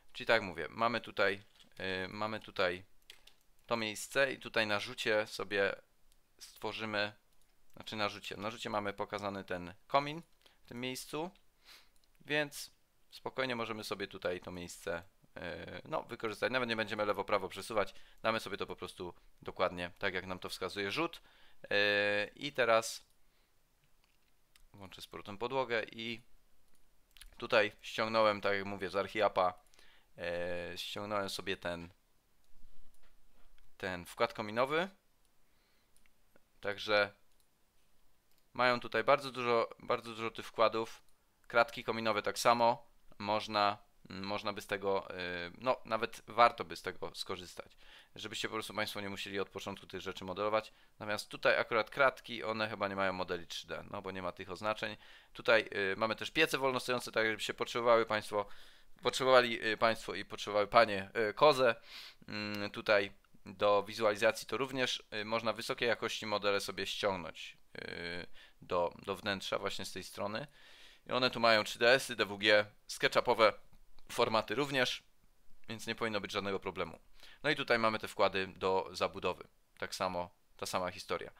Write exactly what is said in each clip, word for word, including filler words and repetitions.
Czyli tak jak mówię, mamy tutaj, yy, mamy tutaj to miejsce i tutaj na rzucie sobie stworzymy, znaczy na rzucie, na rzucie mamy pokazany ten komin w tym miejscu, więc spokojnie możemy sobie tutaj to miejsce yy, no, wykorzystać. Nawet nie będziemy lewo-prawo przesuwać, damy sobie to po prostu dokładnie tak, jak nam to wskazuje rzut. Yy, I teraz włączę z powrotem podłogę i tutaj ściągnąłem, tak jak mówię, z ArchiAppa, yy, ściągnąłem sobie ten ten wkład kominowy. Także mają tutaj bardzo dużo, bardzo dużo tych wkładów. Kratki kominowe tak samo. Można, można by z tego, no nawet warto by z tego skorzystać. Żebyście po prostu Państwo nie musieli od początku tych rzeczy modelować. Natomiast tutaj akurat kratki, one chyba nie mają modeli trzy D, no bo nie ma tych oznaczeń. Tutaj mamy też piece wolnostojące, tak jakbyście potrzebowały Państwo, potrzebowali Państwo i potrzebowały Panie kozę. Tutaj do wizualizacji to również można wysokiej jakości modele sobie ściągnąć do, do wnętrza właśnie z tej strony. I one tu mają trzy D S y, D W G, SketchUpowe formaty również, więc nie powinno być żadnego problemu. No i tutaj mamy te wkłady do zabudowy. Tak samo, ta sama historia.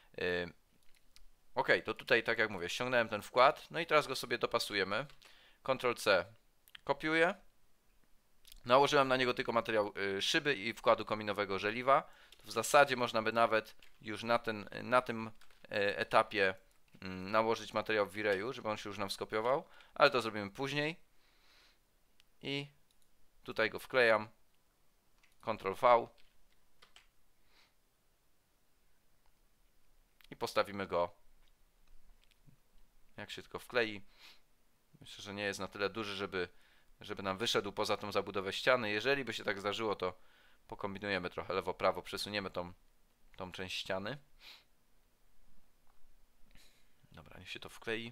Ok, to tutaj tak jak mówię, ściągnąłem ten wkład, no i teraz go sobie dopasujemy. kontrol C kopiuję. Nałożyłem na niego tylko materiał szyby i wkładu kominowego żeliwa. W zasadzie można by nawet już na, ten, na tym etapie nałożyć materiał w V-Rayu, żeby on się już nam skopiował, ale to zrobimy później. I tutaj go wklejam. kontrol V. I postawimy go, jak się tylko wklei. Myślę, że nie jest na tyle duży, żeby żeby nam wyszedł poza tą zabudowę ściany. Jeżeli by się tak zdarzyło, to pokombinujemy trochę lewo-prawo, przesuniemy tą, tą część ściany. Dobra, niech się to wklei.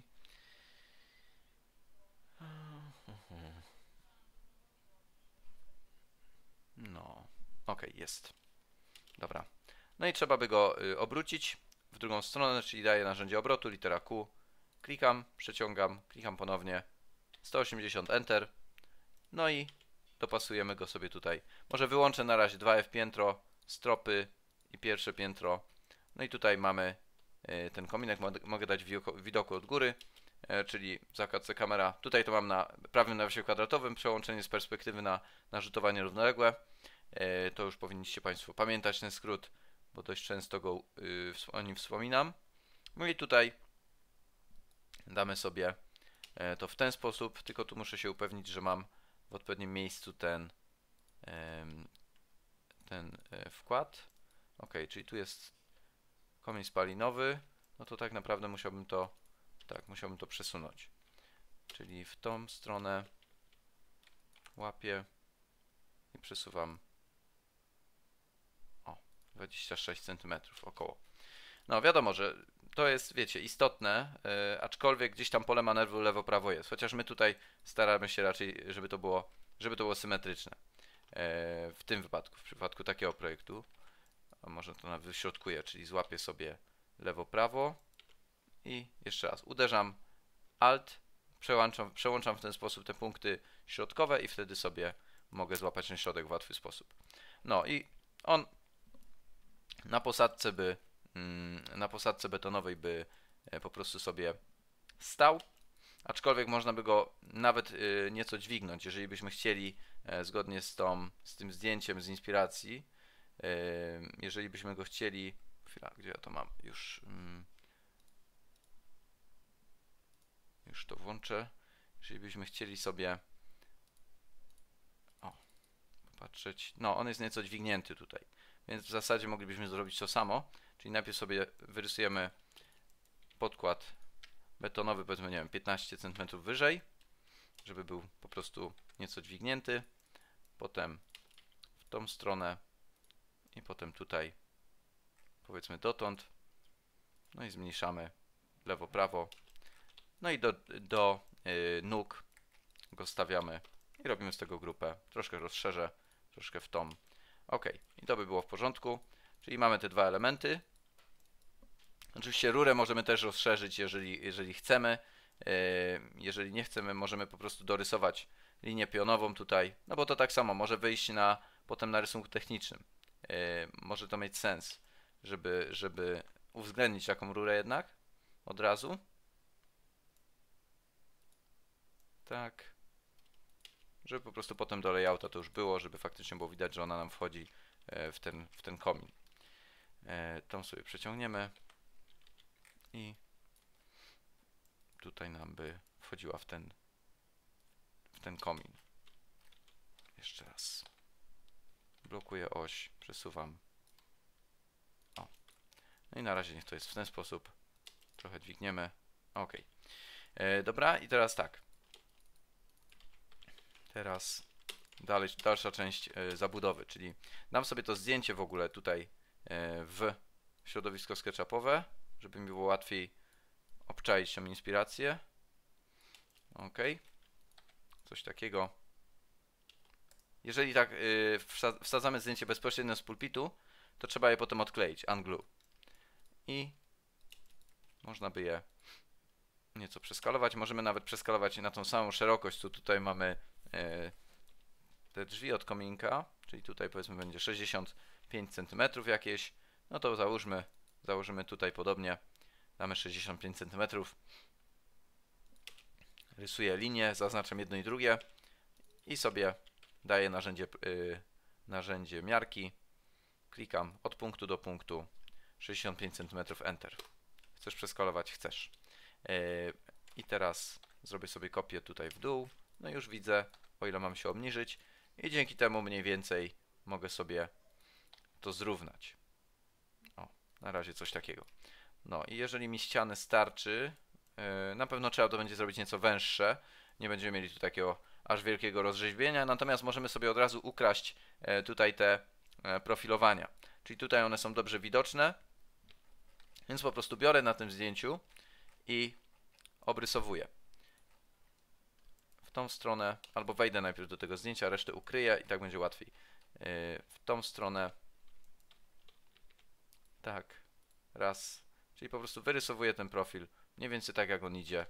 No, ok, jest. Dobra. No i trzeba by go obrócić w drugą stronę, czyli daję narzędzie obrotu, litera Q. Klikam, przeciągam, klikam ponownie. sto osiemdziesiąt Enter. No i dopasujemy go sobie tutaj. Może wyłączę na razie dwa F piętro, stropy i pierwsze piętro. No i tutaj mamy ten kominek, mogę dać w widoku od góry, czyli zakładce kamera. Tutaj to mam na prawym nawiasie kwadratowym, przełączenie z perspektywy na, na rzutowanie równoległe. To już powinniście Państwo pamiętać ten skrót, bo dość często go o nim wspominam. No i tutaj damy sobie to w ten sposób, tylko tu muszę się upewnić, że mam w odpowiednim miejscu ten, ten wkład. Ok, czyli tu jest komin spalinowy, no to tak naprawdę musiałbym to, tak, musiałbym to przesunąć. Czyli w tą stronę łapię i przesuwam o dwadzieścia sześć centymetrów około. No wiadomo, że to jest, wiecie, istotne, yy, aczkolwiek gdzieś tam pole manewru lewo-prawo jest. Chociaż my tutaj staramy się raczej, żeby to było, żeby to było symetryczne. Yy, w tym wypadku, w przypadku takiego projektu. A może to nawet wyśrodkuję, czyli złapię sobie lewo-prawo i jeszcze raz uderzam Alt, przełączam, przełączam w ten sposób te punkty środkowe i wtedy sobie mogę złapać ten środek w łatwy sposób. No i on na posadce by na posadce betonowej by po prostu sobie stał, aczkolwiek można by go nawet nieco dźwignąć, jeżeli byśmy chcieli, zgodnie z, tą, z tym zdjęciem z inspiracji, jeżeli byśmy go chcieli, chwila, gdzie ja to mam, już już to włączę, jeżeli byśmy chcieli sobie o, popatrzeć, no on jest nieco dźwignięty tutaj, więc w zasadzie moglibyśmy zrobić to samo. Czyli najpierw sobie wyrysujemy podkład betonowy, powiedzmy, nie wiem, piętnaście centymetrów wyżej, żeby był po prostu nieco dźwignięty. Potem w tą stronę i potem tutaj, powiedzmy dotąd. No i zmniejszamy lewo, prawo. No i do, do yy, nóg go stawiamy i robimy z tego grupę. Troszkę rozszerzę, troszkę w tą. Ok, i to by było w porządku. Czyli mamy te dwa elementy. Oczywiście rurę możemy też rozszerzyć, jeżeli, jeżeli chcemy. Jeżeli nie chcemy, możemy po prostu dorysować linię pionową tutaj, no bo to tak samo może wyjść na potem na rysunku technicznym. Yy, może to mieć sens, żeby, żeby uwzględnić taką rurę jednak od razu. Tak. Żeby po prostu potem do layouta to już było, żeby faktycznie było widać, że ona nam wchodzi w ten, w ten komin. Tą sobie przeciągniemy i tutaj nam by wchodziła w ten, w ten komin. Jeszcze raz. Blokuję oś, przesuwam. O. No i na razie niech to jest w ten sposób. Trochę dźwigniemy. Ok. E, dobra, i teraz tak. Teraz dalej, dalsza część e, zabudowy, czyli dam sobie to zdjęcie w ogóle tutaj e, w środowisko SketchUpowe, żeby mi było łatwiej obczaić tą inspirację. Ok. Coś takiego. Jeżeli tak yy, wsadzamy zdjęcie bezpośrednio z pulpitu, to trzeba je potem odkleić, unglue. I można by je nieco przeskalować. Możemy nawet przeskalować na tą samą szerokość, co tutaj mamy yy, te drzwi od kominka, czyli tutaj powiedzmy będzie sześćdziesiąt pięć centymetrów jakieś. No to załóżmy, założymy tutaj podobnie. Damy sześćdziesiąt pięć centymetrów. Rysuję linię, zaznaczam jedno i drugie i sobie daję narzędzie, yy, narzędzie miarki, klikam od punktu do punktu, sześćdziesiąt pięć centymetrów, Enter. Chcesz przeskalować? Chcesz. Yy, I teraz zrobię sobie kopię tutaj w dół, no i już widzę, o ile mam się obniżyć i dzięki temu mniej więcej mogę sobie to zrównać. O, na razie coś takiego. No i jeżeli mi ściany starczy, yy, na pewno trzeba to będzie zrobić nieco węższe, nie będziemy mieli tu takiego aż wielkiego rozrzeźbienia, natomiast możemy sobie od razu ukraść e, tutaj te e, profilowania. Czyli tutaj one są dobrze widoczne, więc po prostu biorę na tym zdjęciu i obrysowuję. W tą stronę, albo wejdę najpierw do tego zdjęcia, resztę ukryję i tak będzie łatwiej. E, w tą stronę, tak, raz, czyli po prostu wyrysowuję ten profil, mniej więcej tak jak on idzie.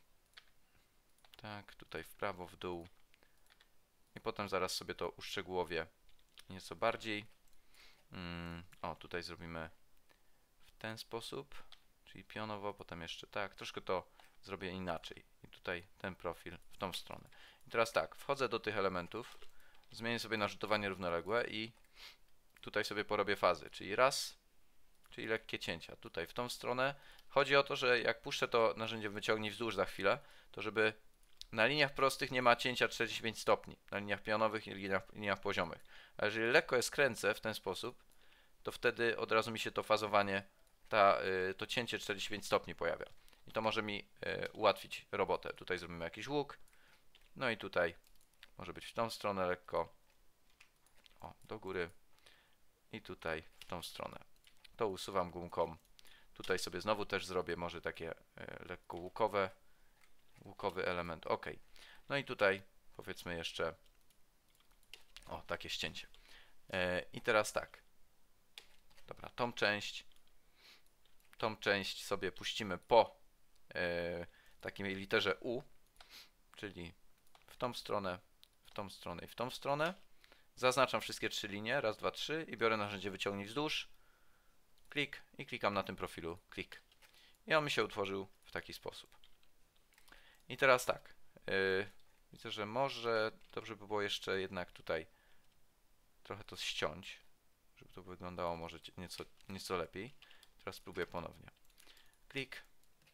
Tak, tutaj w prawo, w dół. I potem zaraz sobie to uszczegółowię nieco bardziej. Mm, o, tutaj zrobimy w ten sposób, czyli pionowo, potem jeszcze tak. Troszkę to zrobię inaczej. I tutaj ten profil w tą stronę. I teraz tak, wchodzę do tych elementów, zmienię sobie narzutowanie równoległe i tutaj sobie porobię fazy, czyli raz, czyli lekkie cięcia. Tutaj w tą stronę. Chodzi o to, że jak puszczę to narzędzie wyciągnij wzdłuż za chwilę, to żeby na liniach prostych nie ma cięcia czterdzieści pięć stopni, na liniach pionowych i liniach, liniach poziomych. A jeżeli lekko je skręcę w ten sposób, to wtedy od razu mi się to fazowanie, ta, y, to cięcie czterdzieści pięć stopni pojawia. I to może mi y, ułatwić robotę. Tutaj zrobimy jakiś łuk. No i tutaj może być w tą stronę lekko. O, do góry. I tutaj w tą stronę. To usuwam gumką. Tutaj sobie znowu też zrobię może takie y, lekko łukowe. Łukowy element, ok. No i tutaj powiedzmy jeszcze o, takie ścięcie. Yy, I teraz tak. Dobra, tą część tą część sobie puścimy po yy, takiej literze U, czyli w tą stronę, w tą stronę i w tą stronę. Zaznaczam wszystkie trzy linie, raz, dwa, trzy i biorę narzędzie wyciągnij wzdłuż, klik i klikam na tym profilu, klik. I on mi się utworzył w taki sposób. I teraz tak, yy, widzę, że może dobrze by było jeszcze jednak tutaj trochę to ściąć, żeby to wyglądało może nieco, nieco lepiej. Teraz spróbuję ponownie. Klik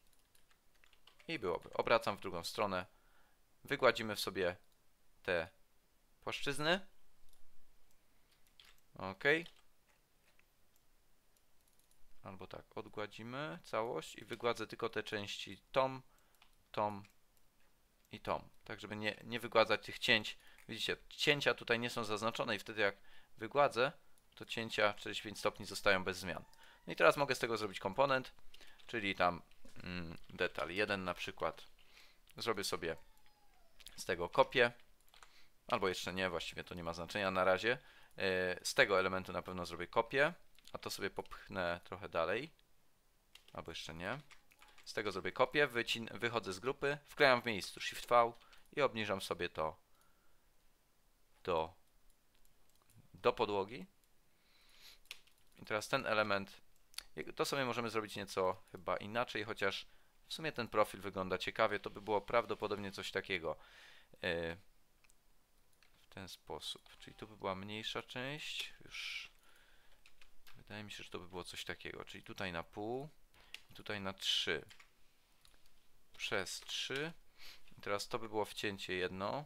i byłoby. Obracam w drugą stronę, wygładzimy w sobie te płaszczyzny. OK. Albo tak, odgładzimy całość i wygładzę tylko te części tom, tom i tom, tak żeby nie, nie wygładzać tych cięć. Widzicie, cięcia tutaj nie są zaznaczone i wtedy jak wygładzę, to cięcia czterdzieści pięć stopni zostają bez zmian. No i teraz mogę z tego zrobić komponent, czyli tam mm, detal jeden na przykład. Zrobię sobie z tego kopię, albo jeszcze nie, właściwie to nie ma znaczenia na razie. Z tego elementu na pewno zrobię kopię, a to sobie popchnę trochę dalej, albo jeszcze nie. Z tego zrobię kopię, wycin wychodzę z grupy, wklejam w miejscu Shift V i obniżam sobie to do, do podłogi. I teraz ten element, to sobie możemy zrobić nieco chyba inaczej, chociaż w sumie ten profil wygląda ciekawie. To by było prawdopodobnie coś takiego. Yy, w ten sposób. Czyli tu by była mniejsza część. Już wydaje mi się, że to by było coś takiego. Czyli tutaj na pół i tutaj na trzy. Przez trzy. I teraz to by było wcięcie jedno.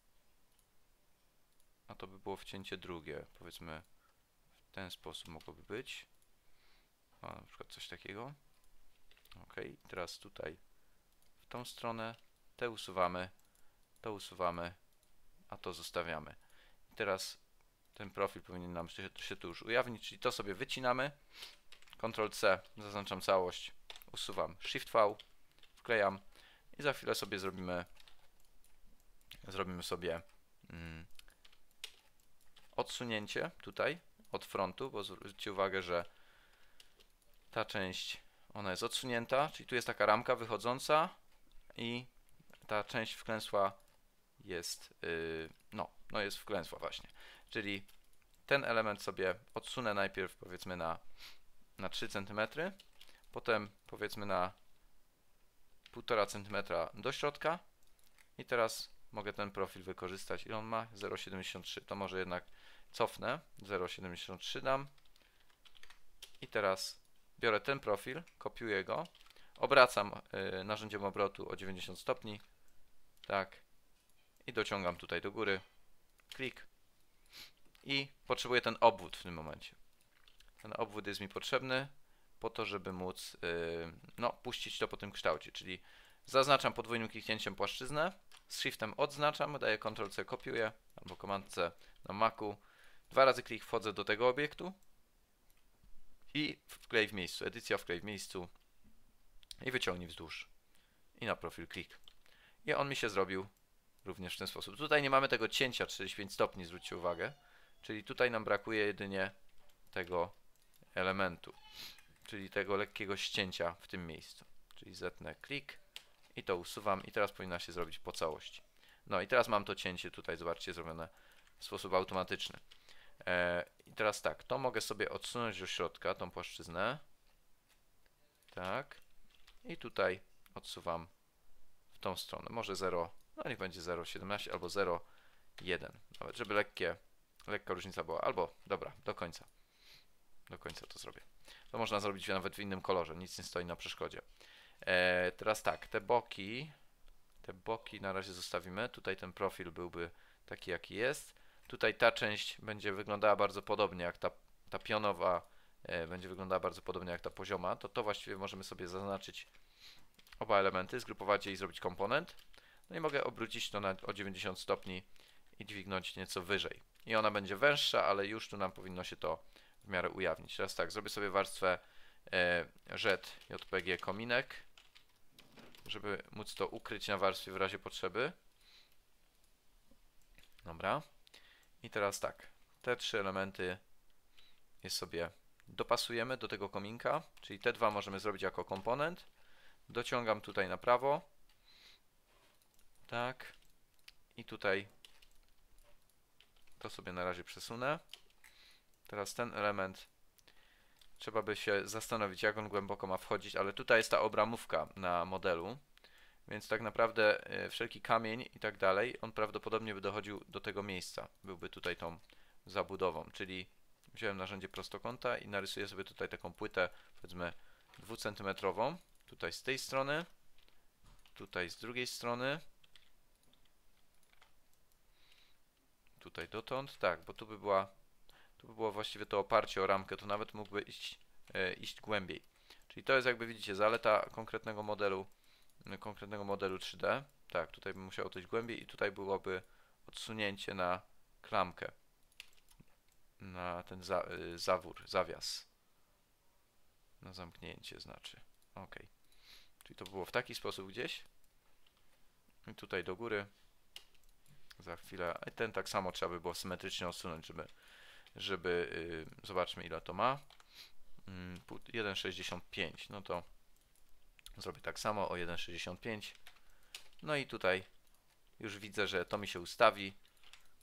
A to by było wcięcie drugie. Powiedzmy w ten sposób mogłoby być. O, na przykład coś takiego. Ok, teraz tutaj w tą stronę te usuwamy, to usuwamy, a to zostawiamy. I teraz ten profil powinien nam się, się tu już ujawnić, czyli to sobie wycinamy. kontrol C, zaznaczam całość, usuwam. Shift V, wklejam i za chwilę sobie zrobimy zrobimy sobie mm, odsunięcie tutaj od frontu, bo zwróćcie uwagę, że ta część, ona jest odsunięta, czyli tu jest taka ramka wychodząca i ta część wklęsła jest, yy, no, no jest wklęsła właśnie. Czyli ten element sobie odsunę najpierw powiedzmy na, na trzy centymetry, potem powiedzmy na półtora centymetra do środka i teraz mogę ten profil wykorzystać. Ile on ma? zero przecinek siedemdziesiąt trzy. To może jednak cofnę. zero przecinek siedemdziesiąt trzy dam. I teraz biorę ten profil, kopiuję go, obracam y, narzędziem obrotu o dziewięćdziesiąt stopni, tak, i dociągam tutaj do góry, klik i potrzebuję ten obwód w tym momencie. Ten obwód jest mi potrzebny po to, żeby móc y, no, puścić to po tym kształcie, czyli zaznaczam podwójnym kliknięciem płaszczyznę, z shiftem odznaczam, daję kontrol C, kopiuję, albo Command C na Macu, dwa razy klik, wchodzę do tego obiektu, i wklej w miejscu, edycja wklej w miejscu i wyciągnij wzdłuż i na profil klik. I on mi się zrobił również w ten sposób. Tutaj nie mamy tego cięcia czterdzieści pięć stopni, zwróćcie uwagę, czyli tutaj nam brakuje jedynie tego elementu, czyli tego lekkiego ścięcia w tym miejscu. Czyli zetnę klik i to usuwam i teraz powinna się zrobić po całości. No i teraz mam to cięcie tutaj, zobaczcie, zrobione w sposób automatyczny. I teraz tak, to mogę sobie odsunąć do środka, tą płaszczyznę. Tak. I tutaj odsuwam w tą stronę. Może zero, no niech będzie zero przecinek siedemnaście albo zero przecinek jeden. Nawet, żeby lekkie, lekka różnica była. Albo, dobra, do końca. Do końca to zrobię. To można zrobić nawet w innym kolorze, nic nie stoi na przeszkodzie. E, teraz tak, te boki, te boki na razie zostawimy. Tutaj ten profil byłby taki, jaki jest. Tutaj ta część będzie wyglądała bardzo podobnie jak ta, ta pionowa, e, będzie wyglądała bardzo podobnie jak ta pozioma, to to właściwie możemy sobie zaznaczyć oba elementy, zgrupować je i zrobić komponent. No i mogę obrócić to na, o dziewięćdziesiąt stopni i dźwignąć nieco wyżej. I ona będzie węższa, ale już tu nam powinno się to w miarę ujawnić. Teraz tak, zrobię sobie warstwę e, rzet J P G kominek, żeby móc to ukryć na warstwie w razie potrzeby. Dobra. I teraz tak, te trzy elementy je sobie dopasujemy do tego kominka, czyli te dwa możemy zrobić jako komponent. Dociągam tutaj na prawo. Tak. I tutaj to sobie na razie przesunę. Teraz ten element trzeba by się zastanowić, jak on głęboko ma wchodzić, ale tutaj jest ta obramówka na modelu, więc tak naprawdę wszelki kamień i tak dalej, on prawdopodobnie by dochodził do tego miejsca. Byłby tutaj tą zabudową, czyli wziąłem narzędzie prostokąta i narysuję sobie tutaj taką płytę, powiedzmy dwucentymetrową, tutaj z tej strony, tutaj z drugiej strony, tutaj dotąd, tak, bo tu by była, tu by było właściwie to oparcie o ramkę, to nawet mógłby iść, e, iść głębiej. Czyli to jest, jakby widzicie, zaleta konkretnego modelu, konkretnego modelu trzy D. Tak, tutaj bym musiał to iść głębiej i tutaj byłoby odsunięcie na klamkę, na ten za, y, zawór, zawias, na zamknięcie znaczy. Ok. Czyli to było w taki sposób gdzieś. I tutaj do góry. Za chwilę. I ten tak samo trzeba by było symetrycznie odsunąć, żeby, żeby yy, zobaczmy, ile to ma. Yy, jeden przecinek sześćdziesiąt pięć. No to zrobię tak samo o jeden przecinek sześćdziesiąt pięć. No i tutaj już widzę, że to mi się ustawi.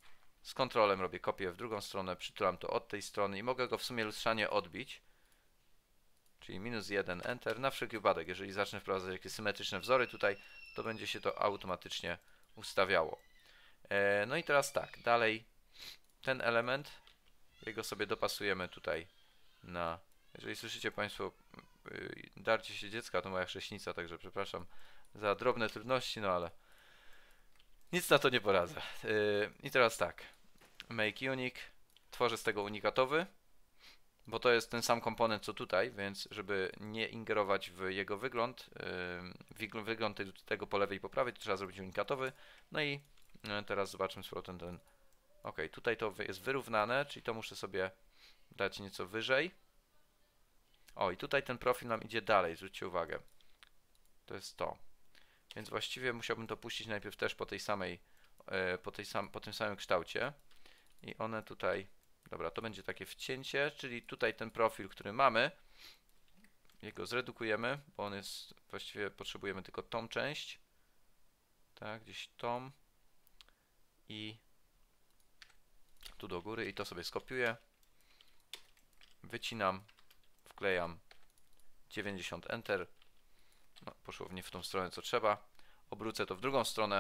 z kontrolem robię kopię w drugą stronę, przytulam to od tej strony i mogę go w sumie lustrzanie odbić. Czyli minus jeden, Enter, na wszelki wypadek. Jeżeli zacznę wprowadzać jakieś symetryczne wzory tutaj, to będzie się to automatycznie ustawiało. E, no i teraz tak, dalej ten element, jego sobie dopasujemy tutaj na... Jeżeli słyszycie Państwo yy, darcie się dziecka, to moja chrześnica, także przepraszam za drobne trudności, no ale nic na to nie poradzę. Yy, I teraz tak, make unique, tworzę z tego unikatowy, bo to jest ten sam komponent co tutaj, więc żeby nie ingerować w jego wygląd, yy, wygląd tego po lewej i po prawej, to trzeba zrobić unikatowy. No i yy, teraz zobaczmy z powrotem ten... Ok, tutaj to jest wyrównane, czyli to muszę sobie dać nieco wyżej. O, i tutaj ten profil nam idzie dalej, zwróćcie uwagę. To jest to. Więc właściwie musiałbym to puścić najpierw też po tej samej, yy, po, tej sam, po tym samym kształcie. I one tutaj... Dobra, to będzie takie wcięcie, czyli tutaj ten profil, który mamy, jego zredukujemy, bo on jest, właściwie potrzebujemy tylko tą część, tak, gdzieś tą i tu do góry i to sobie skopiuję, wycinam, wklejam dziewięćdziesiąt, Enter, no, poszło nie w tą stronę co trzeba, obrócę to w drugą stronę,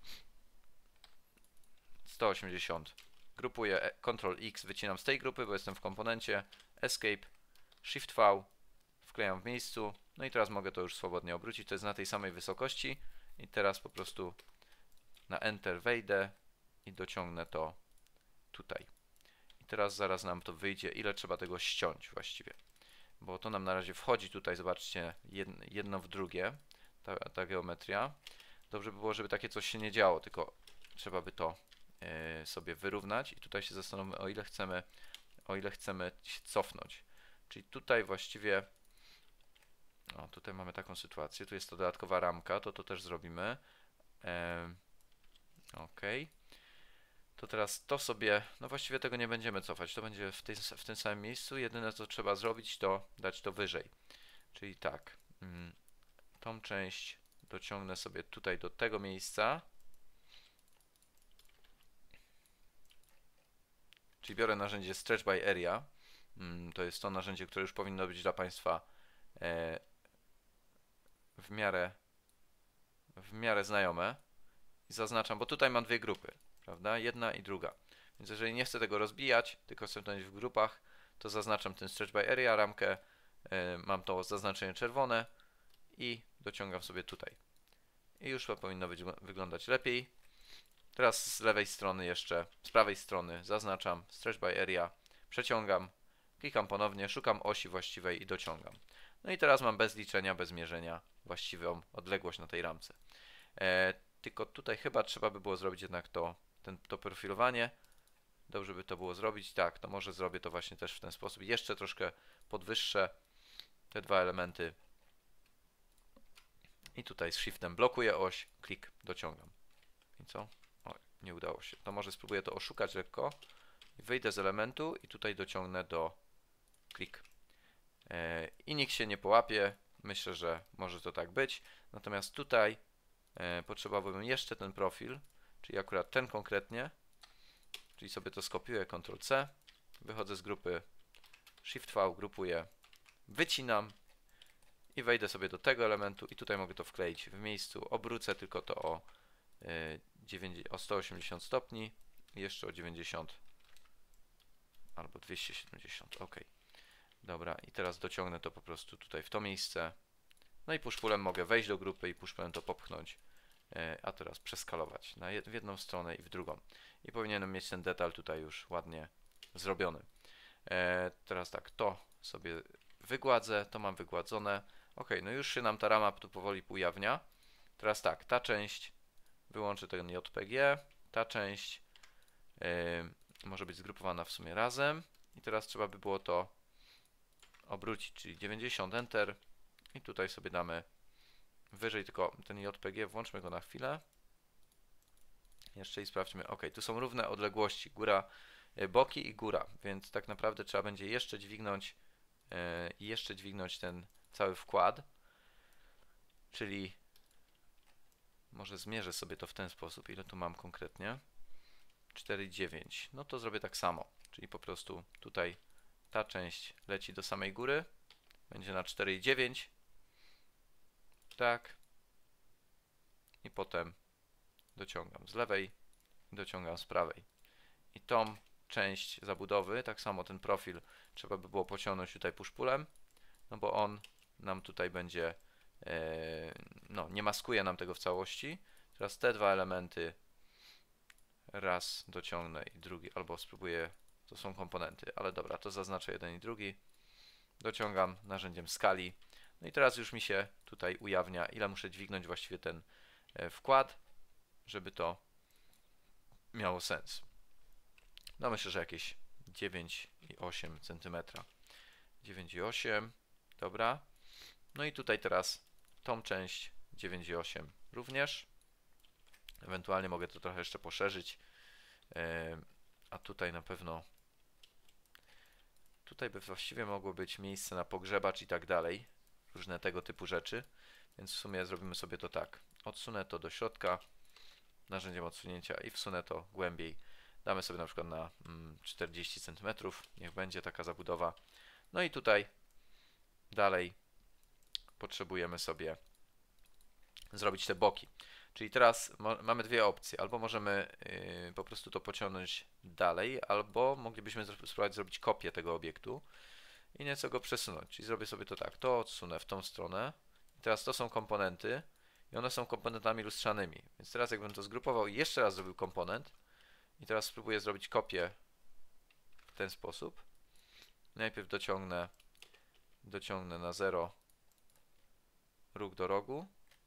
sto osiemdziesiąt. Grupuję, Ctrl X, wycinam z tej grupy, bo jestem w komponencie, Escape, Shift V, wklejam w miejscu, no i teraz mogę to już swobodnie obrócić, to jest na tej samej wysokości i teraz po prostu na Enter wejdę i dociągnę to tutaj. I teraz zaraz nam to wyjdzie, ile trzeba tego ściąć właściwie, bo to nam na razie wchodzi tutaj, zobaczcie, jedno w drugie, ta, ta geometria. Dobrze by było, żeby takie coś się nie działo, tylko trzeba by to sobie wyrównać i tutaj się zastanówmy, o ile chcemy, o ile chcemy się cofnąć. Czyli tutaj właściwie, o, tutaj mamy taką sytuację, tu jest to dodatkowa ramka, to to też zrobimy. Ehm, ok. To teraz to sobie, no właściwie tego nie będziemy cofać, to będzie w, tej, w tym samym miejscu, jedyne co trzeba zrobić, to dać to wyżej. Czyli tak, mm, tą część dociągnę sobie tutaj do tego miejsca. Czyli biorę narzędzie Stretch by Area. To jest to narzędzie, które już powinno być dla Państwa w miarę, w miarę znajome. I zaznaczam, bo tutaj mam dwie grupy, prawda? Jedna i druga. Więc jeżeli nie chcę tego rozbijać, tylko chcę to mieć w grupach, to zaznaczam ten Stretch by Area, ramkę, mam to zaznaczenie czerwone i dociągam sobie tutaj. I już to powinno być, wyglądać lepiej. Teraz z lewej strony jeszcze, z prawej strony zaznaczam Stretch by Area, przeciągam, klikam ponownie, szukam osi właściwej i dociągam. No i teraz mam bez liczenia, bez mierzenia właściwą odległość na tej ramce. E, tylko tutaj chyba trzeba by było zrobić jednak to, ten, to profilowanie. Dobrze by to było zrobić. Tak, to może zrobię to właśnie też w ten sposób. Jeszcze troszkę podwyższę te dwa elementy. I tutaj z Shiftem blokuję oś, klik, dociągam. I co? O, nie udało się. To może spróbuję to oszukać lekko. Wyjdę z elementu i tutaj dociągnę do klik. E, I nikt się nie połapie. Myślę, że może to tak być. Natomiast tutaj e, potrzebowałbym jeszcze ten profil, czyli akurat ten konkretnie. Czyli sobie to skopiuję, Ctrl C. Wychodzę z grupy Shift V, grupuję, wycinam i wejdę sobie do tego elementu i tutaj mogę to wkleić w miejscu. Obrócę tylko to o, e, o sto osiemdziesiąt stopni i jeszcze o dziewięćdziesiąt albo dwieście siedemdziesiąt. OK. Dobra, i teraz dociągnę to po prostu tutaj w to miejsce. No i push-pullem mogę wejść do grupy i push-pullem to popchnąć, e, a teraz przeskalować na jed w jedną stronę i w drugą. I powinienem mieć ten detal tutaj już ładnie zrobiony. E, teraz tak, to sobie wygładzę, to mam wygładzone. OK, no już się nam ta rama tu powoli ujawnia. Teraz tak, ta część, wyłączę ten J P G, ta część yy, może być zgrupowana w sumie razem. I teraz trzeba by było to obrócić, czyli dziewięćdziesiąt, Enter. I tutaj sobie damy wyżej tylko ten J P G, włączmy go na chwilę. Jeszcze i sprawdźmy, OK, tu są równe odległości, góra, boki i góra, więc tak naprawdę trzeba będzie jeszcze dźwignąć i yy, jeszcze dźwignąć ten cały wkład, czyli może zmierzę sobie to w ten sposób, ile tu mam konkretnie. cztery dziewięć. No to zrobię tak samo, czyli po prostu tutaj ta część leci do samej góry, będzie na cztery dziewięć. Tak. I potem dociągam z lewej, dociągam z prawej. I tą część zabudowy, tak samo ten profil trzeba by było pociągnąć tutaj push-pullem, no bo on nam tutaj będzie, e, no nie maskuje nam tego w całości. Teraz te dwa elementy raz dociągnę i drugi, albo spróbuję, to są komponenty, ale dobra, to zaznaczę jeden i drugi. Dociągam narzędziem skali. No i teraz już mi się tutaj ujawnia, ile muszę dźwignąć właściwie ten wkład, żeby to miało sens. No myślę, że jakieś dziewięć i osiem centymetra. dziewięć i osiem, dobra. No i tutaj teraz tą część dziewięć i osiem również. Ewentualnie mogę to trochę jeszcze poszerzyć. A tutaj na pewno tutaj by właściwie mogło być miejsce na pogrzebacz i tak dalej. Różne tego typu rzeczy. Więc w sumie zrobimy sobie to tak. Odsunę to do środka narzędziem odsunięcia i wsunę to głębiej. Damy sobie na przykład na czterdzieści centymetrów. Niech będzie taka zabudowa. No i tutaj dalej potrzebujemy sobie zrobić te boki. Czyli teraz mamy dwie opcje. Albo możemy yy, po prostu to pociągnąć dalej, albo moglibyśmy spróbować zrobić kopię tego obiektu i nieco go przesunąć. Czyli zrobię sobie to tak. To odsunę w tą stronę. I teraz to są komponenty i one są komponentami lustrzanymi. Więc teraz jakbym to zgrupował i jeszcze raz zrobił komponent i teraz spróbuję zrobić kopię w ten sposób. Najpierw dociągnę dociągnę na zero róg do rogu.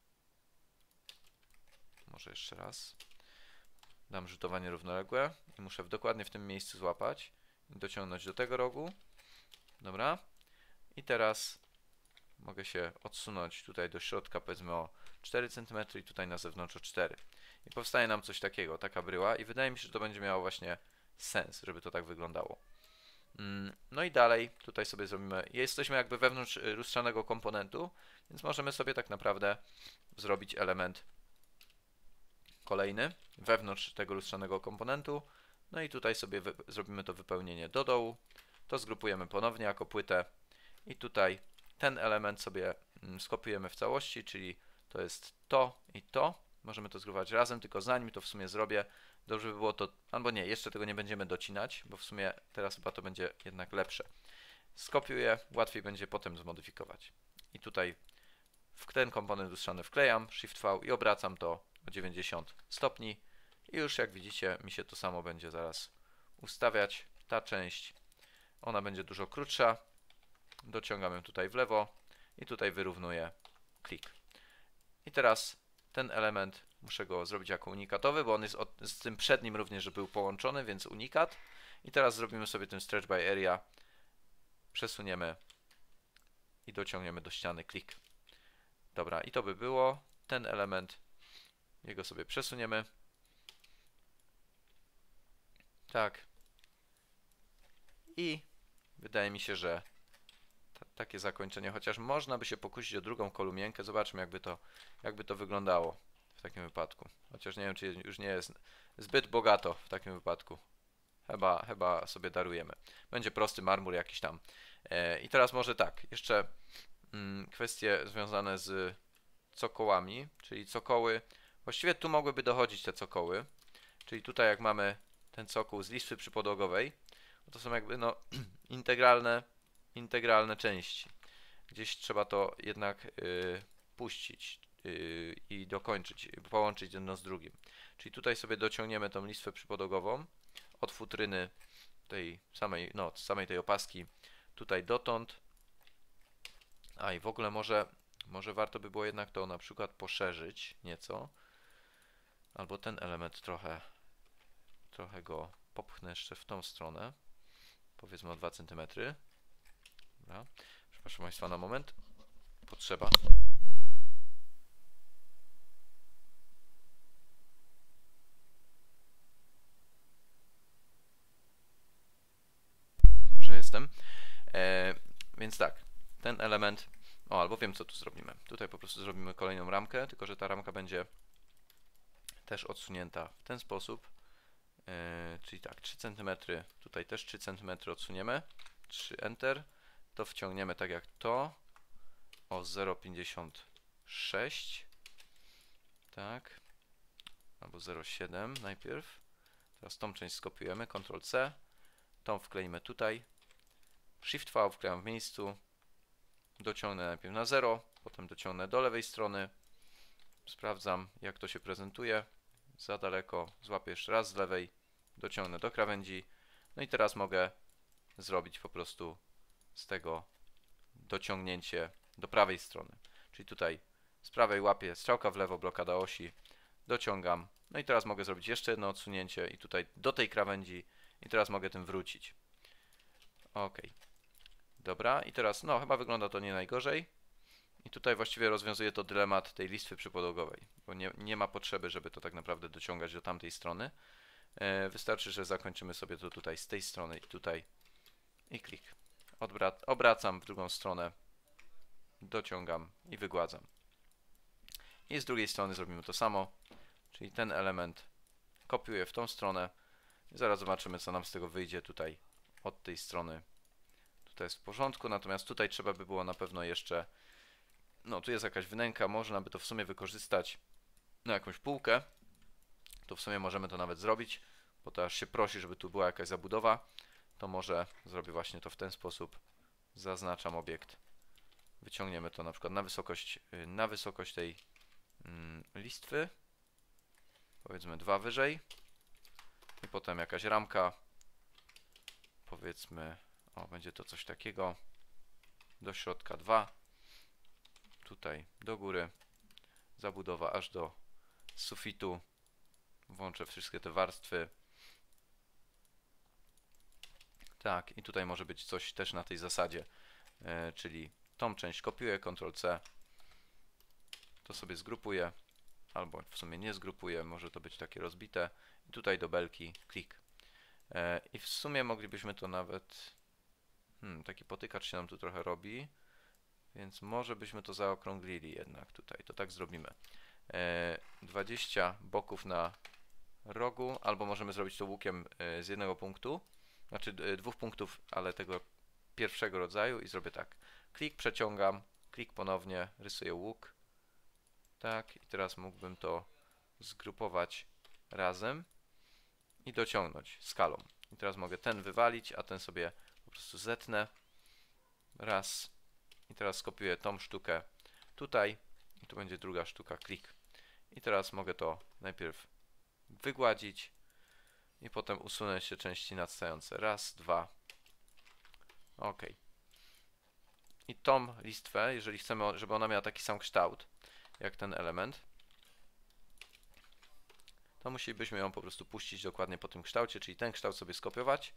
Może jeszcze raz. Dam rzutowanie równoległe i muszę dokładnie w tym miejscu złapać i dociągnąć do tego rogu. Dobra. I teraz mogę się odsunąć tutaj do środka, powiedzmy o cztery centymetry i tutaj na zewnątrz o cztery. I powstaje nam coś takiego, taka bryła i wydaje mi się, że to będzie miało właśnie sens, żeby to tak wyglądało. No i dalej tutaj sobie zrobimy, jesteśmy jakby wewnątrz lustrzanego komponentu, więc możemy sobie tak naprawdę zrobić element kolejny wewnątrz tego lustrzanego komponentu. No i tutaj sobie zrobimy to wypełnienie do dołu, to zgrupujemy ponownie jako płytę i tutaj ten element sobie skopiujemy w całości, czyli to jest to i to. Możemy to zgrupować razem, tylko zanim to w sumie zrobię, dobrze by było to, albo nie, jeszcze tego nie będziemy docinać, bo w sumie teraz chyba to będzie jednak lepsze. Skopiuję, łatwiej będzie potem zmodyfikować. I tutaj w ten komponent lustrzany wklejam, Shift V i obracam to o dziewięćdziesiąt stopni i już jak widzicie mi się to samo będzie zaraz ustawiać. Ta część, ona będzie dużo krótsza. Dociągam ją tutaj w lewo i tutaj wyrównuję, klik. I teraz ten element muszę go zrobić jako unikatowy, bo on jest od, z tym przednim również, że był połączony, więc unikat. I teraz zrobimy sobie ten stretch by area, przesuniemy i dociągniemy do ściany, klik. Dobra, i to by było. Ten element, jego sobie przesuniemy. Tak. I wydaje mi się, że takie zakończenie, chociaż można by się pokusić o drugą kolumienkę. Zobaczmy, jakby to, jakby to wyglądało w takim wypadku. Chociaż nie wiem, czy już nie jest zbyt bogato w takim wypadku. Chyba, chyba sobie darujemy. Będzie prosty marmur jakiś tam. E, I teraz może tak, jeszcze mm, kwestie związane z cokołami, czyli cokoły. Właściwie tu mogłyby dochodzić te cokoły. Czyli tutaj jak mamy ten cokół z listwy przypodłogowej, to są jakby no integralne integralne części. Gdzieś trzeba to jednak yy, puścić yy, i dokończyć, połączyć jedno z drugim. Czyli tutaj sobie dociągniemy tą listwę przypodłogową od futryny tej samej, no, samej tej opaski tutaj dotąd. A i w ogóle może, może warto by było jednak to na przykład poszerzyć nieco. Albo ten element trochę, trochę go popchnę jeszcze w tą stronę. Powiedzmy o dwa centymetry. Dobra. Przepraszam Państwa na moment. Potrzeba. Że jestem. E, więc tak, ten element. O, albo wiem, co tu zrobimy. Tutaj po prostu zrobimy kolejną ramkę, tylko że ta ramka będzie też odsunięta w ten sposób. Yy, czyli tak, trzy centymetry, tutaj też trzy centymetry odsuniemy, trzy Enter, to wciągniemy tak jak to, o zero przecinek pięćdziesiąt sześć, tak, albo zero przecinek siedem najpierw. Teraz tą część skopiujemy, kontrol C, tą wkleimy tutaj, Shift V wklejam w miejscu, dociągnę najpierw na zero, potem dociągnę do lewej strony, sprawdzam jak to się prezentuje, za daleko, złapię jeszcze raz z lewej, dociągnę do krawędzi, no i teraz mogę zrobić po prostu z tego dociągnięcie do prawej strony, czyli tutaj z prawej łapię strzałka w lewo, blokada osi, dociągam, no i teraz mogę zrobić jeszcze jedno odsunięcie i tutaj do tej krawędzi i teraz mogę tym wrócić. Ok, dobra, i teraz no chyba wygląda to nie najgorzej i tutaj właściwie rozwiązuje to dylemat tej listwy przypodłogowej, bo nie, nie ma potrzeby, żeby to tak naprawdę dociągać do tamtej strony. E, wystarczy, że zakończymy sobie to tutaj z tej strony i tutaj i klik. Odwrac obracam w drugą stronę, dociągam i wygładzam. I z drugiej strony zrobimy to samo, czyli ten element kopiuję w tą stronę i zaraz zobaczymy co nam z tego wyjdzie tutaj od tej strony. Tutaj jest w porządku, natomiast tutaj trzeba by było na pewno jeszcze, no tu jest jakaś wnęka, można by to w sumie wykorzystać na jakąś półkę, to w sumie możemy to nawet zrobić, bo to aż się prosi, żeby tu była jakaś zabudowa, to może zrobię właśnie to w ten sposób, zaznaczam obiekt, wyciągniemy to na przykład na wysokość, na wysokość tej mm, listwy, powiedzmy dwa wyżej i potem jakaś ramka, powiedzmy, o będzie to coś takiego, do środka dwa, tutaj do góry, zabudowa aż do sufitu, włączę wszystkie te warstwy, tak i tutaj może być coś też na tej zasadzie, e, czyli tą część kopiuję, kontrol C, to sobie zgrupuję, albo w sumie nie zgrupuję, może to być takie rozbite i tutaj do belki, klik. E, I w sumie moglibyśmy to nawet, hmm, taki potykacz się nam tu trochę robi, więc może byśmy to zaokrąglili jednak tutaj, to tak zrobimy. E, dwadzieścia boków na rogu, albo możemy zrobić to łukiem e, z jednego punktu, znaczy e, dwóch punktów, ale tego pierwszego rodzaju i zrobię tak. Klik, przeciągam, klik ponownie, rysuję łuk. Tak, i teraz mógłbym to zgrupować razem i dociągnąć skalą. I teraz mogę ten wywalić, a ten sobie po prostu zetnę. Raz. I teraz skopiuję tą sztukę tutaj i tu będzie druga sztuka, klik. I teraz mogę to najpierw wygładzić i potem usunąć te części nadstające. Raz, dwa. Ok. I tą listwę, jeżeli chcemy, żeby ona miała taki sam kształt jak ten element, to musielibyśmy ją po prostu puścić dokładnie po tym kształcie, czyli ten kształt sobie skopiować.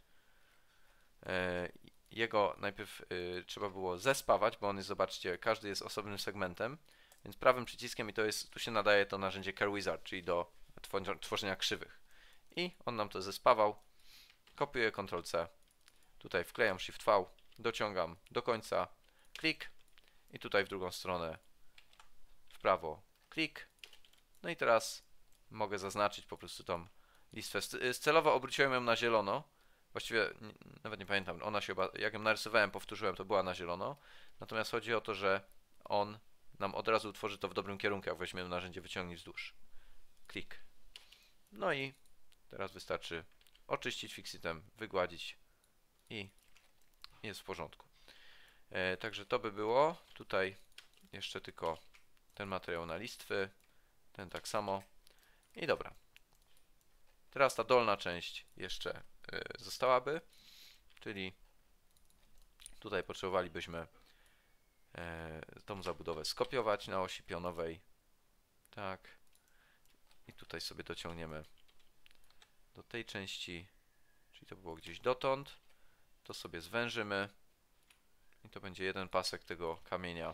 Jego najpierw trzeba było zespawać, bo on jest, zobaczcie, każdy jest osobnym segmentem, więc prawym przyciskiem i to jest, tu się nadaje to narzędzie Curve Wizard, czyli do tworzenia krzywych. I on nam to zespawał. Kopiuję, kontrol C. Tutaj wklejam Shift V, dociągam do końca, klik i tutaj w drugą stronę w prawo, klik. No i teraz mogę zaznaczyć po prostu tą listwę. Celowo obróciłem ją na zielono. Właściwie nawet nie pamiętam, ona się chyba, jak ją narysowałem, powtórzyłem, to była na zielono. Natomiast chodzi o to, że on nam od razu utworzy to w dobrym kierunku, jak weźmiemy narzędzie wyciągnij wzdłuż. Klik. No i teraz wystarczy oczyścić fixitem, wygładzić i jest w porządku. E, także to by było. Tutaj jeszcze tylko ten materiał na listwy, ten tak samo. I dobra. Teraz ta dolna część jeszcze y, zostałaby, czyli tutaj potrzebowalibyśmy y, tą zabudowę skopiować na osi pionowej. Tak. I tutaj sobie dociągniemy do tej części, czyli to było gdzieś dotąd. To sobie zwężymy i to będzie jeden pasek tego kamienia.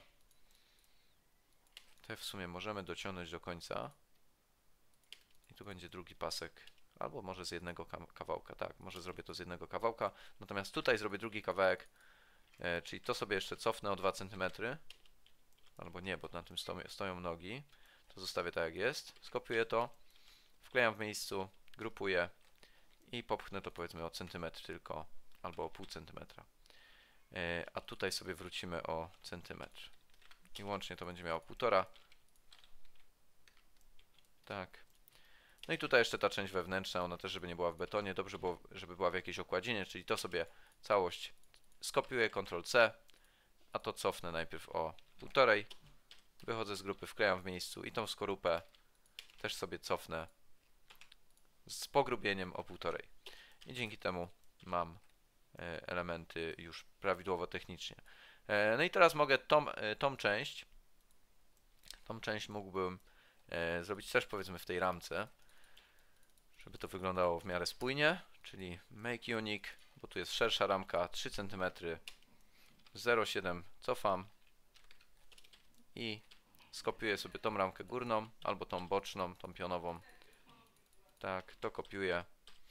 Te w sumie możemy dociągnąć do końca. I tu będzie drugi pasek, albo może z jednego kawałka, tak, może zrobię to z jednego kawałka, natomiast tutaj zrobię drugi kawałek, e, czyli to sobie jeszcze cofnę o dwa centymetry, albo nie, bo na tym stoją, stoją nogi, to zostawię tak jak jest, skopiuję to, wklejam w miejscu, grupuję i popchnę to powiedzmy o centymetr tylko, albo o pół centymetra. Yy, a tutaj sobie wrócimy o centymetr. I łącznie to będzie miało półtora. Tak. No i tutaj jeszcze ta część wewnętrzna, ona też, żeby nie była w betonie, dobrze było, żeby była w jakiejś okładzinie, czyli to sobie całość skopiuję, kontrol C, a to cofnę najpierw o półtorej, wychodzę z grupy, wklejam w miejscu i tą skorupę też sobie cofnę z pogrubieniem o półtorej. I dzięki temu mam elementy już prawidłowo technicznie. No i teraz mogę tą, tą część, tą część mógłbym zrobić też powiedzmy w tej ramce, żeby to wyglądało w miarę spójnie, czyli make unique, bo tu jest szersza ramka, trzy centymetry, zero przecinek siedem cofam i skopiuję sobie tą ramkę górną, albo tą boczną, tą pionową. Tak, to kopiuję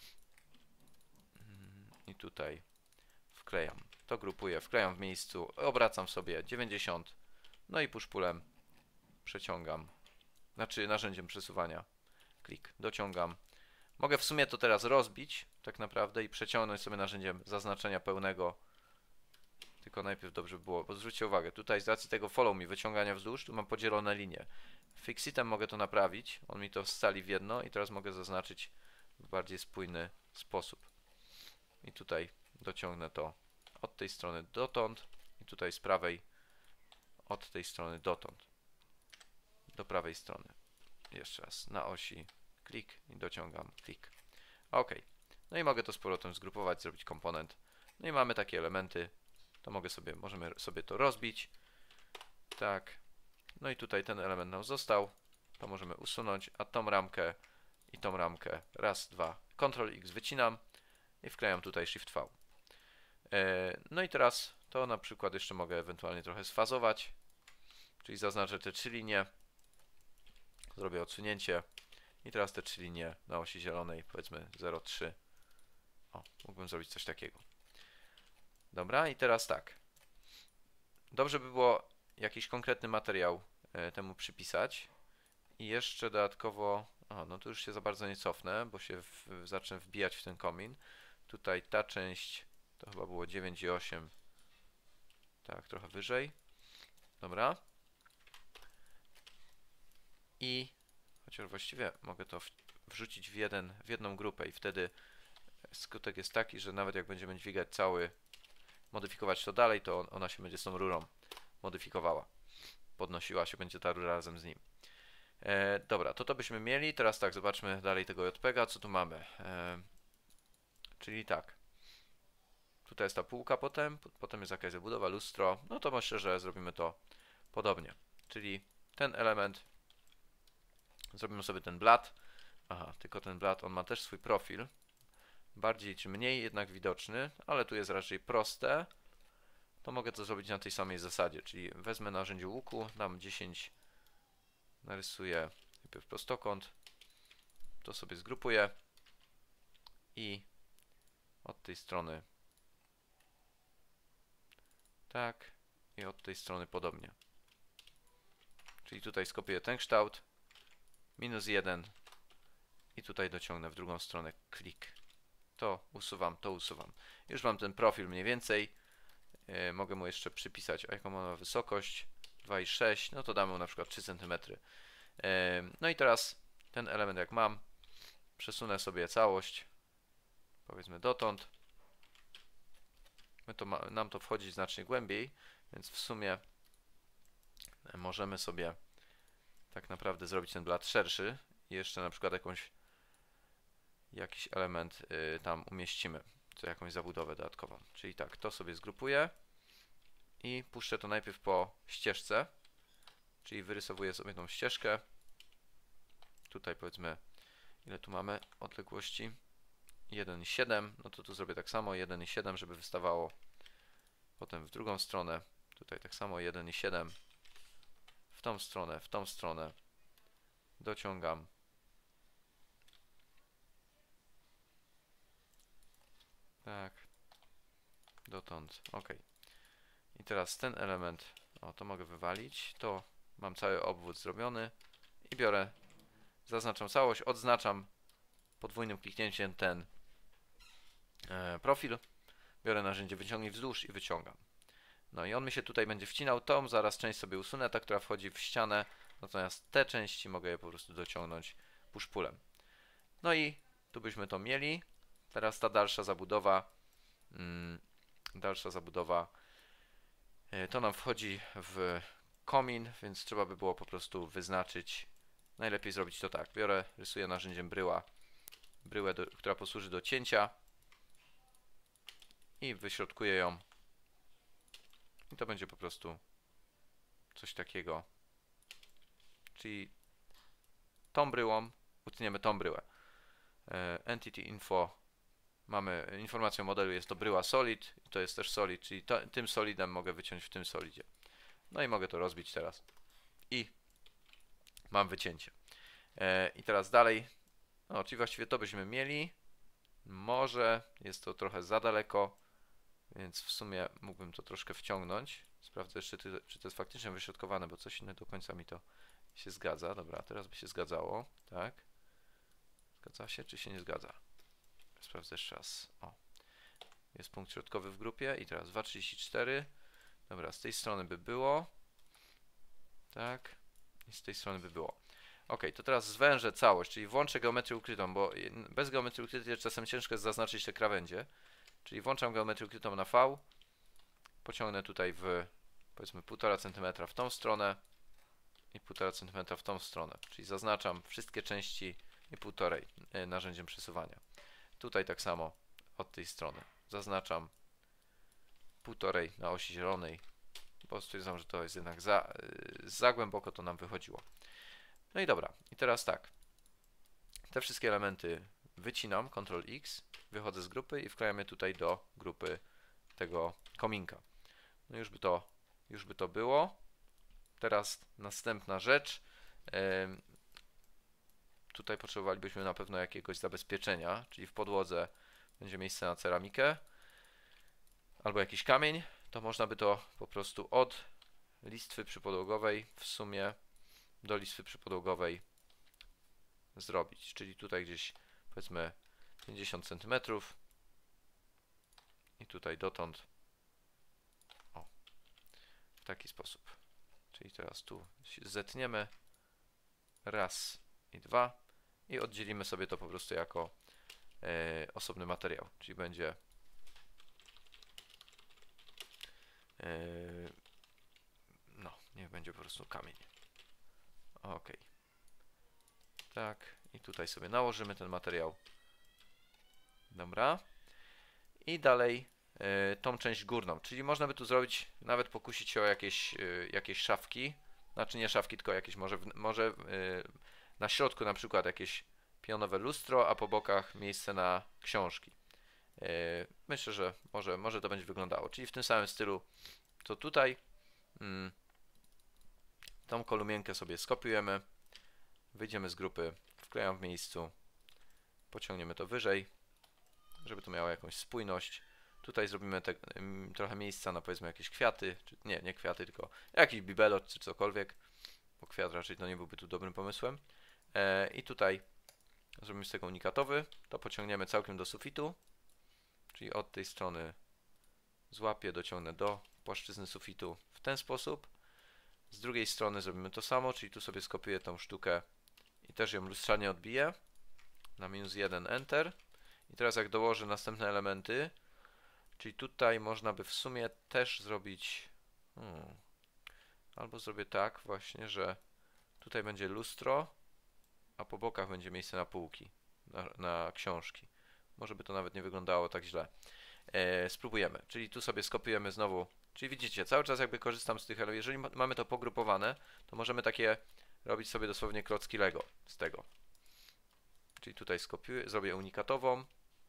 i tutaj wklejam. To grupuję, wklejam w miejscu, obracam sobie dziewięćdziesiąt, no i push-pullem przeciągam, znaczy narzędziem przesuwania, klik, dociągam. Mogę w sumie to teraz rozbić tak naprawdę i przeciągnąć sobie narzędziem zaznaczenia pełnego. Tylko najpierw dobrze by było, bo zwróćcie uwagę, tutaj z racji tego follow me, wyciągania wzdłuż, tu mam podzielone linie. Fixitem mogę to naprawić, on mi to scali w jedno i teraz mogę zaznaczyć w bardziej spójny sposób. I tutaj dociągnę to od tej strony dotąd i tutaj z prawej od tej strony dotąd do prawej strony. Jeszcze raz na osi klik i dociągam klik. Ok. No i mogę to z powrotem zgrupować, zrobić komponent. No i mamy takie elementy. To mogę sobie, możemy sobie to rozbić. Tak. No i tutaj ten element nam został. To możemy usunąć, a tą ramkę i tą ramkę raz, dwa, kontrol X wycinam i wklejam tutaj Shift V. No i teraz to na przykład jeszcze mogę ewentualnie trochę sfazować, czyli zaznaczę te trzy linie, zrobię odsunięcie i teraz te trzy linie na osi zielonej, powiedzmy zero przecinek trzy. O, mógłbym zrobić coś takiego. Dobra, i teraz tak. Dobrze by było jakiś konkretny materiał temu przypisać i jeszcze dodatkowo, o, no tu już się za bardzo nie cofnę, bo się w, zacznę wbijać w ten komin. Tutaj ta część to chyba było dziewięć i osiem. Tak, trochę wyżej. Dobra. I chociaż właściwie mogę to wrzucić w, jeden, w jedną grupę i wtedy skutek jest taki, że nawet jak będziemy dźwigać cały, modyfikować to dalej, to ona się będzie z tą rurą modyfikowała. Podnosiła się będzie ta rura razem z nim. E, dobra, to to byśmy mieli. Teraz tak, zobaczmy dalej tego J P G a, co tu mamy. E, czyli tak. Tutaj jest ta półka potem, potem jest jakaś zabudowa, lustro. No to myślę, że zrobimy to podobnie. Czyli ten element, zrobimy sobie ten blat. Aha, tylko ten blat, on ma też swój profil. Bardziej czy mniej jednak widoczny, ale tu jest raczej proste. To mogę to zrobić na tej samej zasadzie, czyli wezmę narzędzie łuku, dam dziesięć, narysuję najpierw prostokąt, to sobie zgrupuję i od tej strony tak i od tej strony podobnie. Czyli tutaj skopiuję ten kształt, minus jeden i tutaj dociągnę w drugą stronę, klik. To usuwam, to usuwam. Już mam ten profil mniej więcej. Yy, mogę mu jeszcze przypisać, jaką ma wysokość, dwa i sześć, no to damy mu na przykład trzy centymetry. Yy, no i teraz ten element jak mam, przesunę sobie całość, powiedzmy dotąd. My to ma, nam to wchodzi znacznie głębiej, więc w sumie możemy sobie tak naprawdę zrobić ten blat szerszy i jeszcze na przykład jakąś jakiś element y, tam umieścimy, czy jakąś zabudowę dodatkową. Czyli tak, to sobie zgrupuję i puszczę to najpierw po ścieżce, czyli wyrysowuję sobie tą ścieżkę. Tutaj powiedzmy, ile tu mamy odległości? jeden i siedem, no to tu zrobię tak samo, jeden i siedem, żeby wystawało. Potem w drugą stronę, tutaj tak samo jeden i siedem, w tą stronę, w tą stronę, dociągam. Tak, dotąd, ok. I teraz ten element, o to mogę wywalić, to mam cały obwód zrobiony i biorę, zaznaczam całość, odznaczam podwójnym kliknięciem ten profil, biorę narzędzie wyciągnij wzdłuż i wyciągam. No i on mi się tutaj będzie wcinał, tą zaraz część sobie usunę, ta, która wchodzi w ścianę, natomiast te części mogę je po prostu dociągnąć push-pullem. No i tu byśmy to mieli. Teraz ta dalsza zabudowa, mm, dalsza zabudowa, yy, to nam wchodzi w komin, więc trzeba by było po prostu wyznaczyć. Najlepiej zrobić to tak. Biorę, rysuję narzędziem bryła, bryłę, do, która posłuży do cięcia i wyśrodkuję ją. I to będzie po prostu coś takiego. Czyli tą bryłą utniemy tą bryłę. Entity info, mamy informację o modelu, jest to bryła solid, to jest też solid, czyli to, tym solidem mogę wyciąć w tym solidzie. No i mogę to rozbić teraz. I mam wycięcie. I teraz dalej, no czyli właściwie to byśmy mieli. Może jest to trochę za daleko, więc w sumie mógłbym to troszkę wciągnąć. Sprawdzę jeszcze, czy to jest faktycznie wyśrodkowane, bo coś nie do końca mi to się zgadza. Dobra, teraz by się zgadzało, tak? Zgadza się, czy się nie zgadza? Sprawdzę jeszcze raz. O, jest punkt środkowy w grupie i teraz dwa trzydzieści cztery. Dobra, z tej strony by było. Tak. I z tej strony by było. Ok, to teraz zwężę całość, czyli włączę geometrię ukrytą, bo bez geometrii ukrytej czasem ciężko jest zaznaczyć te krawędzie. Czyli włączam geometrię ukrytą na V. Pociągnę tutaj w, powiedzmy, półtora centymetra w tą stronę i półtora centymetra w tą stronę. Czyli zaznaczam wszystkie części i półtorej narzędziem przesuwania. Tutaj tak samo od tej strony. Zaznaczam półtorej na osi zielonej, bo stwierdzam, że to jest jednak za, za głęboko to nam wychodziło. No i dobra, i teraz tak. Te wszystkie elementy wycinam, kontrol X, wychodzę z grupy i wklejam je tutaj do grupy tego kominka. No już by to, już by to było. Teraz następna rzecz. Tutaj potrzebowalibyśmy na pewno jakiegoś zabezpieczenia, czyli w podłodze będzie miejsce na ceramikę albo jakiś kamień. To można by to po prostu od listwy przypodłogowej w sumie do listwy przypodłogowej zrobić. Czyli tutaj gdzieś powiedzmy pięćdziesiąt centymetrów i tutaj dotąd o, w taki sposób. Czyli teraz tu zetniemy raz i dwa i oddzielimy sobie to po prostu jako e, osobny materiał, czyli będzie e, no, niech będzie po prostu kamień. Ok. Tak, i tutaj sobie nałożymy ten materiał. Dobra. I dalej y, tą część górną, czyli można by tu zrobić, nawet pokusić się o jakieś, y, jakieś szafki, znaczy nie szafki, tylko jakieś może, może y, na środku na przykład jakieś pionowe lustro, a po bokach miejsce na książki. Y, myślę, że może, może to będzie wyglądało, czyli w tym samym stylu co tutaj. Y, tą kolumienkę sobie skopiujemy, wyjdziemy z grupy, wklejam w miejscu, pociągniemy to wyżej, żeby to miało jakąś spójność. Tutaj zrobimy te, um, trochę miejsca na powiedzmy jakieś kwiaty, czy nie, nie kwiaty, tylko jakiś bibelot, czy cokolwiek, bo kwiat raczej to nie byłby tu dobrym pomysłem. E, I tutaj zrobimy z tego unikatowy, to pociągniemy całkiem do sufitu, czyli od tej strony złapię, dociągnę do płaszczyzny sufitu w ten sposób. Z drugiej strony zrobimy to samo, czyli tu sobie skopiuję tą sztukę i też ją lustrzanie odbiję. Na minus jeden Enter. I teraz jak dołożę następne elementy, czyli tutaj można by w sumie też zrobić hmm, albo zrobię tak właśnie, że tutaj będzie lustro, a po bokach będzie miejsce na półki, na, na książki. Może by to nawet nie wyglądało tak źle. E, spróbujemy, czyli tu sobie skopiujemy znowu, czyli widzicie, cały czas jakby korzystam z tych elementów. Jeżeli ma, mamy to pogrupowane, to możemy takie robić sobie dosłownie klocki Lego z tego. Czyli tutaj skopiuję, zrobię unikatową.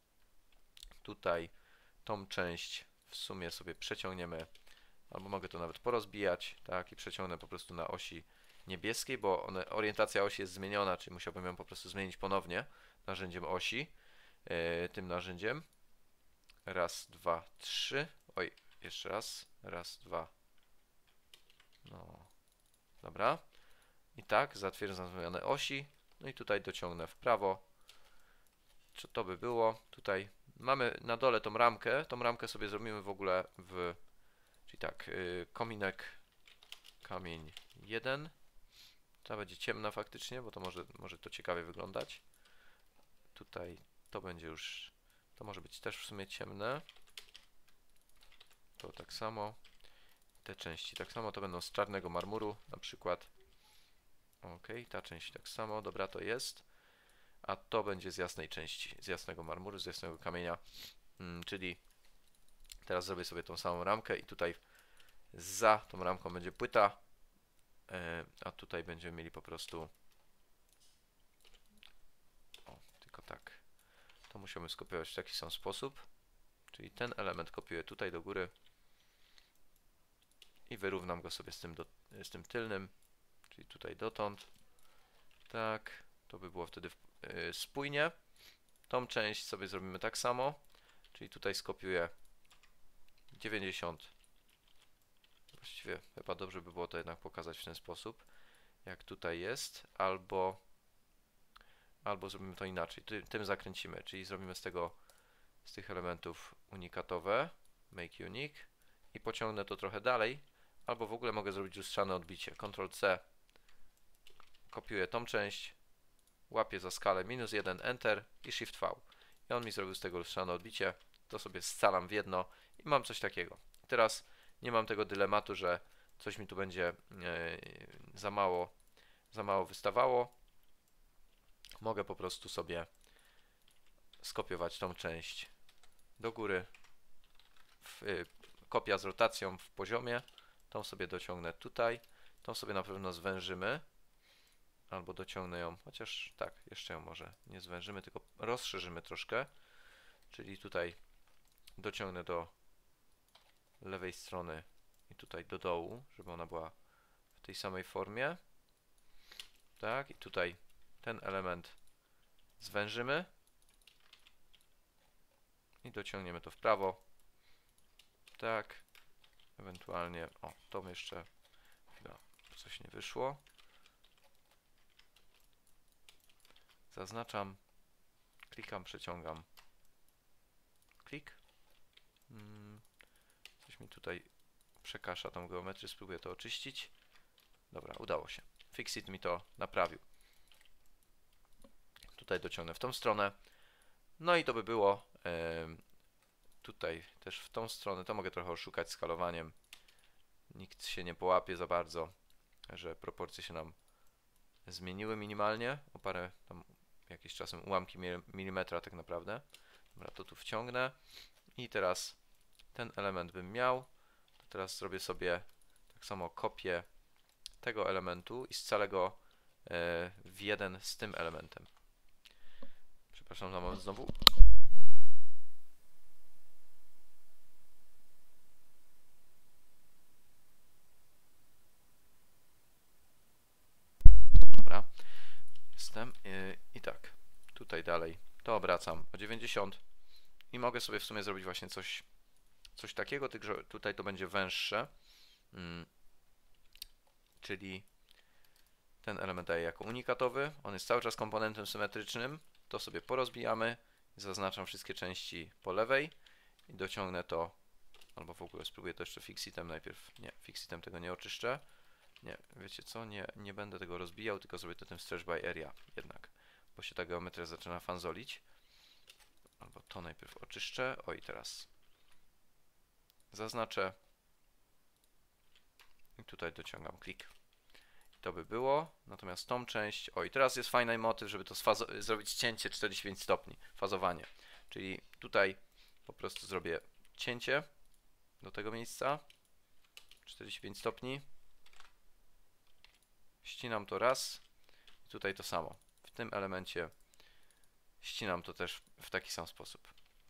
Tutaj tą część w sumie sobie przeciągniemy, albo mogę to nawet porozbijać, tak, i przeciągnę po prostu na osi niebieskiej, bo one, orientacja osi jest zmieniona, czyli musiałbym ją po prostu zmienić ponownie narzędziem osi, yy, tym narzędziem. Raz, dwa, trzy. Oj, jeszcze raz. Raz, dwa. No, dobra. I tak, zatwierdzam zmianę osi. No i tutaj dociągnę w prawo. Co to by było? Tutaj mamy na dole tą ramkę, tą ramkę sobie zrobimy w ogóle w, czyli tak, yy, kominek, kamień jeden, ta będzie ciemna faktycznie, bo to może, może to ciekawie wyglądać. Tutaj to będzie już, to może być też w sumie ciemne. To tak samo. Te części tak samo, to będą z czarnego marmuru na przykład. Ok, ta część tak samo, dobra, to jest. A to będzie z jasnej części, z jasnego marmuru, z jasnego kamienia. Hmm, czyli teraz zrobię sobie tą samą ramkę i tutaj za tą ramką będzie płyta. Yy, a tutaj będziemy mieli po prostu... O, tylko tak. To musimy skopiować w taki sam sposób. Czyli ten element kopiuję tutaj do góry. I wyrównam go sobie z tym, do, z tym tylnym, czyli tutaj dotąd. Tak, to by było wtedy yy, spójnie. Tą część sobie zrobimy tak samo, czyli tutaj skopiuję dziewięćdziesiąt. Właściwie chyba dobrze by było to jednak pokazać w ten sposób, jak tutaj jest, albo, albo zrobimy to inaczej. Ty, tym zakręcimy, czyli zrobimy z tego, z tych elementów unikatowe, make unique i pociągnę to trochę dalej. Albo w ogóle mogę zrobić lustrzane odbicie. kontrol C. Kopiuję tą część. Łapię za skalę minus jeden, Enter i Shift V. I on mi zrobił z tego lustrzane odbicie. To sobie scalam w jedno i mam coś takiego. Teraz nie mam tego dylematu, że coś mi tu będzie yy, za mało, za mało wystawało. Mogę po prostu sobie skopiować tą część do góry. W, yy, kopia z rotacją w poziomie. Tą sobie dociągnę tutaj, tą sobie na pewno zwężymy, albo dociągnę ją, chociaż tak, jeszcze ją może nie zwężymy, tylko rozszerzymy troszkę, czyli tutaj dociągnę do lewej strony i tutaj do dołu, żeby ona była w tej samej formie, tak, i tutaj ten element zwężymy i dociągniemy to w prawo, tak. Ewentualnie, o, to jeszcze, chwila, coś nie wyszło. Zaznaczam, klikam, przeciągam. Klik. Hmm, coś mi tutaj przekasza tą geometrię, spróbuję to oczyścić. Dobra, udało się. Fixit mi to naprawił. Tutaj dociągnę w tą stronę. No i to by było. Yy, tutaj też w tą stronę, to mogę trochę oszukać skalowaniem. Nikt się nie połapie za bardzo, że proporcje się nam zmieniły minimalnie, o parę tam jakieś czasem ułamki milimetra tak naprawdę. Dobra, to tu wciągnę i teraz ten element bym miał. To teraz zrobię sobie tak samo kopię tego elementu i scalę go w jeden z tym elementem. Przepraszam za moment znowu. Dobra, jestem i, i tak, tutaj dalej to obracam o dziewięćdziesiąt i mogę sobie w sumie zrobić właśnie coś, coś takiego, tylko że tutaj to będzie węższe, hmm. czyli ten element daję jako unikatowy, on jest cały czas komponentem symetrycznym, to sobie porozbijamy, zaznaczam wszystkie części po lewej i dociągnę to, albo w ogóle spróbuję to jeszcze fixitem najpierw, nie, fixitem tego nie oczyszczę, nie, wiecie co, nie, nie będę tego rozbijał, tylko zrobię to tym stretch by area jednak, bo się ta geometria zaczyna fanzolić, albo to najpierw oczyszczę, o i teraz zaznaczę i tutaj dociągam klik. To by było, natomiast tą część, o i teraz jest fajny motyw, żeby to zrobić cięcie czterdzieści pięć stopni, fazowanie, czyli tutaj po prostu zrobię cięcie do tego miejsca, czterdzieści pięć stopni, ścinam to raz i tutaj to samo, w tym elemencie ścinam to też w taki sam sposób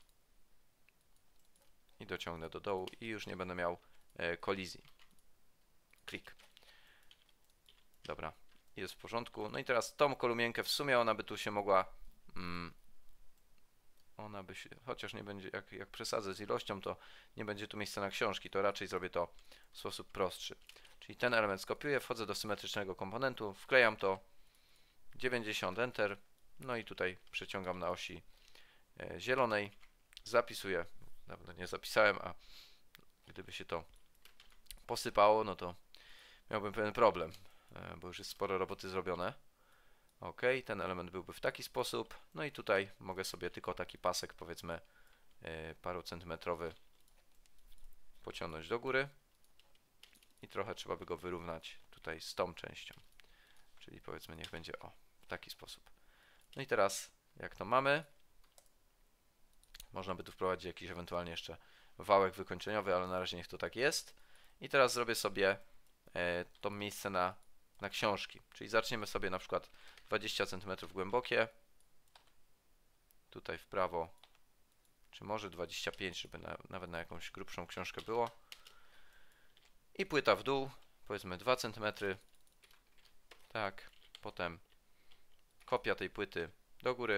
i dociągnę do dołu i już nie będę miał e, kolizji, klik. Dobra, jest w porządku. No i teraz tą kolumienkę w sumie ona by tu się mogła, mm, ona by się, chociaż nie będzie, jak, jak przesadzę z ilością, to nie będzie tu miejsca na książki, to raczej zrobię to w sposób prostszy. Czyli ten element skopiuję, wchodzę do symetrycznego komponentu, wklejam to, dziewięćdziesiąt, Enter, no i tutaj przeciągam na osi e, zielonej zapisuję, dawno nie zapisałem, a gdyby się to posypało, no to miałbym pewien problem, bo już jest sporo roboty zrobione. Ok, ten element byłby w taki sposób, no i tutaj mogę sobie tylko taki pasek, powiedzmy parocentymetrowy, pociągnąć do góry i trochę trzeba by go wyrównać tutaj z tą częścią, czyli powiedzmy niech będzie o, w taki sposób. No i teraz jak to mamy, można by tu wprowadzić jakiś ewentualnie jeszcze wałek wykończeniowy, ale na razie niech to tak jest. I teraz zrobię sobie e, to miejsce na, na książki, czyli zaczniemy sobie na przykład dwadzieścia centymetrów głębokie, tutaj w prawo, czy może dwadzieścia pięć, żeby na, nawet na jakąś grubszą książkę było. I płyta w dół, powiedzmy dwa centymetry, tak, potem kopia tej płyty do góry,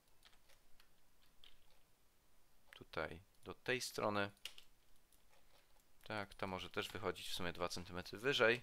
tutaj do tej strony, tak, ta może też wychodzić w sumie dwa centymetry wyżej,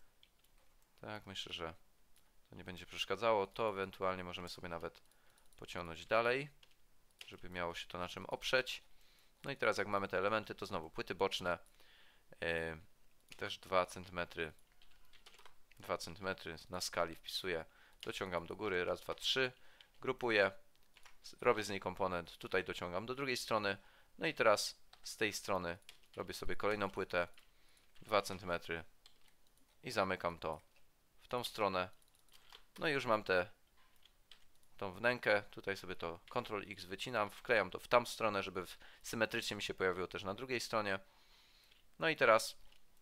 tak, myślę, że to nie będzie przeszkadzało, to ewentualnie możemy sobie nawet pociągnąć dalej, żeby miało się to na czym oprzeć. No i teraz jak mamy te elementy, to znowu płyty boczne, yy, też dwa centymetry, dwa centymetry na skali wpisuję, dociągam do góry, raz, dwa, trzy, grupuję, robię z niej komponent, tutaj dociągam do drugiej strony, no i teraz z tej strony robię sobie kolejną płytę, dwa centymetry i zamykam to w tą stronę. No i już mam tę tą wnękę, tutaj sobie to kontrol X wycinam, wklejam to w tam stronę, żeby symetrycznie mi się pojawiło też na drugiej stronie. No i teraz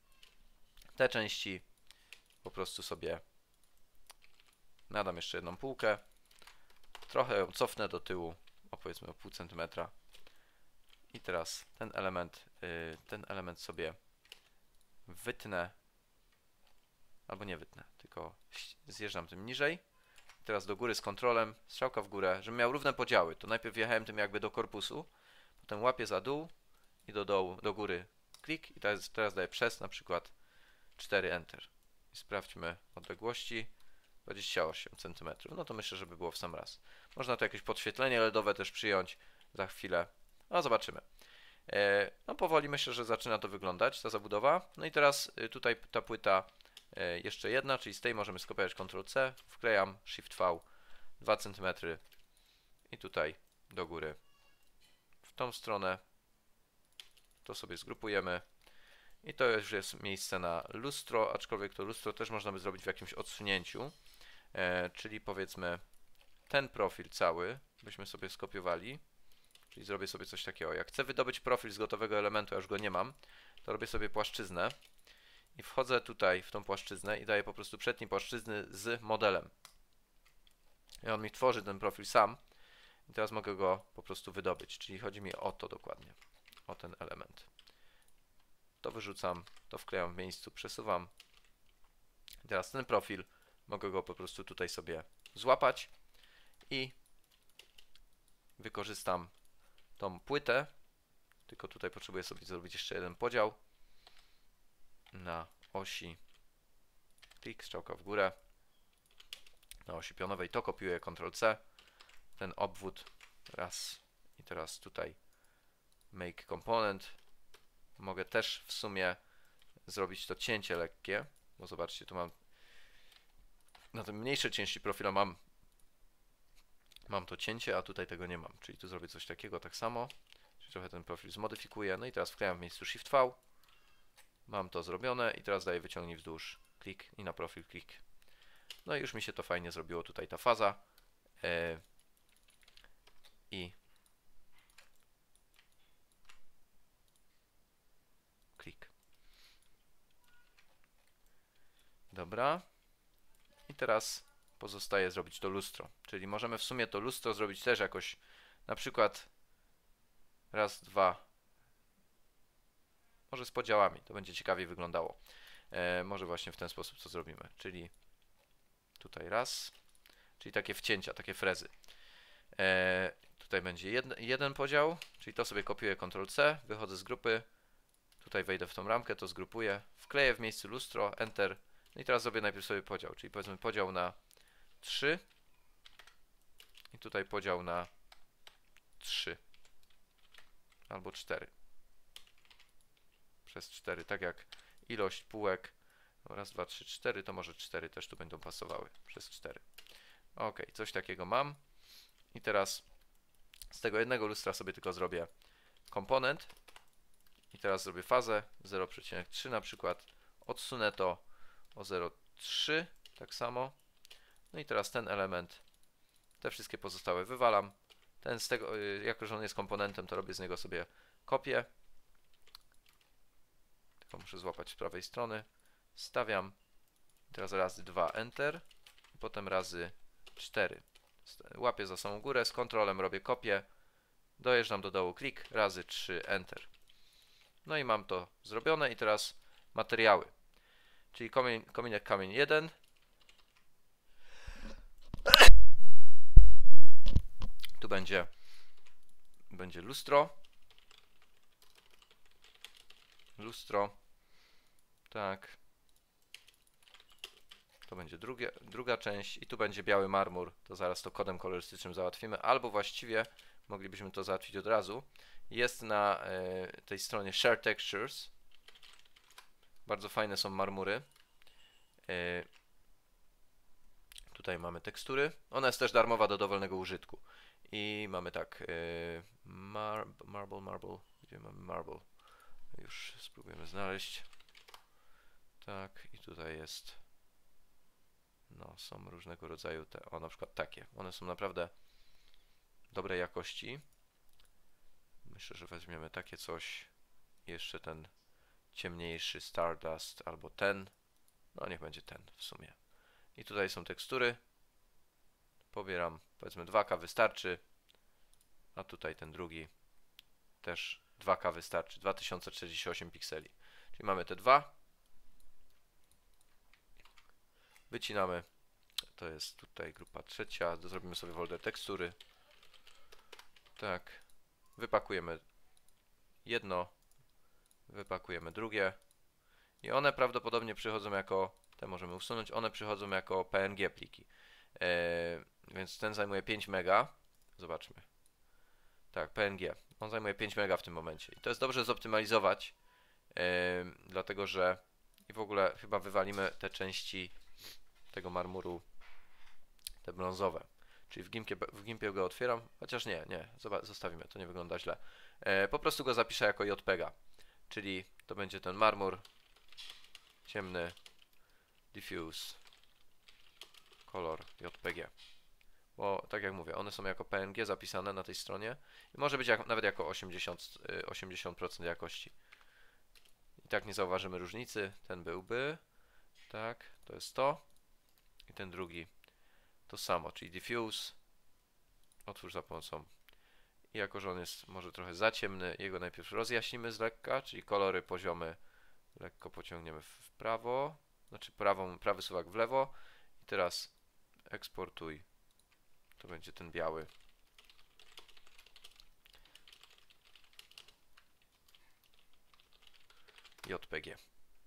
te części po prostu sobie nadam jeszcze jedną półkę, trochę ją cofnę do tyłu, o powiedzmy o pół centymetra. I teraz ten element, yy, ten element sobie wytnę, albo nie wytnę, tylko zjeżdżam tym niżej. I teraz do góry z kontrolem, strzałka w górę, żebym miał równe podziały. To najpierw wjechałem tym jakby do korpusu, potem łapię za dół i do dołu, do góry klik i teraz, teraz daję przez na przykład cztery Enter. I sprawdźmy odległości, dwadzieścia osiem centymetrów. No to myślę, żeby było w sam raz. Można tu jakieś podświetlenie LEDowe też przyjąć za chwilę. No zobaczymy. E, no powoli myślę, że zaczyna to wyglądać, ta zabudowa. No i teraz y, tutaj ta płyta y, jeszcze jedna, czyli z tej możemy skopiować kontrol C, wklejam Shift V dwa centymetry i tutaj do góry w tą stronę. To sobie zgrupujemy. I to już jest miejsce na lustro, aczkolwiek to lustro też można by zrobić w jakimś odsunięciu, e, czyli powiedzmy ten profil cały byśmy sobie skopiowali, czyli zrobię sobie coś takiego. Jak chcę wydobyć profil z gotowego elementu, ja już go nie mam, to robię sobie płaszczyznę i wchodzę tutaj w tą płaszczyznę i daję po prostu przedni płaszczyzny z modelem. I on mi tworzy ten profil sam i teraz mogę go po prostu wydobyć, czyli chodzi mi o to dokładnie, o ten element. To wyrzucam, to wklejam w miejscu, przesuwam. I teraz ten profil, mogę go po prostu tutaj sobie złapać i wykorzystam tą płytę, tylko tutaj potrzebuję sobie zrobić jeszcze jeden podział na osi, klik, strzałka w górę, na osi pionowej, to kopiuję, kontrol C, ten obwód, raz i teraz tutaj make component. Mogę też w sumie zrobić to cięcie lekkie, bo zobaczcie, tu mam na tym mniejszej części profilu mam mam to cięcie, a tutaj tego nie mam, czyli tu zrobię coś takiego tak samo, czyli trochę ten profil zmodyfikuję, no i teraz wklejam w miejscu Shift V, mam to zrobione i teraz daję wyciągnij wzdłuż, klik i na profil klik. No i już mi się to fajnie zrobiło tutaj ta faza yy, i klik. Dobra. I teraz pozostaje zrobić to lustro, czyli możemy w sumie to lustro zrobić też jakoś, na przykład raz, dwa, może z podziałami, to będzie ciekawiej wyglądało. E, może właśnie w ten sposób co zrobimy, czyli tutaj raz, czyli takie wcięcia, takie frezy. E, tutaj będzie jeden, jeden podział, czyli to sobie kopiuję, kontrol C, wychodzę z grupy, tutaj wejdę w tą ramkę, to zgrupuję, wkleję w miejscu lustro, Enter. No i teraz zrobię najpierw sobie podział, czyli powiedzmy podział na trzy i tutaj podział na trzy. albo cztery. Przez cztery, tak jak ilość półek. Raz, dwa, trzy, cztery, to może cztery też tu będą pasowały. Przez cztery. Ok, coś takiego mam. I teraz z tego jednego lustra sobie tylko zrobię komponent. I teraz zrobię fazę zero przecinek trzy na przykład. Odsunę to o zero przecinek trzy, tak samo. No i teraz ten element, te wszystkie pozostałe wywalam. Ten z tego, jako że on jest komponentem, to robię z niego sobie kopię. Tylko muszę złapać z prawej strony. Stawiam. Teraz razy dwa, Enter. I potem razy cztery. Łapię za samą górę, z kontrolem robię kopię. Dojeżdżam do dołu, klik, razy trzy, Enter. No i mam to zrobione i teraz materiały. Czyli komin, kominek kamień jeden. Tu będzie, będzie lustro. Lustro. Tak. To będzie drugie, druga część i tu będzie biały marmur. To zaraz to kodem kolorystycznym załatwimy. Albo właściwie moglibyśmy to załatwić od razu. Jest na y, tej stronie Share Textures. Bardzo fajne są marmury. Y, tutaj mamy tekstury. Ona jest też darmowa do dowolnego użytku. I mamy tak. Y, mar marble, marble. Gdzie mamy marble? Już spróbujemy znaleźć. Tak, i tutaj jest. No, są różnego rodzaju te. O, na przykład takie. One są naprawdę dobrej jakości. Myślę, że weźmiemy takie coś. Jeszcze ten ciemniejszy Stardust albo ten. No, niech będzie ten w sumie. I tutaj są tekstury. Pobieram, powiedzmy dwa K wystarczy. A tutaj ten drugi też dwa K wystarczy. dwa tysiące czterdzieści osiem pikseli. Czyli mamy te dwa. Wycinamy. To jest tutaj grupa trzecia. Zrobimy sobie folder tekstury. Tak. Wypakujemy jedno. Wypakujemy drugie. I one prawdopodobnie przychodzą jako, te możemy usunąć, one przychodzą jako P N G pliki. Eee, więc ten zajmuje pięć mega. Zobaczmy. Tak, P N G. On zajmuje pięć mega w tym momencie. I to jest dobrze zoptymalizować, eee, dlatego że i w ogóle chyba wywalimy te części tego marmuru, te brązowe. Czyli w gimpie, w gimpie go otwieram, chociaż nie, nie, zostawimy, to nie wygląda źle. Eee, po prostu go zapiszę jako J P G. Czyli to będzie ten marmur ciemny, diffuse, kolor J P G. Bo tak jak mówię, one są jako P N G zapisane na tej stronie i może być jak, nawet jako osiemdziesiąt procent jakości. I tak nie zauważymy różnicy. Ten byłby, tak, to jest to. I ten drugi to samo, czyli diffuse. Otwórz za pomocą. I jako że on jest może trochę za ciemny, jego najpierw rozjaśnimy z lekka, czyli kolory, poziomy lekko pociągniemy w prawo, znaczy prawą, prawy suwak w lewo. I teraz eksportuj. To będzie ten biały. J P G.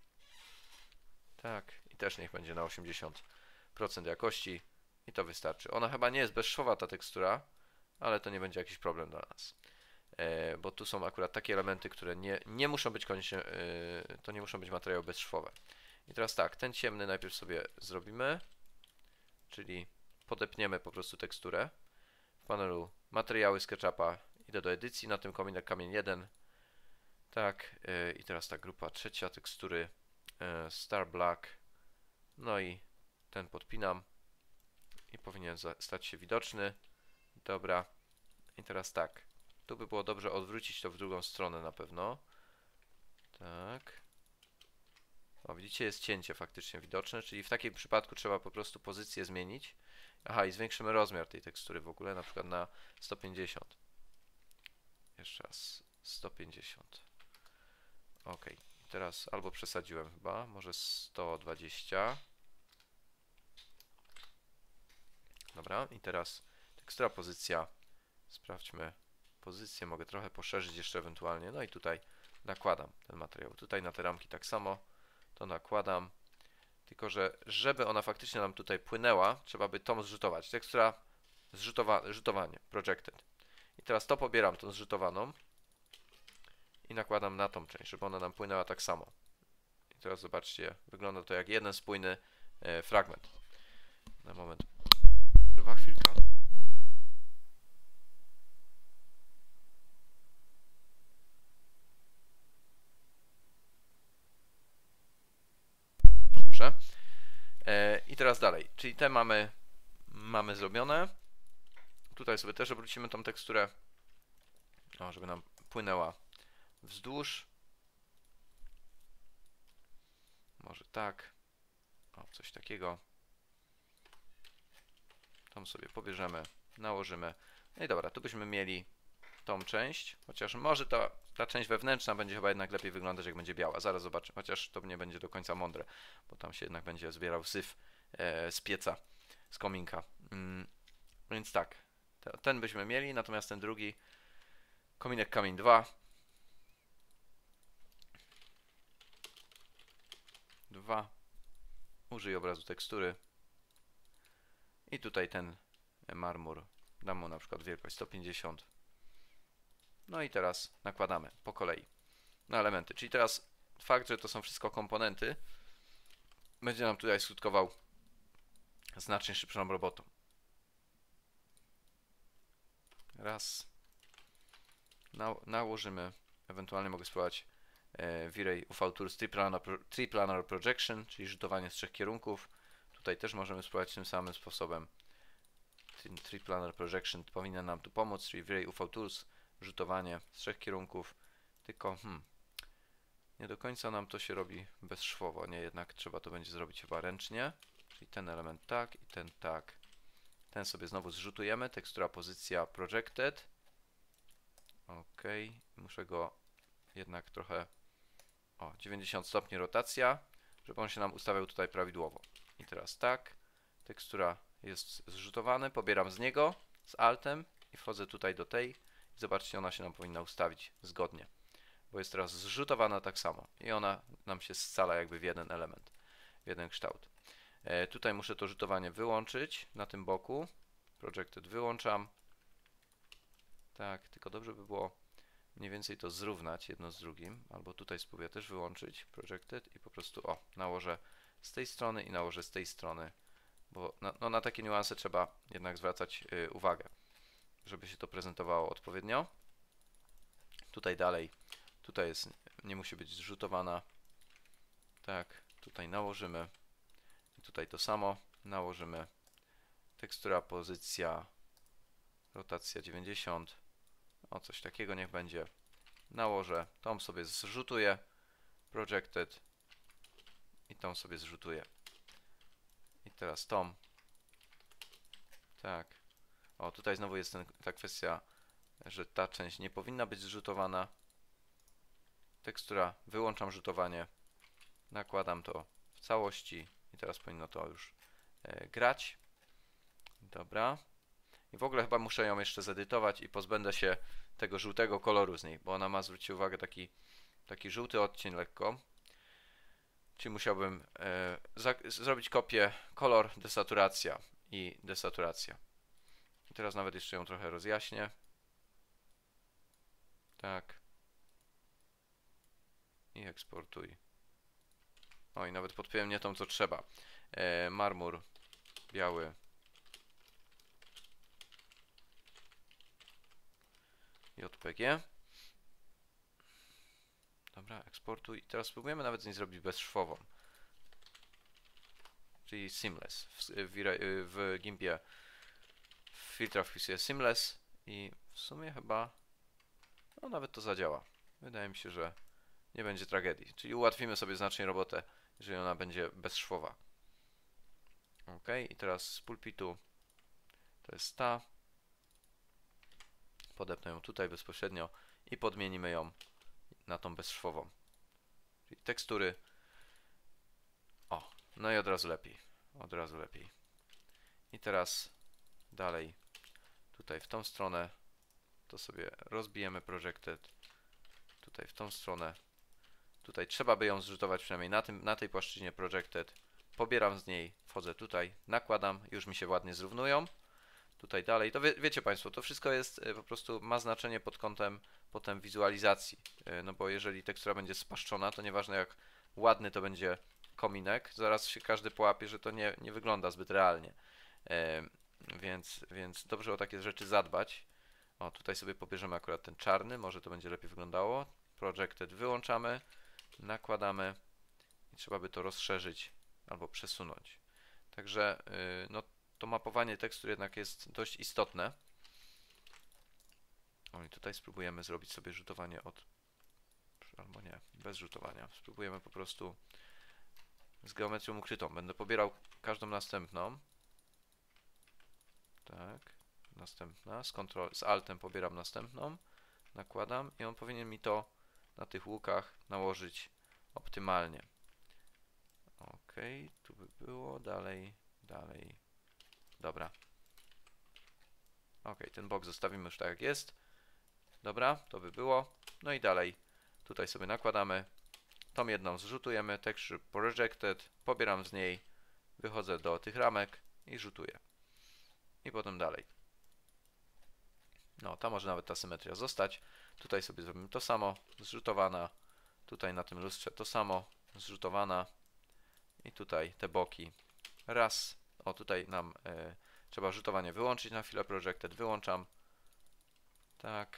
Tak, i też niech będzie na osiemdziesiąt procent jakości i to wystarczy. Ona chyba nie jest bezszwowa, ta tekstura, ale to nie będzie jakiś problem dla nas. E, bo tu są akurat takie elementy, które nie, nie muszą być koniecznie, e, to nie muszą być materiały bezszwowe. I teraz tak, ten ciemny najpierw sobie zrobimy, czyli podepniemy po prostu teksturę. W panelu materiały SketchUpa idę do edycji, na tym kominek kamień jeden. Tak, e, i teraz ta grupa trzecia, tekstury e, Star Black. No i ten podpinam i powinien stać się widoczny. Dobra, i teraz tak. Tu by było dobrze odwrócić to w drugą stronę na pewno. Tak. O, widzicie, jest cięcie faktycznie widoczne, czyli w takim przypadku trzeba po prostu pozycję zmienić. Aha, i zwiększymy rozmiar tej tekstury w ogóle, na przykład na sto pięćdziesiąt. Jeszcze raz, sto pięćdziesiąt. Ok, teraz albo przesadziłem chyba, może sto dwadzieścia. Dobra, i teraz tekstura, pozycja. Sprawdźmy pozycję, mogę trochę poszerzyć jeszcze ewentualnie. No i tutaj nakładam ten materiał. Tutaj na te ramki tak samo to nakładam. Tylko że żeby ona faktycznie nam tutaj płynęła, trzeba by tą zrzutować. Tekstura zrzutowa zrzutowanie, projected. I teraz to pobieram, tą zrzutowaną. nakładam na tą część, żeby ona nam płynęła tak samo. I teraz zobaczcie, wygląda to jak jeden spójny e, fragment. Na moment. Trwa chwilka. Dobrze. E, I teraz dalej. Czyli te mamy, mamy zrobione. Tutaj sobie też obrócimy tą teksturę, o, żeby nam płynęła wzdłuż. Może tak. O, coś takiego. Tą sobie pobierzemy, nałożymy. No i dobra, tu byśmy mieli tą część, chociaż może ta, ta część wewnętrzna będzie chyba jednak lepiej wyglądać, jak będzie biała. Zaraz zobaczymy, chociaż to nie będzie do końca mądre, bo tam się jednak będzie zbierał syf e, z pieca, z kominka. Mm, więc tak, te, ten byśmy mieli, natomiast ten drugi, kominek kamień dwa. dwa. Użyj obrazu tekstury. I tutaj ten marmur, dam mu na przykład wielkość sto pięćdziesiąt. No i teraz nakładamy po kolei na elementy. Czyli teraz fakt, że to są wszystko komponenty, będzie nam tutaj skutkował znacznie szybszą robotą. Raz. Na, nałożymy, ewentualnie mogę spróbować e, V-Ray U V Tools Triplanar, Triplanar Projection, czyli rzutowanie z trzech kierunków. Tutaj też możemy spróbować tym samym sposobem. Triplanar Projection powinien nam tu pomóc, czyli V-Ray U V Tools, rzutowanie z trzech kierunków. Tylko hmm, nie do końca nam to się robi bezszwowo, nie, jednak trzeba to będzie zrobić chyba ręcznie. Czyli ten element tak i ten tak. Ten sobie znowu zrzutujemy, tekstura pozycja projected. Ok, muszę go jednak trochę, o, dziewięćdziesiąt stopni rotacja, żeby on się nam ustawiał tutaj prawidłowo. I teraz tak, tekstura jest zrzutowany, pobieram z niego, z altem i wchodzę tutaj do tej i zobaczcie, ona się nam powinna ustawić zgodnie, bo jest teraz zrzutowana tak samo i ona nam się scala jakby w jeden element, w jeden kształt. E, tutaj muszę to rzutowanie wyłączyć na tym boku, projected wyłączam, tak, tylko dobrze by było mniej więcej to zrównać jedno z drugim, albo tutaj spróbuję też wyłączyć projected i po prostu, o, nałożę z tej strony i nałożę z tej strony, bo na, no, na takie niuanse trzeba jednak zwracać y, uwagę, żeby się to prezentowało odpowiednio. Tutaj dalej, tutaj jest, nie musi być zrzutowana, tak, tutaj nałożymy, i tutaj to samo, nałożymy, tekstura, pozycja, rotacja dziewięćdziesiąt, o, coś takiego niech będzie, nałożę, tą sobie zrzutuję, projected i tą sobie zrzutuję. I teraz tą. Tak. O, tutaj znowu jest ten, ta kwestia, że ta część nie powinna być zrzutowana. Tekstura, wyłączam rzutowanie, nakładam to w całości i teraz powinno to już e, grać. Dobra. I w ogóle chyba muszę ją jeszcze zedytować i pozbędę się tego żółtego koloru z niej, bo ona ma, zwróćcie uwagę, taki, taki żółty odcień lekko. Czyli musiałbym e, za, zrobić kopię kolor, desaturacja i desaturacja. I teraz nawet jeszcze ją trochę rozjaśnię. Tak. I eksportuj. O, i nawet podpiąłem nie tą, co trzeba. E, marmur biały. J P G. Dobra, eksportuj. I teraz spróbujemy nawet z niej zrobić bezszwową. Czyli seamless. W, w, w Gimpie w filtrach wpisuję seamless i w sumie chyba no nawet to zadziała. Wydaje mi się, że nie będzie tragedii. Czyli ułatwimy sobie znacznie robotę, jeżeli ona będzie bezszwowa. Ok, i teraz z pulpitu to jest ta. Podepnę ją tutaj bezpośrednio i podmienimy ją na tą bezszwową. Czyli tekstury. O, no i od razu lepiej. Od razu lepiej. I teraz dalej tutaj w tą stronę to sobie rozbijemy projected. Tutaj w tą stronę. Tutaj trzeba by ją zrzutować przynajmniej na, tym, na tej płaszczyźnie projected. Pobieram z niej, wchodzę tutaj, nakładam, już mi się ładnie zrównują. Tutaj dalej, to wie, wiecie Państwo, to wszystko jest po prostu, ma znaczenie pod kątem potem wizualizacji, no bo jeżeli tekstura będzie spaszczona, to nieważne jak ładny to będzie kominek, zaraz się każdy połapie, że to nie, nie wygląda zbyt realnie. Więc, więc dobrze o takie rzeczy zadbać. O, tutaj sobie pobierzemy akurat ten czarny, może to będzie lepiej wyglądało. Projected wyłączamy, nakładamy i trzeba by to rozszerzyć albo przesunąć. Także yy, no, to mapowanie tekstur jednak jest dość istotne. O, i tutaj spróbujemy zrobić sobie rzutowanie od... albo nie, bez rzutowania. Spróbujemy po prostu z geometrią ukrytą. Będę pobierał każdą następną. Tak, następna. Z, kontrol, z Altem pobieram następną. Nakładam i on powinien mi to na tych łukach nałożyć optymalnie. Ok, tu by było. Dalej, dalej. Dobra. Ok, ten bok zostawimy już tak jak jest. Dobra, to by było. No i dalej. Tutaj sobie nakładamy. Tą jedną zrzutujemy. Texture projected. Pobieram z niej. Wychodzę do tych ramek i rzutuję. I potem dalej. No, tam może nawet ta symetria zostać. Tutaj sobie zrobimy to samo. Zrzutowana. Tutaj na tym lustrze to samo. Zrzutowana. I tutaj te boki. Raz. O, tutaj nam y, trzeba rzutowanie wyłączyć na chwilę. Projected wyłączam. Tak.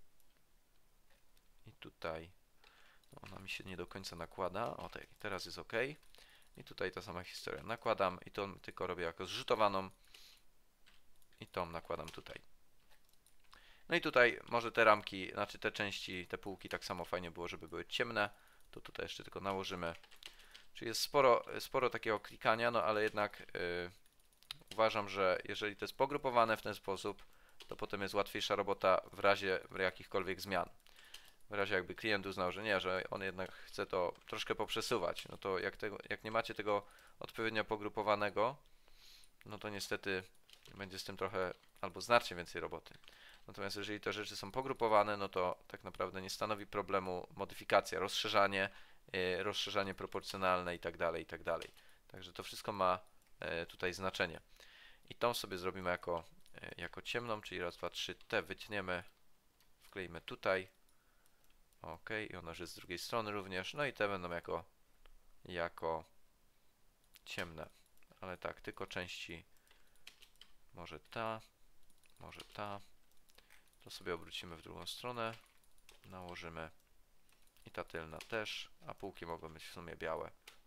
I tutaj. No, ona mi się nie do końca nakłada. O, tak. Teraz jest ok. I tutaj ta sama historia. Nakładam i to tylko robię jako zrzutowaną. I tą nakładam tutaj. No i tutaj może te ramki, znaczy te części, te półki tak samo fajnie było, żeby były ciemne. To tutaj jeszcze tylko nałożymy. Czyli jest sporo, sporo takiego klikania, no ale jednak yy, uważam, że jeżeli to jest pogrupowane w ten sposób, to potem jest łatwiejsza robota w razie jakichkolwiek zmian. W razie jakby klient uznał, że nie, że on jednak chce to troszkę poprzesuwać, no to jak, tego, jak nie macie tego odpowiednio pogrupowanego, no to niestety będzie z tym trochę albo znacznie więcej roboty. Natomiast jeżeli te rzeczy są pogrupowane, no to tak naprawdę nie stanowi problemu modyfikacja, rozszerzanie, yy, rozszerzanie proporcjonalne i tak dalej, i tak dalej. Także to wszystko ma yy, tutaj znaczenie. I tą sobie zrobimy jako, yy, jako ciemną, czyli raz, dwa, trzy, te wytniemy, wkleimy tutaj. Ok, i ona już jest z drugiej strony również. No i te będą jako, jako ciemne. Ale tak, tylko części. Może ta, może ta. To sobie obrócimy w drugą stronę. Nałożymy. I ta tylna też. A półki mogą być w sumie białe.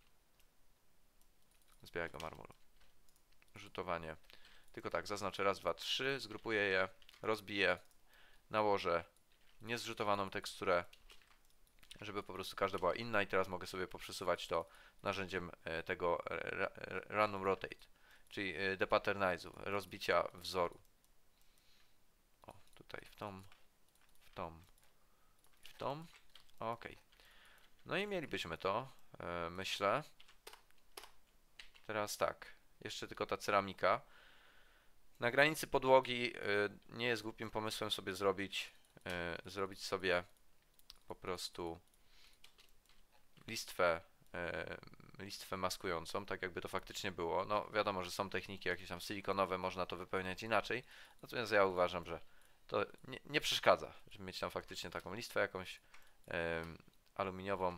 Z białego marmuru. Rzutowanie. Tylko tak, zaznaczę raz, dwa, trzy. Zgrupuję je. Rozbiję. Nałożę niezrzutowaną teksturę, żeby po prostu każda była inna i teraz mogę sobie poprzesuwać to narzędziem tego Random Rotate, czyli depatternize'u, rozbicia wzoru. O, tutaj w tą, w tą, w tą. Ok. No i mielibyśmy to, myślę. Teraz tak, jeszcze tylko ta ceramika. Na granicy podłogi nie jest głupim pomysłem sobie zrobić, zrobić sobie po prostu listwę, e, listwę maskującą, tak jakby to faktycznie było. No wiadomo, że są techniki jakieś tam silikonowe, można to wypełniać inaczej, natomiast ja uważam, że to nie, nie przeszkadza, żeby mieć tam faktycznie taką listwę jakąś e, aluminiową.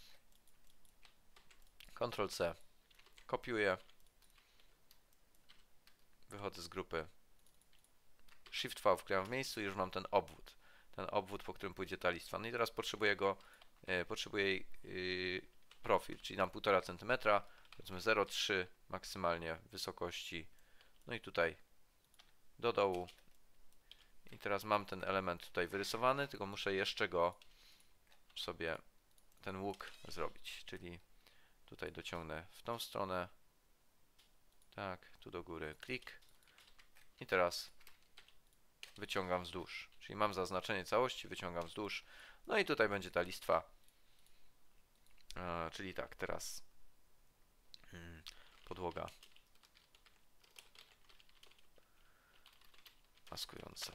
kontrol C, kopiuję, wychodzę z grupy, Shift V wklejam w miejscu i już mam ten obwód, ten obwód, po którym pójdzie ta listwa. No i teraz potrzebuję go, e, potrzebuję jej yy, profil, czyli nam półtora centymetra, powiedzmy zero przecinek trzy maksymalnie wysokości, no i tutaj do dołu. I teraz mam ten element tutaj wyrysowany, tylko muszę jeszcze go sobie, ten łuk zrobić, czyli tutaj dociągnę w tą stronę, tak, tu do góry, klik i teraz wyciągam wzdłuż, czyli mam zaznaczenie całości, wyciągam wzdłuż, no i tutaj będzie ta listwa, e, czyli tak, teraz hmm, podłoga maskująca.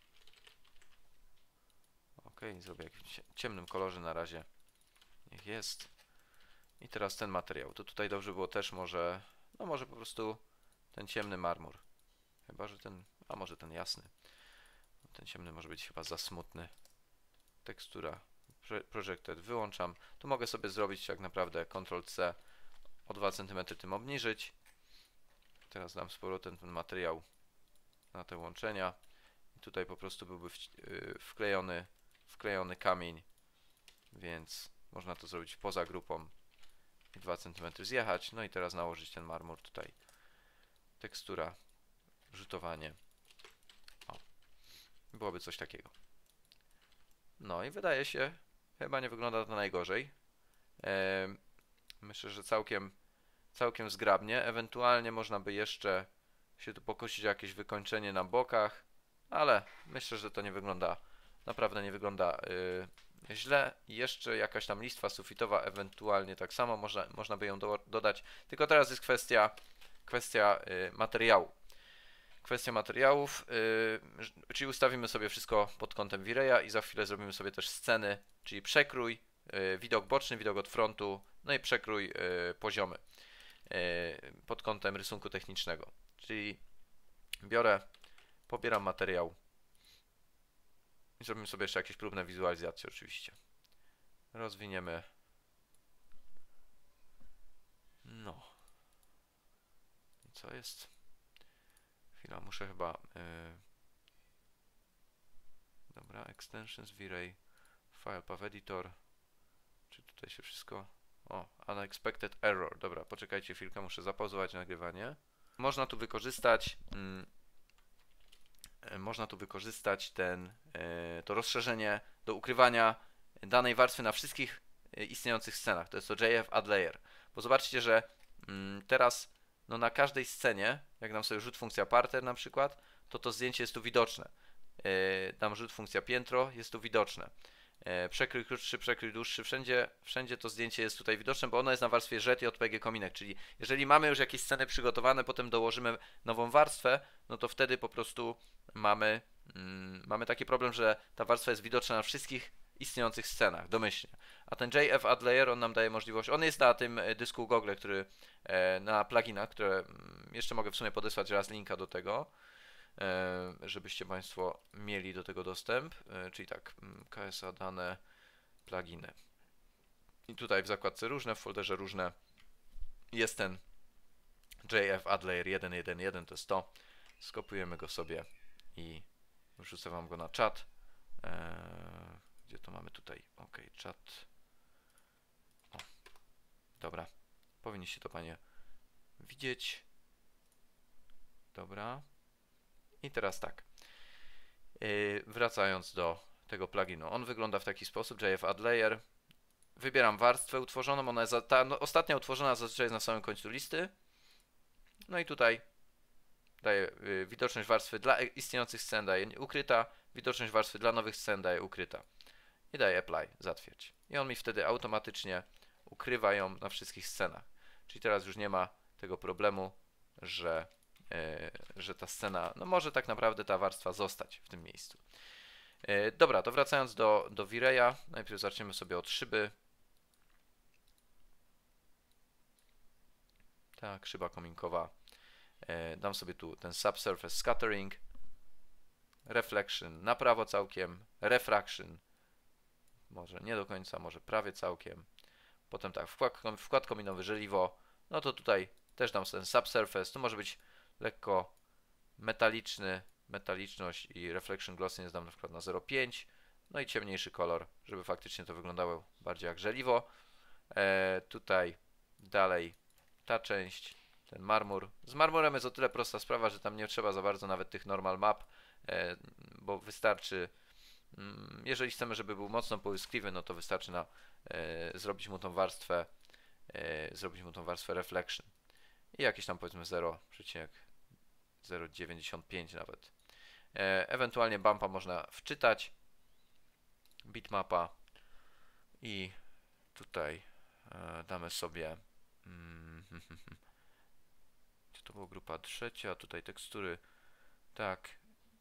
Ok, zrobię w jakimś ciemnym kolorze na razie, niech jest. I teraz ten materiał, to tutaj dobrze było też może, no może po prostu ten ciemny marmur, chyba że ten, a może ten jasny. Ten ciemny może być chyba za smutny. tekstura projected wyłączam. Tu mogę sobie zrobić tak naprawdę kontrol C, o dwa centymetry tym obniżyć. Teraz dam z powrotem ten materiał na te łączenia. I tutaj po prostu byłby wklejony, wklejony kamień, więc można to zrobić poza grupą i dwa centymetry zjechać. No i teraz nałożyć ten marmur tutaj. Tekstura, rzutowanie. O, byłoby coś takiego. No i wydaje się, chyba nie wygląda to najgorzej. Eee, myślę, że całkiem, całkiem zgrabnie. Ewentualnie można by jeszcze się tu pokusić o jakieś wykończenie na bokach, ale myślę, że to nie wygląda, naprawdę nie wygląda yy, źle. I jeszcze jakaś tam listwa sufitowa, ewentualnie tak samo można, można by ją do, dodać. Tylko teraz jest kwestia, kwestia yy, materiału. Kwestia materiałów, yy, czyli ustawimy sobie wszystko pod kątem V-Raya i za chwilę zrobimy sobie też sceny, czyli przekrój, yy, widok boczny, widok od frontu, no i przekrój yy, poziomy yy, pod kątem rysunku technicznego. Czyli biorę, pobieram materiał i zrobimy sobie jeszcze jakieś próbne wizualizacje oczywiście. Rozwiniemy. No. I co jest? Chwila, muszę chyba... Yy... Dobra, extensions, V-Ray, file path editor. Czy tutaj się wszystko... O, unexpected error. Dobra, poczekajcie chwilkę, muszę zapauzować nagrywanie. Można tu wykorzystać... Mm, można tu wykorzystać ten, yy, to rozszerzenie do ukrywania danej warstwy na wszystkich yy, istniejących scenach. To jest to J F Add Layer. Bo zobaczcie, że yy, teraz no na każdej scenie, jak dam sobie rzut funkcja parter na przykład, to to zdjęcie jest tu widoczne. Yy, dam rzut funkcja piętro, jest tu widoczne. Yy, przekrój krótszy, przekrój dłuższy, wszędzie, wszędzie to zdjęcie jest tutaj widoczne, bo ono jest na warstwie J J P G kominek, czyli jeżeli mamy już jakieś sceny przygotowane, potem dołożymy nową warstwę, no to wtedy po prostu mamy, mm, mamy taki problem, że ta warstwa jest widoczna na wszystkich istniejących scenach, domyślnie. A ten J F Add Layer, on nam daje możliwość, on jest na tym dysku Google, który, e, na pluginach, które mm, jeszcze mogę w sumie podesłać raz linka do tego, e, żebyście Państwo mieli do tego dostęp, e, czyli tak, K S A dane, pluginy. I tutaj w zakładce różne, w folderze różne jest ten J F Add Layer jeden jeden jeden, to jest to. Skopiujemy go sobie i wrzucę Wam go na czat. Eee, gdzie to mamy tutaj? Ok, czat. O, dobra. Powinniście to Panie widzieć. Dobra. I teraz tak. Eee, wracając do tego pluginu. On wygląda w taki sposób. J F Add Layer. Wybieram warstwę utworzoną. Ona jest za, ta no, ostatnia utworzona zazwyczaj jest na samym końcu listy. No i tutaj daje y, widoczność warstwy dla istniejących scen, daje ukryta, widoczność warstwy dla nowych scen daje ukryta. I daje apply, zatwierdź. I on mi wtedy automatycznie ukrywa ją na wszystkich scenach. Czyli teraz już nie ma tego problemu, że, y, że ta scena, no może tak naprawdę ta warstwa zostać w tym miejscu. Y, dobra, to wracając do, do V-Raya, najpierw zaczniemy sobie od szyby. Tak, szyba kominkowa. Dam sobie tu ten subsurface scattering, reflection na prawo całkiem, refraction może nie do końca, może prawie całkiem. Potem tak, wkład, wkład kominowy żeliwo, no to tutaj też dam ten subsurface, tu może być lekko metaliczny, metaliczność i reflection glossiness dam na przykład na zero przecinek pięć, no i ciemniejszy kolor, żeby faktycznie to wyglądało bardziej jak żeliwo. E, tutaj dalej ta część, ten marmur. Z marmurem jest o tyle prosta sprawa, że tam nie trzeba za bardzo nawet tych normal map, e, bo wystarczy, mm, jeżeli chcemy, żeby był mocno połyskliwy, no to wystarczy na, e, zrobić mu tą warstwę, e, zrobić mu tą warstwę reflection. I jakieś tam powiedzmy zero przecinek zero przecinek dziewięćdziesiąt pięć nawet. E, ewentualnie bumpa można wczytać, bitmapa i tutaj e, damy sobie mm, to była grupa trzecia, tutaj tekstury, tak,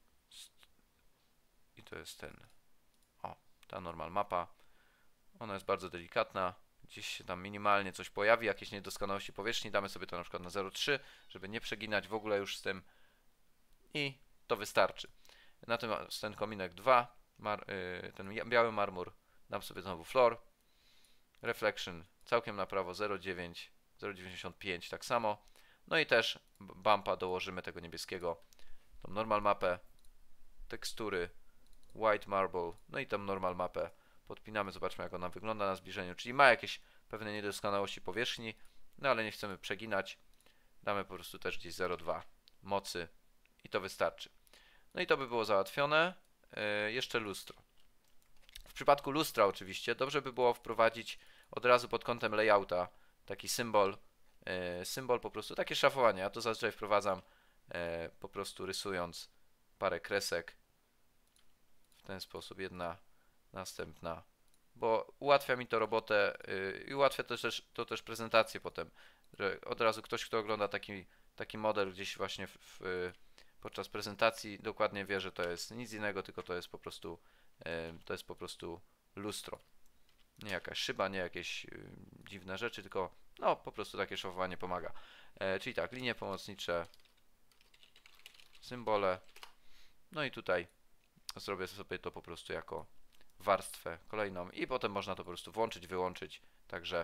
i to jest ten, o, ta normal mapa, ona jest bardzo delikatna, gdzieś się tam minimalnie coś pojawi, jakieś niedoskonałości powierzchni, damy sobie to na przykład na zero przecinek trzy, żeby nie przeginać w ogóle już z tym i to wystarczy. Natomiast ten kominek dwa mar, yy, ten biały marmur, dam sobie znowu floor, reflection całkiem na prawo zero przecinek dziewięć, zero przecinek dziewięćdziesiąt pięć tak samo, no i też bumpa dołożymy tego niebieskiego, tą normal mapę, tekstury, white marble, no i tam normal mapę podpinamy, zobaczmy jak ona wygląda na zbliżeniu, czyli ma jakieś pewne niedoskonałości powierzchni, no ale nie chcemy przeginać, damy po prostu też gdzieś zero przecinek dwa mocy i to wystarczy. No i to by było załatwione. Yy, jeszcze lustro. W przypadku lustra oczywiście dobrze by było wprowadzić od razu pod kątem layouta taki symbol, yy, symbol po prostu, takie szafowanie. Ja to zazwyczaj wprowadzam yy, po prostu rysując parę kresek w ten sposób, jedna, następna, bo ułatwia mi to robotę yy, i ułatwia to też, to też prezentację potem, że od razu ktoś, kto ogląda taki, taki model gdzieś właśnie w, w podczas prezentacji dokładnie wie, że to jest nic innego, tylko to jest po prostu to jest po prostu lustro. Nie jakaś szyba, nie jakieś dziwne rzeczy, tylko no po prostu takie szafowanie pomaga. E, czyli tak, linie pomocnicze, symbole, no i tutaj zrobię sobie to po prostu jako warstwę kolejną i potem można to po prostu włączyć, wyłączyć, także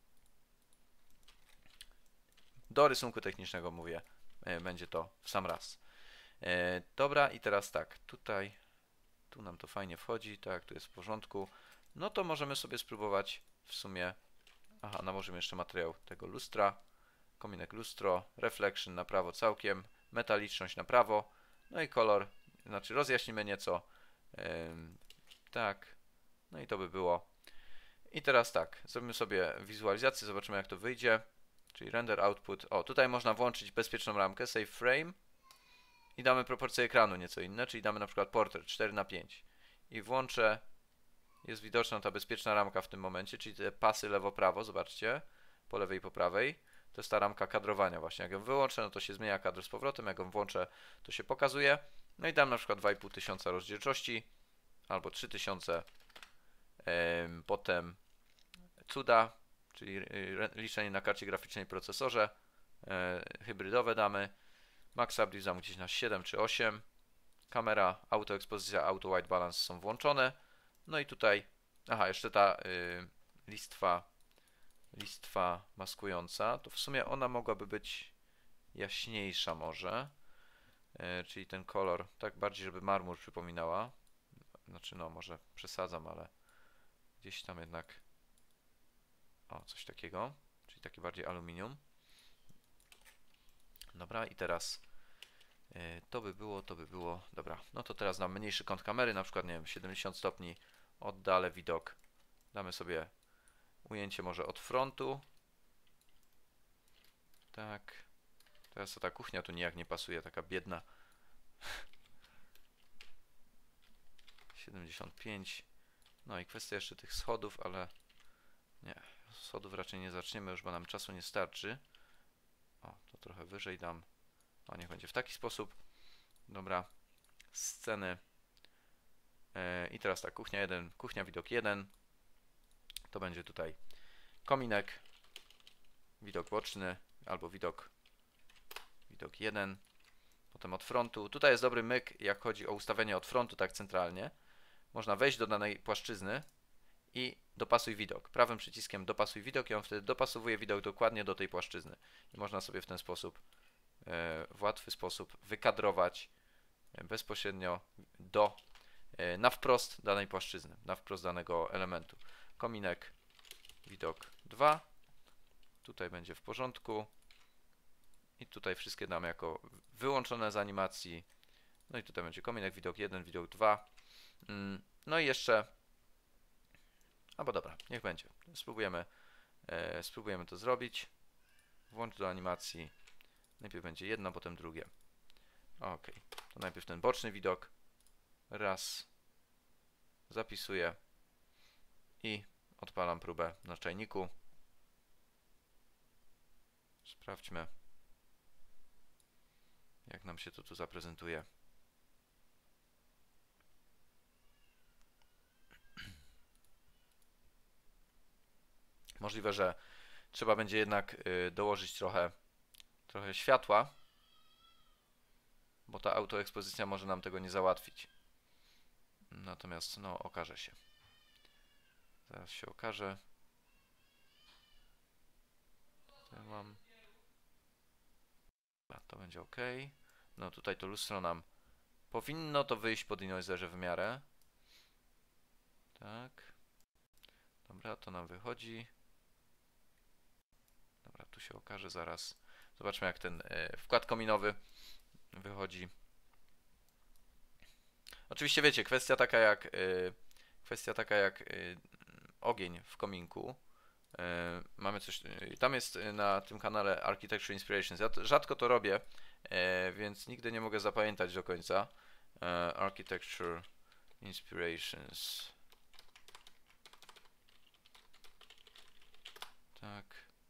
do rysunku technicznego mówię, e, będzie to w sam raz. E, dobra, i teraz tak, tutaj, tu nam to fajnie wchodzi, tak, tu jest w porządku. No to możemy sobie spróbować w sumie, aha, nałożymy jeszcze materiał tego lustra, kominek lustro, reflection na prawo całkiem, metaliczność na prawo, no i kolor, znaczy rozjaśnimy nieco, yy, tak, no i to by było. I teraz tak, zrobimy sobie wizualizację, zobaczymy jak to wyjdzie, czyli render output, o, tutaj można włączyć bezpieczną ramkę, save frame, i damy proporcje ekranu nieco inne, czyli damy na przykład portret cztery na pięć i włączę, jest widoczna ta bezpieczna ramka w tym momencie, czyli te pasy lewo-prawo, zobaczcie, po lewej i po prawej, to jest ta ramka kadrowania właśnie, jak ją wyłączę, no to się zmienia kadr z powrotem, jak ją włączę, to się pokazuje, no i dam na przykład dwa i pół tysiąca rozdzielczości, albo trzy tysiące, yy, potem cuda, czyli liczenie na karcie graficznej procesorze, yy, hybrydowe damy, Max Update dam gdzieś na siedem czy osiem. Kamera, autoekspozycja, auto white balance są włączone. No i tutaj, aha, jeszcze ta y, listwa, listwa maskująca, to w sumie ona mogłaby być jaśniejsza może. Y, czyli ten kolor, tak bardziej, żeby marmur przypominała. Znaczy no, może przesadzam, ale gdzieś tam jednak, o, coś takiego. Czyli taki bardziej aluminium. Dobra, i teraz to by było, to by było, dobra, no to teraz dam mniejszy kąt kamery, na przykład, nie wiem, siedemdziesiąt stopni, oddalę widok, damy sobie ujęcie może od frontu, tak, teraz to ta kuchnia tu nijak nie pasuje, taka biedna, siedemdziesiąt pięć, no i kwestia jeszcze tych schodów, ale nie, schodów raczej nie zaczniemy już, bo nam czasu nie starczy, o, to trochę wyżej dam, o, niech będzie w taki sposób. Dobra, sceny. Yy, I teraz tak, kuchnia jeden, kuchnia widok jeden. To będzie tutaj kominek, widok boczny, albo widok widok jeden. Potem od frontu. Tutaj jest dobry myk, jak chodzi o ustawienie od frontu, tak centralnie. Można wejść do danej płaszczyzny i dopasuj widok. Prawym przyciskiem dopasuj widok i on wtedy dopasowuje widok dokładnie do tej płaszczyzny. I można sobie w ten sposób, yy, w łatwy sposób wykadrować bezpośrednio do, na wprost danej płaszczyzny, na wprost danego elementu. Kominek, widok dwa, tutaj będzie w porządku i tutaj wszystkie damy jako wyłączone z animacji, no i tutaj będzie kominek, widok jeden, widok dwa, no i jeszcze, albo dobra, niech będzie, spróbujemy, e, spróbujemy to zrobić, włącz do animacji, najpierw będzie jedno, potem drugie. Ok, to najpierw ten boczny widok, raz, zapisuję i odpalam próbę na czajniku. Sprawdźmy, jak nam się to tu zaprezentuje. Możliwe, że trzeba będzie jednak y, dołożyć trochę, trochę światła, bo ta autoekspozycja może nam tego nie załatwić. Natomiast no okaże się. Zaraz się okaże. Tutaj mam. To będzie ok. No tutaj to lustro nam powinno to wyjść po denoiserze w miarę. Tak. Dobra, to nam wychodzi. Dobra, tu się okaże zaraz. Zobaczmy jak ten e, wkład kominowy wychodzi. Oczywiście wiecie, kwestia taka jak e, kwestia taka jak e, ogień w kominku. E, mamy coś, e, tam jest na tym kanale Architecture Inspirations. Ja to, rzadko to robię, e, więc nigdy nie mogę zapamiętać do końca. E, Architecture Inspirations. Tak.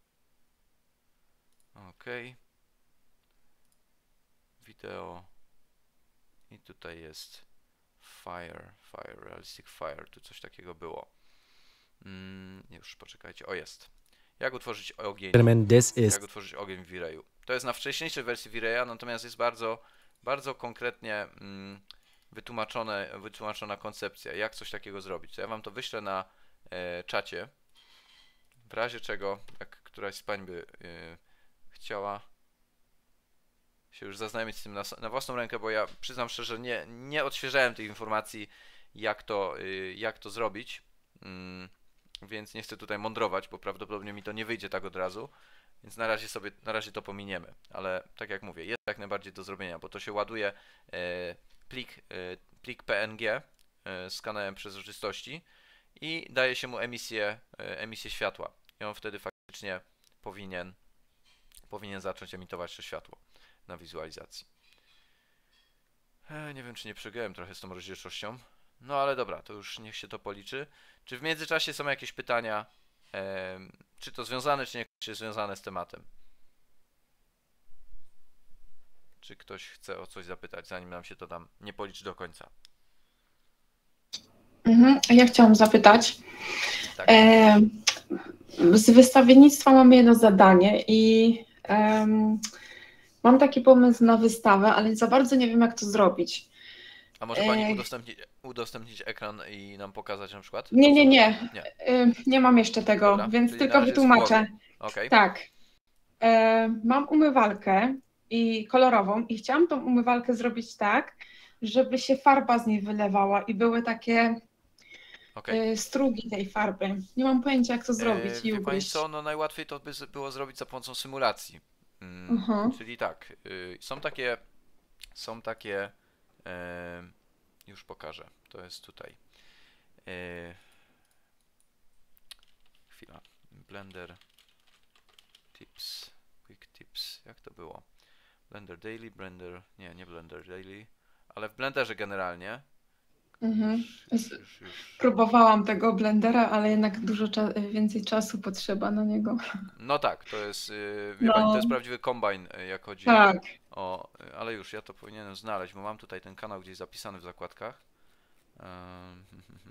Ok. Wideo. I tutaj jest Fire, Fire, Realistic Fire. Tu coś takiego było. Mm, już poczekajcie. O, jest. Jak utworzyć ogień? Jak utworzyć ogień w V-Rayu? To jest na wcześniejszej wersji V-Raya, natomiast jest bardzo, bardzo konkretnie mm, wytłumaczone, wytłumaczona koncepcja, jak coś takiego zrobić. To ja wam to wyślę na e, czacie. W razie czego, jak któraś z pań by e, chciała się już zaznajomić z tym na, na własną rękę, bo ja przyznam szczerze, nie, nie odświeżałem tych informacji, jak to, y, jak to zrobić, mm, więc nie chcę tutaj mądrować, bo prawdopodobnie mi to nie wyjdzie tak od razu, więc na razie sobie, na razie to pominiemy, ale tak jak mówię, jest jak najbardziej do zrobienia, bo to się ładuje e, plik, e, plik P N G e, z kanałem przezroczystości i daje się mu emisję, e, emisję światła i on wtedy faktycznie powinien, powinien zacząć emitować to światło na wizualizacji. E, nie wiem, czy nie przegiąłem trochę z tą rozdzielczością. No ale dobra, to już niech się to policzy. Czy w międzyczasie są jakieś pytania? E, czy to związane, czy nie, czy związane z tematem? Czy ktoś chce o coś zapytać, zanim nam się to tam nie policzy do końca? Mhm. Ja chciałam zapytać. Tak. E, z wystawiennictwa mamy jedno zadanie i em, mam taki pomysł na wystawę, ale za bardzo nie wiem, jak to zrobić. A może Pani E, udostępnić, udostępnić ekran i nam pokazać na przykład? nie, To, nie, co- nie. Nie. E, nie mam jeszcze tego, Dobra, więc czyli na tylko razie jest w wytłumaczę. głowie. Okej. Tak. E, mam umywalkę i kolorową i chciałam tą umywalkę zrobić tak, żeby się farba z niej wylewała i były takie Okej. e, strugi tej farby. Nie mam pojęcia, jak to zrobić E, i wie Pani ugryźć. co, no najłatwiej to by z- było zrobić za pomocą symulacji. Mm, Aha. czyli tak, y, są takie, są takie, e, już pokażę, to jest tutaj. E, chwila, Blender Tips, Quick Tips, jak to było? Blender Daily, Blender, nie, nie Blender Daily, ale w Blenderze generalnie. Mhm. Już, Z- już, już, już. Próbowałam tego blendera, ale jednak dużo cza więcej czasu potrzeba na niego. No tak, to jest, y, wie Pani, to No, jest prawdziwy kombajn, y, jak chodzi tak. o, y, ale już, ja to powinienem znaleźć, bo mam tutaj ten kanał gdzieś zapisany w zakładkach. Um,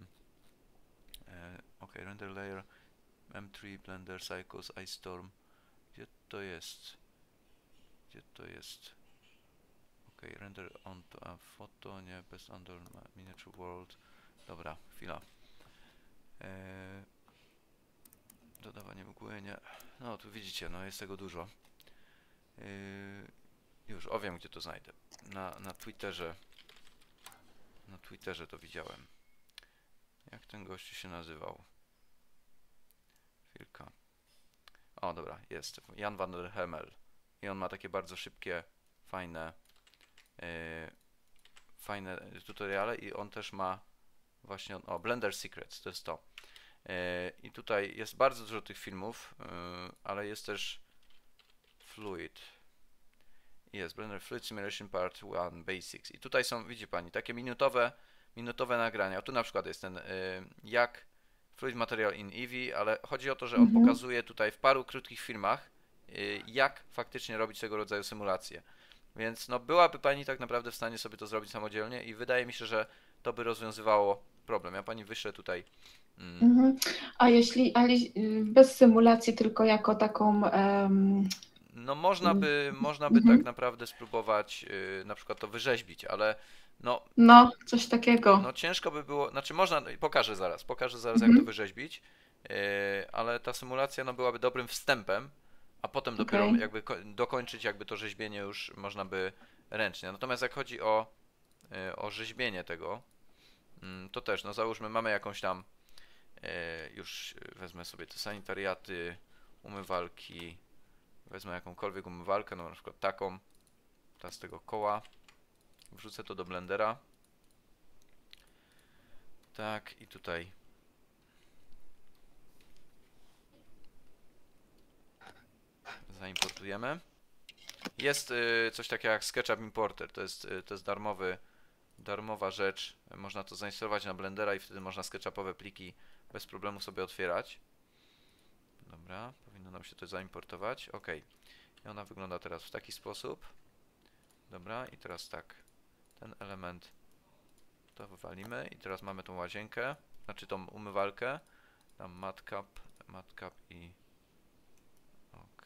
e, ok, render layer, M trzy, Blender, Cycles, Ice Storm. Gdzie to jest? Gdzie to jest? Ok, render on to a photo, nie, best under miniature world. Dobra, chwila. E, dodawanie mgły, nie. No tu widzicie, no jest tego dużo. E, już, o wiem gdzie to znajdę. Na, na Twitterze. Na Twitterze to widziałem. Jak ten gościu się nazywał? Chwilka. O, dobra, jest. Jan van der Hemel. I on ma takie bardzo szybkie, fajne, yy, fajne tutoriale i on też ma właśnie, o, Blender Secrets, to jest to. Yy, I tutaj jest bardzo dużo tych filmów, yy, ale jest też Fluid. Jest Blender Fluid Simulation Part jeden Basics. I tutaj są, widzi Pani, takie minutowe, minutowe nagrania. Tu na przykład jest ten, yy, jak Fluid Material in Eevee, ale chodzi o to, że on Mhm. pokazuje tutaj w paru krótkich filmach, yy, jak faktycznie robić tego rodzaju symulacje. Więc no byłaby Pani tak naprawdę w stanie sobie to zrobić samodzielnie i wydaje mi się, że to by rozwiązywało problem. Ja Pani wyślę tutaj. Mm, Mhm. A jeśli, ale y, bez symulacji, tylko jako taką. em, No można by, można by Mhm. tak naprawdę spróbować yy, na przykład to wyrzeźbić, ale No, No, coś takiego. no ciężko by było, znaczy można, pokażę zaraz, pokażę zaraz jak to Mhm. wyrzeźbić, yy, ale ta symulacja no byłaby dobrym wstępem, a potem dopiero Okej. jakby ko- dokończyć jakby to rzeźbienie już można by ręcznie. Natomiast jak chodzi o, yy, o rzeźbienie tego, mm, to też, no załóżmy mamy jakąś tam, yy, już wezmę sobie te sanitariaty, umywalki, wezmę jakąkolwiek umywalkę, no na przykład taką, ta z tego koła, wrzucę to do blendera, tak i tutaj zaimportujemy. Jest y, coś takiego jak SketchUp Importer, to jest, y, to jest darmowy, darmowa rzecz, można to zainstalować na Blendera i wtedy można SketchUpowe pliki bez problemu sobie otwierać. Dobra, powinno nam się to zaimportować, ok. I ona wygląda teraz w taki sposób. Dobra, i teraz tak, ten element to wywalimy i teraz mamy tą łazienkę, znaczy tą umywalkę, tam matcap, matcap i ok,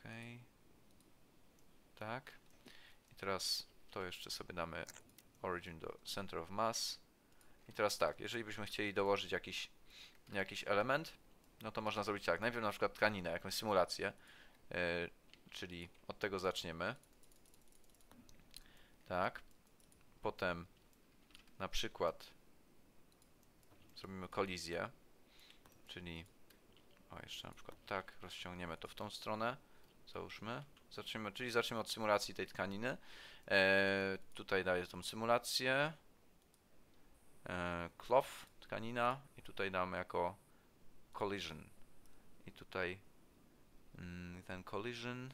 tak. I teraz to jeszcze sobie damy origin do center of mass. I teraz tak, jeżeli byśmy chcieli dołożyć jakiś, jakiś element, no to można zrobić tak. Najpierw na przykład tkaninę, jakąś symulację, yy, czyli od tego zaczniemy. Tak. Potem na przykład zrobimy kolizję, czyli o jeszcze na przykład tak, rozciągniemy to w tą stronę, załóżmy. Zaczniemy, czyli zaczniemy od symulacji tej tkaniny. E, tutaj daję tą symulację. E, cloth, tkanina i tutaj damy jako collision. I tutaj mm, ten collision.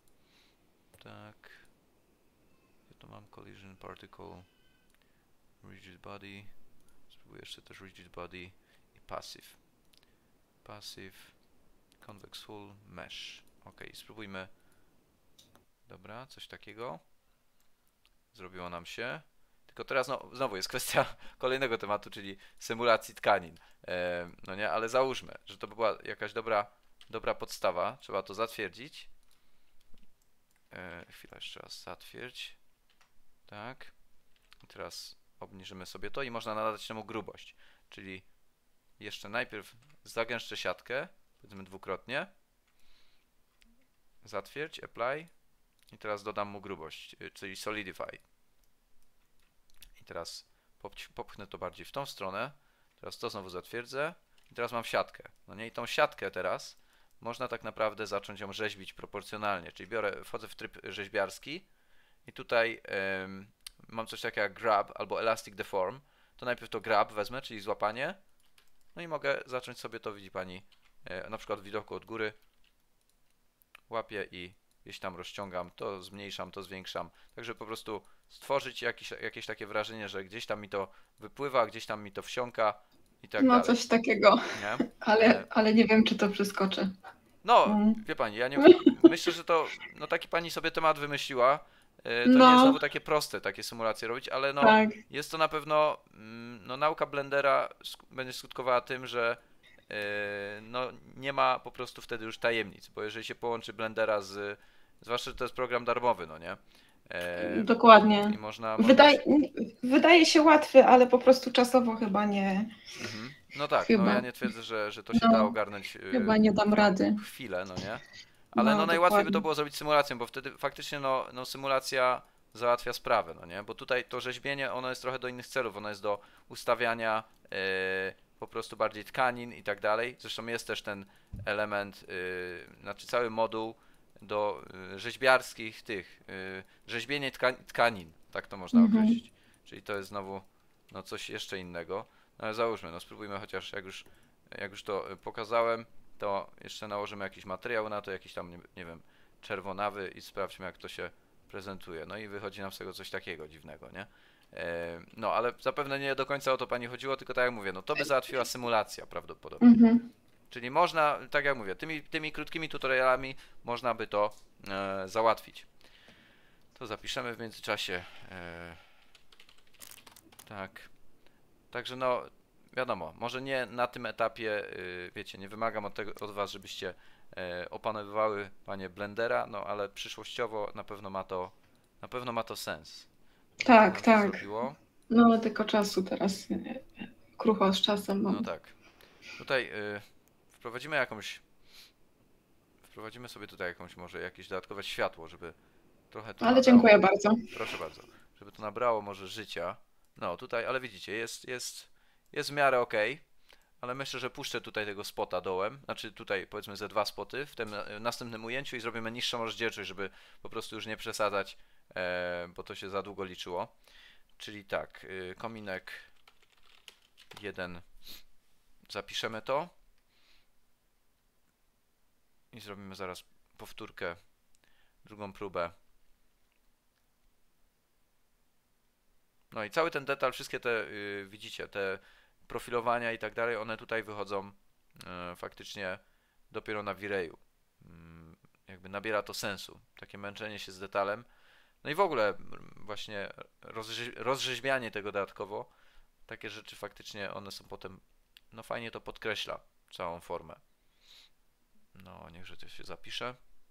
Tak. Ja tu mam collision particle, rigid body. Spróbuję jeszcze też rigid body i passive. Passive, convex hull, mesh. Ok, spróbujmy. Dobra, coś takiego. Zrobiło nam się. Tylko teraz no, znowu jest kwestia kolejnego tematu, czyli symulacji tkanin. E, no nie, ale załóżmy, że to by była jakaś dobra, dobra podstawa. Trzeba to zatwierdzić. E, chwila, jeszcze raz zatwierdź. Tak. I teraz obniżymy sobie to i można nadać temu grubość. Czyli jeszcze najpierw zagęszczę siatkę, powiedzmy dwukrotnie. Zatwierdź, apply. I teraz dodam mu grubość, czyli solidify. I teraz popchnę to bardziej w tą stronę. Teraz to znowu zatwierdzę. I teraz mam siatkę. No nie, i tą siatkę teraz można tak naprawdę zacząć ją rzeźbić proporcjonalnie. Czyli biorę, wchodzę w tryb rzeźbiarski i tutaj ym, mam coś takiego jak grab albo elastic deform. To najpierw to grab wezmę, czyli złapanie. No i mogę zacząć sobie to, widzi pani, yy, na przykład w widoku od góry. Łapię i gdzieś tam rozciągam, to zmniejszam, to zwiększam. Także po prostu stworzyć jakieś, jakieś takie wrażenie, że gdzieś tam mi to wypływa, gdzieś tam mi to wsiąka i tak No, dalej. coś takiego. Nie? Ale, E, ale nie wiem, czy to przeskoczy. No, Mm. wie pani, ja nie myślę, że to no taki pani sobie temat wymyśliła. E, To nie jest No, znowu takie proste, takie symulacje robić, ale no tak. jest to na pewno, mm, no nauka Blendera sk- będzie skutkowała tym, że e, no nie ma po prostu wtedy już tajemnic, bo jeżeli się połączy Blendera z, zwłaszcza, że to jest program darmowy, no nie? E, Dokładnie. I można, można Wydaje, wydaje się łatwy, ale po prostu czasowo chyba nie. Mhm. No tak, no ja Chyba. nie twierdzę, że, że to się da No, ogarnąć yy, chyba nie dam rady. w chwilę, no nie? Ale no No, najłatwiej by to dokładnie. było zrobić symulacją, bo wtedy faktycznie no, no symulacja załatwia sprawę, no nie? Bo tutaj to rzeźbienie, ono jest trochę do innych celów, ono jest do ustawiania yy, po prostu bardziej tkanin i tak dalej. Zresztą jest też ten element, yy, znaczy cały moduł do yy, rzeźbiarskich tych, yy, rzeźbienie tka tkanin, tak to można Mhm. określić. Czyli to jest znowu no coś jeszcze innego. No ale załóżmy, no spróbujmy chociaż jak już, jak już to y, pokazałem, to jeszcze nałożymy jakiś materiał na to, jakiś tam, nie, nie wiem, czerwonawy i sprawdźmy jak to się prezentuje. No i wychodzi nam z tego coś takiego dziwnego, nie? E, no ale zapewne nie do końca o to pani chodziło, tylko tak jak mówię, no to by załatwiła symulacja prawdopodobnie. Mhm. Czyli można, tak jak mówię, tymi, tymi krótkimi tutorialami można by to e, załatwić. To zapiszemy w międzyczasie. E, tak. Także no, wiadomo, może nie na tym etapie, yy, wiecie, nie wymagam od, tego, od was, żebyście yy, opanowywały panie Blendera, no ale przyszłościowo na pewno ma to, na pewno ma to sens. Żeby to Tak, nam się tak. zrobiło. No, tylko czasu teraz. e, Krucho z czasem No mam. tak. Tutaj y, wprowadzimy jakąś, wprowadzimy sobie tutaj jakąś może jakieś dodatkowe światło, żeby trochę to Ale dziękuję nabrało. bardzo. Proszę bardzo. Żeby to nabrało może życia. No tutaj, ale widzicie, jest, jest, jest w miarę ok. Ale myślę, że puszczę tutaj tego spota dołem, znaczy tutaj powiedzmy ze dwa spoty w tym na- następnym ujęciu i zrobimy niższą rozdzielczość, żeby po prostu już nie przesadzać, e, bo to się za długo liczyło. Czyli tak, y, kominek jeden, zapiszemy to i zrobimy zaraz powtórkę, drugą próbę. No i cały ten detal, wszystkie te, y, widzicie, te profilowania i tak dalej, one tutaj wychodzą y, faktycznie dopiero na V-Rayu. Mm, jakby nabiera to sensu, takie męczenie się z detalem. No i w ogóle mm, właśnie rozrze rozrzeźbianie tego dodatkowo, takie rzeczy faktycznie one są potem, no fajnie to podkreśla całą formę. No, niechże to się zapisze.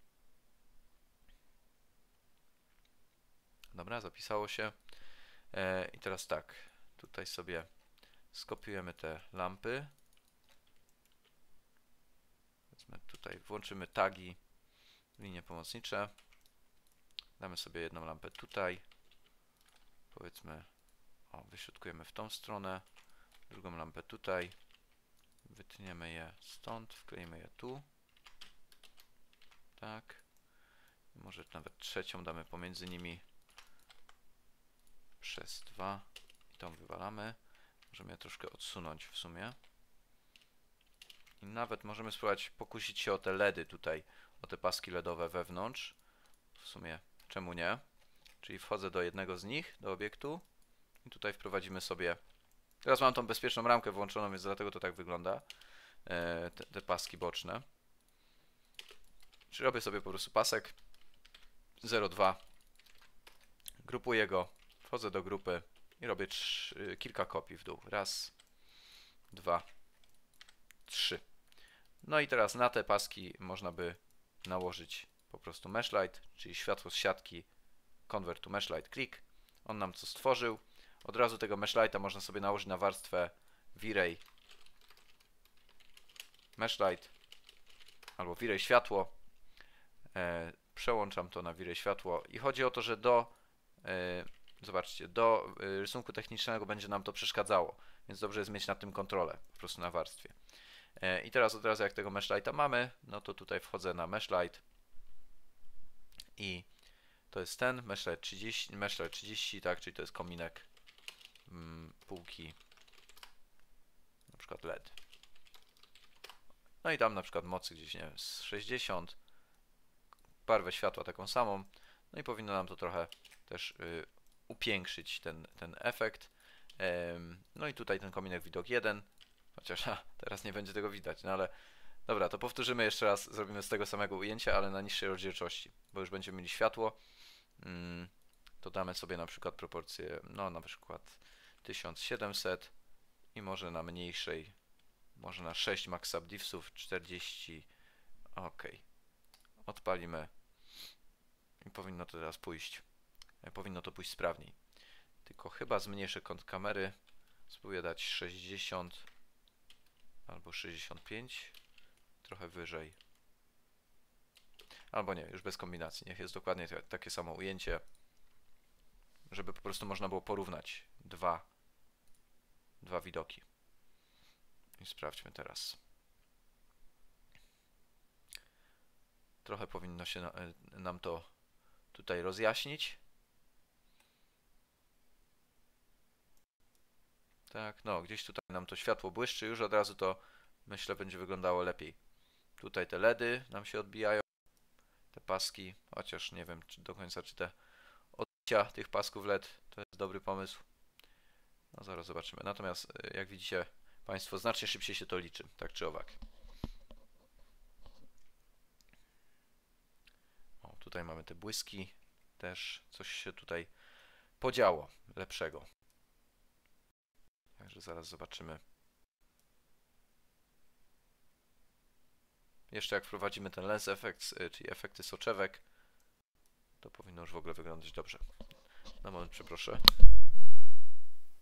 Dobra, zapisało się. E, I teraz tak, tutaj sobie skopiujemy te lampy. Wezmę tutaj, włączymy tagi, linie pomocnicze. Damy sobie jedną lampę tutaj. Powiedzmy, o, wyśrodkujemy w tą stronę. Drugą lampę tutaj. Wytniemy je stąd, wkleimy je tu. Tak. Może nawet trzecią damy pomiędzy nimi przez dwa. I tą wywalamy. Możemy je troszkę odsunąć w sumie. I nawet możemy spróbować pokusić się o te LEDy tutaj, o te paski LEDowe wewnątrz. W sumie czemu nie? Czyli wchodzę do jednego z nich, do obiektu i tutaj wprowadzimy sobie. Teraz mam tą bezpieczną ramkę włączoną, więc dlatego to tak wygląda. E, te, te paski boczne. Czyli robię sobie po prostu pasek zero przecinek dwa. Grupuję go, wchodzę do grupy i robię trzy, kilka kopii w dół. Raz, dwa, trzy. No i teraz na te paski można by nałożyć po prostu meshlight, czyli światło z siatki convert to meshlight click. On nam co stworzył. Od razu tego meshlighta można sobie nałożyć na warstwę V-Ray meshlight albo V-Ray światło. E, przełączam to na V-Ray światło i chodzi o to, że do e, zobaczcie, do e, rysunku technicznego będzie nam to przeszkadzało, więc dobrze jest mieć nad tym kontrolę po prostu na warstwie. E, I teraz od razu jak tego meshlighta mamy, no to tutaj wchodzę na meshlight i to jest ten meshlight trzydzieści, meshlight trzydzieści, tak, czyli to jest kominek mm, półki na przykład L E D. No i tam na przykład mocy gdzieś, nie wiem, z sześćdziesiąt, barwę światła taką samą, no i powinno nam to trochę też y, upiększyć ten, ten efekt. Ym, no i tutaj ten kominek widok jeden, chociaż ha, teraz nie będzie tego widać, no ale dobra, to powtórzymy jeszcze raz, zrobimy z tego samego ujęcia, ale na niższej rozdzielczości, bo już będziemy mieli światło. Ym, to damy sobie na przykład proporcję, no na przykład tysiąc siedemset i może na mniejszej, może na sześć max subdiffsów, czterdzieści, ok. Odpalimy i powinno to teraz pójść, powinno to pójść sprawniej. Tylko chyba zmniejszę kąt kamery, spróbuję dać sześćdziesiąt albo sześćdziesiąt pięć, trochę wyżej. Albo nie, już bez kombinacji, niech jest dokładnie takie samo ujęcie, żeby po prostu można było porównać dwa, dwa widoki. I sprawdźmy teraz. Trochę powinno się nam to tutaj rozjaśnić. Tak, no gdzieś tutaj nam to światło błyszczy, już od razu to myślę będzie wyglądało lepiej. Tutaj te LEDy nam się odbijają, te paski, chociaż nie wiem czy do końca czy te odbicia tych pasków L E D to jest dobry pomysł. No zaraz zobaczymy. Natomiast jak widzicie Państwo, znacznie szybciej się to liczy, tak czy owak. O, tutaj mamy te błyski, też coś się tutaj podziało lepszego. Także zaraz zobaczymy. Jeszcze jak wprowadzimy ten lens effects, czyli efekty soczewek, to powinno już w ogóle wyglądać dobrze. Na moment przeproszę.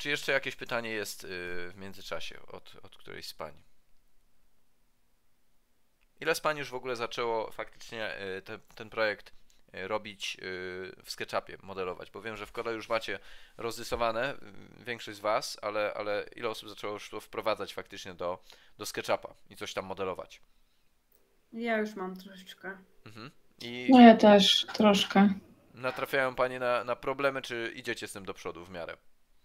czy jeszcze jakieś pytanie jest y, w międzyczasie od, od którejś z pań? Ile z pań już w ogóle zaczęło faktycznie y, te, ten projekt y, robić y, w SketchUpie, modelować? Bo wiem, że w Corel już macie rozrysowane, y, większość z was, ale, ale ile osób zaczęło już to wprowadzać faktycznie do, do SketchUpa i coś tam modelować? Ja już mam troszeczkę. Mhm. I No ja też troszkę. natrafiają panie na, na problemy, czy idziecie z tym do przodu w miarę?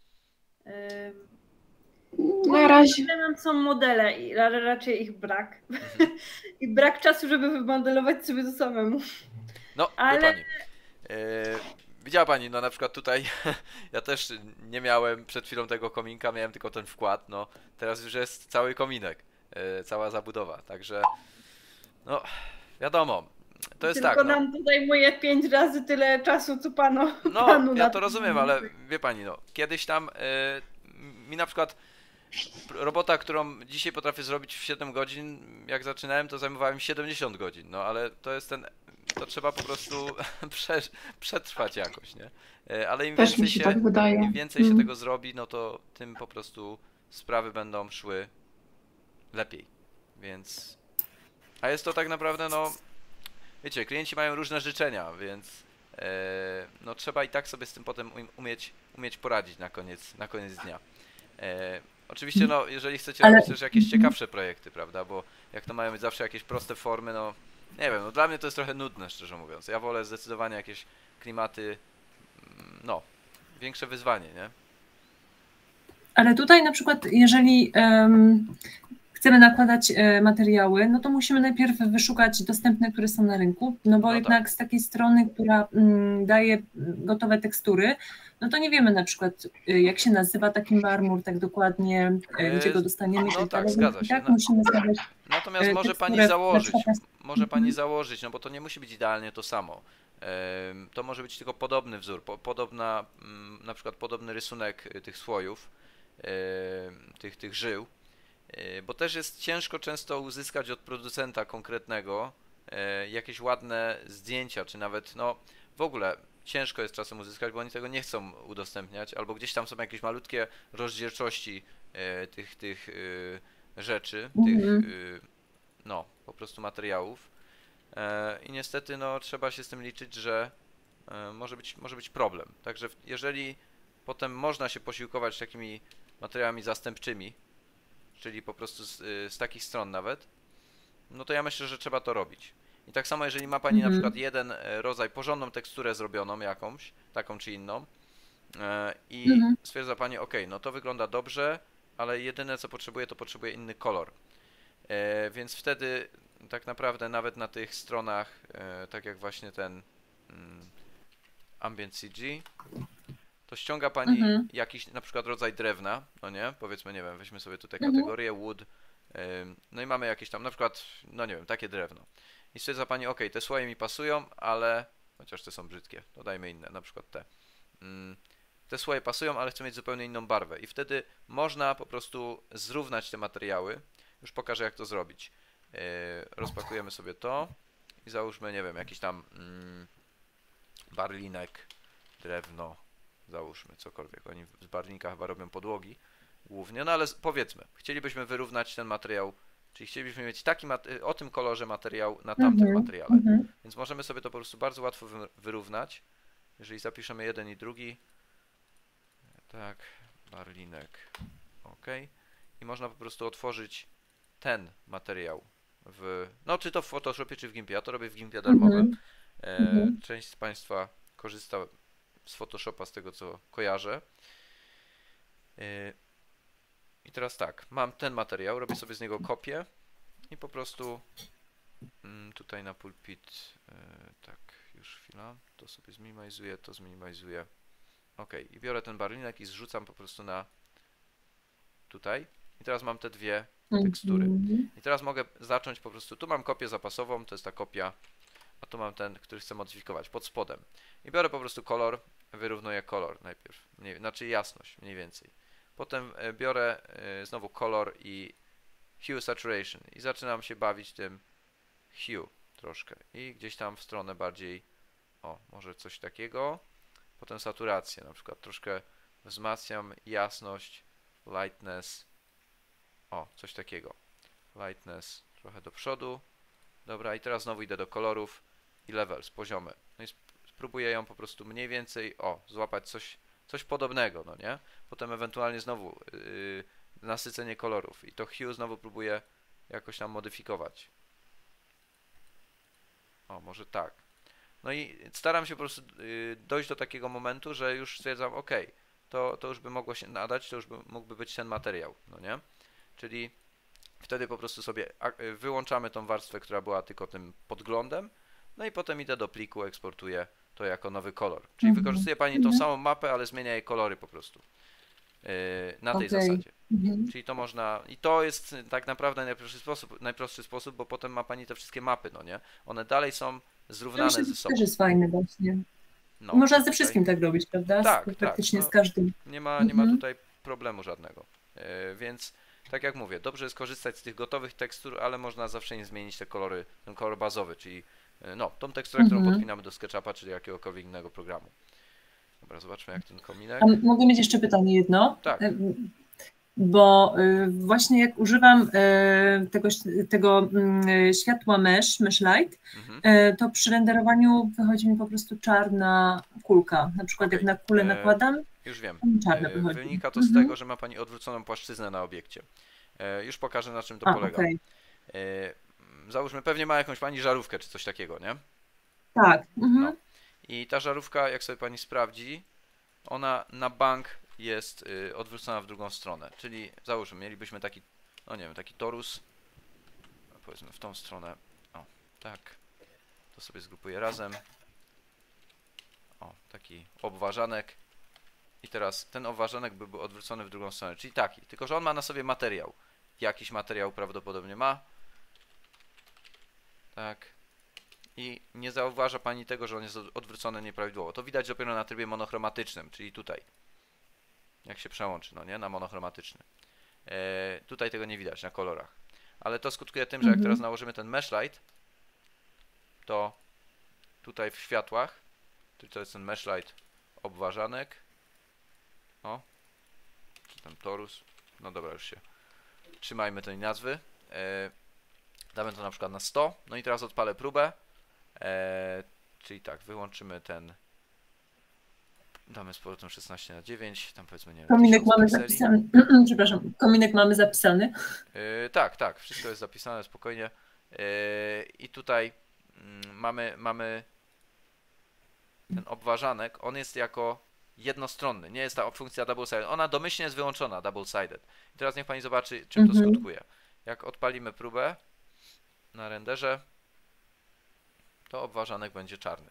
Ym, Na razie. Problemem są modele i ra- raczej ich brak. Mhm. I brak czasu, żeby wymodelować sobie to samemu. No, wie Ale- pani. Yy, widziała pani, no na przykład tutaj ja też nie miałem przed chwilą tego kominka, miałem tylko ten wkład, no teraz już jest cały kominek, yy, cała zabudowa, także no wiadomo, to jest Tylko tak, no, nam to zajmuje pięć razy tyle czasu, co panu. no panu ja na to rozumiem, ale wie pani, no kiedyś tam yy, mi na przykład robota, którą dzisiaj potrafię zrobić w siedem godzin, jak zaczynałem, to zajmowała mi siedemdziesiąt godzin, no ale to jest ten, to trzeba po prostu prze, przetrwać jakoś, nie? E, Ale im Też więcej mi się się, tak wydaje. im więcej się Mm. tego zrobi, no to tym po prostu sprawy będą szły lepiej, więc... A jest to tak naprawdę, no, wiecie, klienci mają różne życzenia, więc e, no trzeba i tak sobie z tym potem um- umieć, umieć poradzić na koniec, na koniec dnia. E, oczywiście, no, jeżeli chcecie Ale- robić też jakieś ciekawsze projekty, prawda, bo jak to mają być zawsze jakieś proste formy, no, nie wiem, no dla mnie to jest trochę nudne, szczerze mówiąc. Ja wolę zdecydowanie jakieś klimaty, mm, no, większe wyzwanie, nie? Ale tutaj na przykład, jeżeli em, chcemy nakładać e, materiały, no to musimy najpierw wyszukać dostępne, które są na rynku, no bo No tak. jednak z takiej strony, która mm, daje gotowe tekstury, no to nie wiemy na przykład, y, jak się nazywa taki marmur tak dokładnie, e, E, gdzie go dostaniemy i no tak tak, dalej. zgadza I się. tak No. musimy zdawać. Natomiast E, może teksturę pani w założyć, Photopie. może pani Mhm. założyć, no bo to nie musi być idealnie to samo. Em, To może być tylko podobny wzór, po, podobna, mm, na przykład podobny rysunek y, tych słojów, em, tych, tych żył, y, bo też jest ciężko często uzyskać od producenta konkretnego e, jakieś ładne zdjęcia, czy nawet, no w ogóle ciężko jest czasem uzyskać, bo oni tego nie chcą udostępniać, albo gdzieś tam są jakieś malutkie rozdzielczości e, tych, tych y, rzeczy, tych, Mhm. y, no, po prostu materiałów. E, I niestety, no, trzeba się z tym liczyć, że e, może być, może być problem. Także w- jeżeli potem można się posiłkować takimi materiałami zastępczymi, czyli po prostu z, y, z takich stron nawet, no to ja myślę, że trzeba to robić. I tak samo, jeżeli ma Pani na Mhm. przykład jeden e, rodzaj, porządną teksturę zrobioną jakąś, taką czy inną, e, i Mhm. stwierdza Pani, ok, no to wygląda dobrze, ale jedyne co potrzebuje, to potrzebuje inny kolor. E, więc wtedy tak naprawdę nawet na tych stronach, e, tak jak właśnie ten mm, Ambient C G, to ściąga Pani Mhm. jakiś na przykład rodzaj drewna, no nie, powiedzmy, nie wiem, weźmy sobie tutaj Mhm. kategorię wood, ym, no i mamy jakieś tam, na przykład, no nie wiem, takie drewno. I stwierdza Pani, ok, te słoje mi pasują, ale, chociaż te są brzydkie, dodajmy inne, na przykład te. Ym, te słoje pasują, ale chcę mieć zupełnie inną barwę. I wtedy można po prostu zrównać te materiały. Już pokażę, jak to zrobić. Yy, rozpakujemy sobie to i załóżmy, nie wiem, jakiś tam mm, barlinek, drewno, załóżmy cokolwiek. Oni z barwnika chyba robią podłogi głównie, no ale z- powiedzmy, chcielibyśmy wyrównać ten materiał, czyli chcielibyśmy mieć taki mat- o tym kolorze materiał na tamtym Mhm. materiale. Mhm. Więc możemy sobie to po prostu bardzo łatwo wy- wyrównać, jeżeli zapiszemy jeden i drugi. Tak, barlinek, ok. I można po prostu otworzyć ten materiał w, no czy to w Photoshopie, czy w Gimpie. Ja to robię w Gimpie darmowym. Mhm. E, Mhm. Część z Państwa korzysta z Photoshopa, z tego co kojarzę. E, I teraz tak, mam ten materiał, robię sobie z niego kopię i po prostu mm, tutaj na pulpit, e, tak, już chwila, to sobie zminimalizuję, to zminimalizuję. Ok, i biorę ten barlinek i zrzucam po prostu na tutaj. I teraz mam te dwie tekstury. Mhm. I teraz mogę zacząć po prostu, tu mam kopię zapasową, to jest ta kopia, a tu mam ten, który chcę modyfikować, pod spodem. I biorę po prostu kolor, wyrównuję kolor najpierw, mniej, znaczy jasność mniej więcej. Potem e, biorę e, znowu kolor i hue saturation i zaczynam się bawić tym hue troszkę. I gdzieś tam w stronę bardziej, o, może coś takiego. Potem saturację, na przykład troszkę wzmacniam jasność, lightness, o, coś takiego, lightness trochę do przodu, dobra, i teraz znowu idę do kolorów i levels, poziomy, no i spróbuję ją po prostu mniej więcej, o, złapać coś, coś podobnego, no nie, potem ewentualnie znowu yy, nasycenie kolorów i to hue znowu próbuję jakoś tam modyfikować, o, może tak. No i staram się po prostu yy, dojść do takiego momentu, że już stwierdzam, ok, to, to już by mogło się nadać, to już by, mógłby być ten materiał, no nie? Czyli wtedy po prostu sobie wyłączamy tą warstwę, która była tylko tym podglądem, no i potem idę do pliku, eksportuję to jako nowy kolor. Czyli Mhm. wykorzystuje Pani tą Mhm. samą mapę, ale zmienia jej kolory po prostu yy, na tej Okej. zasadzie. Mhm. Czyli to można, i to jest tak naprawdę najprostszy sposób, najprostszy sposób, bo potem ma Pani te wszystkie mapy, no nie? One dalej są zrównane Myślę, ze że to sobą. też jest fajne właśnie. No, Można ze tutaj wszystkim tak robić, prawda? Z- Tak, tak, Praktycznie no. z każdym. Nie ma, nie ma Mhm. tutaj problemu żadnego. Yy, więc tak jak mówię, dobrze jest korzystać z tych gotowych tekstur, ale można zawsze im zmienić te kolory, ten kolor bazowy, czyli yy, no, tą teksturę, którą Mhm. podpinamy do SketchUpa, czy do jakiegokolwiek innego programu. Dobra, zobaczmy jak ten kominek. A mogę mieć jeszcze pytanie jedno? Tak. Em, Bo y, właśnie jak używam y, tego, tego y, światła mesh, mesh light, Mhm. y, to przy renderowaniu wychodzi mi po prostu czarna kulka. Na przykład jak Okej. na kulę E, nakładam, Już wiem. to mi czarna Yy, wychodzi. Wynika to z Mhm. tego, że ma Pani odwróconą płaszczyznę na obiekcie. Yy, Już pokażę na czym to A, polega. okej. Yy, Załóżmy, pewnie ma jakąś Pani żarówkę, czy coś takiego, nie? Tak. Mhm. No. I ta żarówka, jak sobie Pani sprawdzi, ona na bank jest y, odwrócona w drugą stronę. Czyli załóżmy, mielibyśmy taki, no nie wiem, taki torus, powiedzmy w tą stronę, o, tak, to sobie zgrupuję razem, o, taki obwarzanek i teraz ten obwarzanek by był odwrócony w drugą stronę, czyli taki, tylko że on ma na sobie materiał, jakiś materiał prawdopodobnie ma, tak, i nie zauważa Pani tego, że on jest odwrócony nieprawidłowo. To widać dopiero na trybie monochromatycznym, czyli tutaj. Jak się przełączy, no nie? Na monochromatyczny. E, tutaj tego nie widać na kolorach. Ale to skutkuje tym, że jak Mhm. teraz nałożymy ten mesh light, to tutaj w światłach, czyli to jest ten mesh light obwarzanek. O. Czy tam torus. No dobra, już się. Trzymajmy tej nazwy. E, damy to na przykład na sto. No i teraz odpalę próbę. E, czyli tak, wyłączymy ten. Damy z powrotem szesnaście na dziewięć, tam powiedzmy nie wiem. Kominek tysiąc mamy pikseli. zapisany. Przepraszam, kominek mamy zapisany. Yy, tak, tak, wszystko jest zapisane spokojnie. Yy, I tutaj mm, mamy, mamy ten obwarzanek, on jest jako jednostronny, nie jest ta funkcja double-sided. Ona domyślnie jest wyłączona double-sided. I teraz niech Pani zobaczy, czym to Mhm. skutkuje. Jak odpalimy próbę na renderze, to obwarzanek będzie czarny.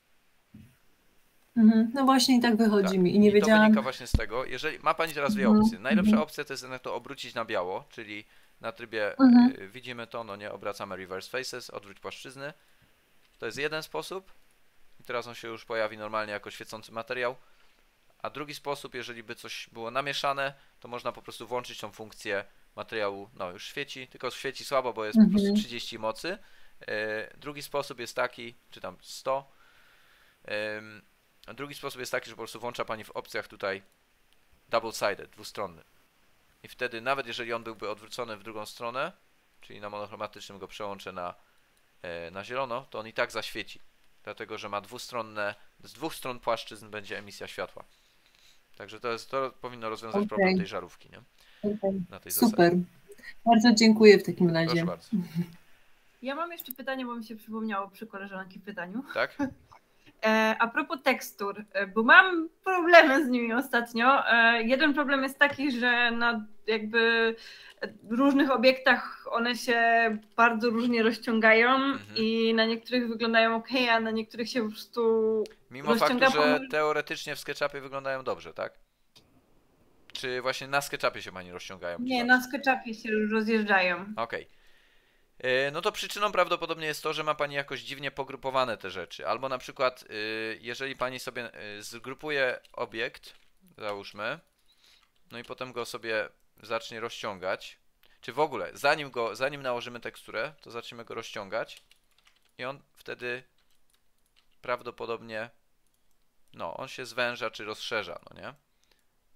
Mhm. No właśnie i tak wychodzi Tak. mi i nie I to wiedziałam. wynika właśnie z tego, jeżeli ma Pani teraz dwie Mhm, opcje. Najlepsza mhm. opcja to jest jednak to obrócić na biało, czyli na trybie Mhm. y, widzimy to, no nie, obracamy reverse faces, odwróć płaszczyzny. To jest jeden sposób i teraz on się już pojawi normalnie jako świecący materiał. A drugi sposób, jeżeli by coś było namieszane, to można po prostu włączyć tą funkcję materiału, no już świeci, tylko świeci słabo, bo jest po prostu Mhm. trzydzieści mocy. Y, drugi sposób jest taki, czy tam sto. Ym, a drugi sposób jest taki, że po prostu włącza Pani w opcjach tutaj double-sided, dwustronny. I wtedy nawet jeżeli on byłby odwrócony w drugą stronę, czyli na monochromatycznym go przełączę na, e, na zielono, to on i tak zaświeci. Dlatego, że ma dwustronne, z dwóch stron płaszczyzn będzie emisja światła. Także to, jest, to powinno rozwiązać Okej. problem tej żarówki, nie? Okej. Na tej zasadzie. Super. Bardzo dziękuję w takim razie. Proszę bardzo. Ja mam jeszcze pytanie, bo mi się przypomniało przy koleżanki pytaniu. Tak? E, a propos tekstur, e, bo mam problemy z nimi ostatnio. E, jeden problem jest taki, że na jakby różnych obiektach one się bardzo różnie rozciągają Mhm. i na niektórych wyglądają ok, a na niektórych się po prostu Mimo rozciąga faktu, że pomysł- teoretycznie w SketchUpie wyglądają dobrze, tak? Czy właśnie na SketchUpie się Pani rozciągają? nie, na SketchUpie się rozjeżdżają. Okej. Yy, No to przyczyną prawdopodobnie jest to, że ma Pani jakoś dziwnie pogrupowane te rzeczy. Albo na przykład, yy, jeżeli Pani sobie yy, zgrupuje obiekt, załóżmy, no i potem go sobie zacznie rozciągać, czy w ogóle, zanim go, zanim nałożymy teksturę, to zaczniemy go rozciągać i on wtedy prawdopodobnie, no, on się zwęża czy rozszerza, no nie?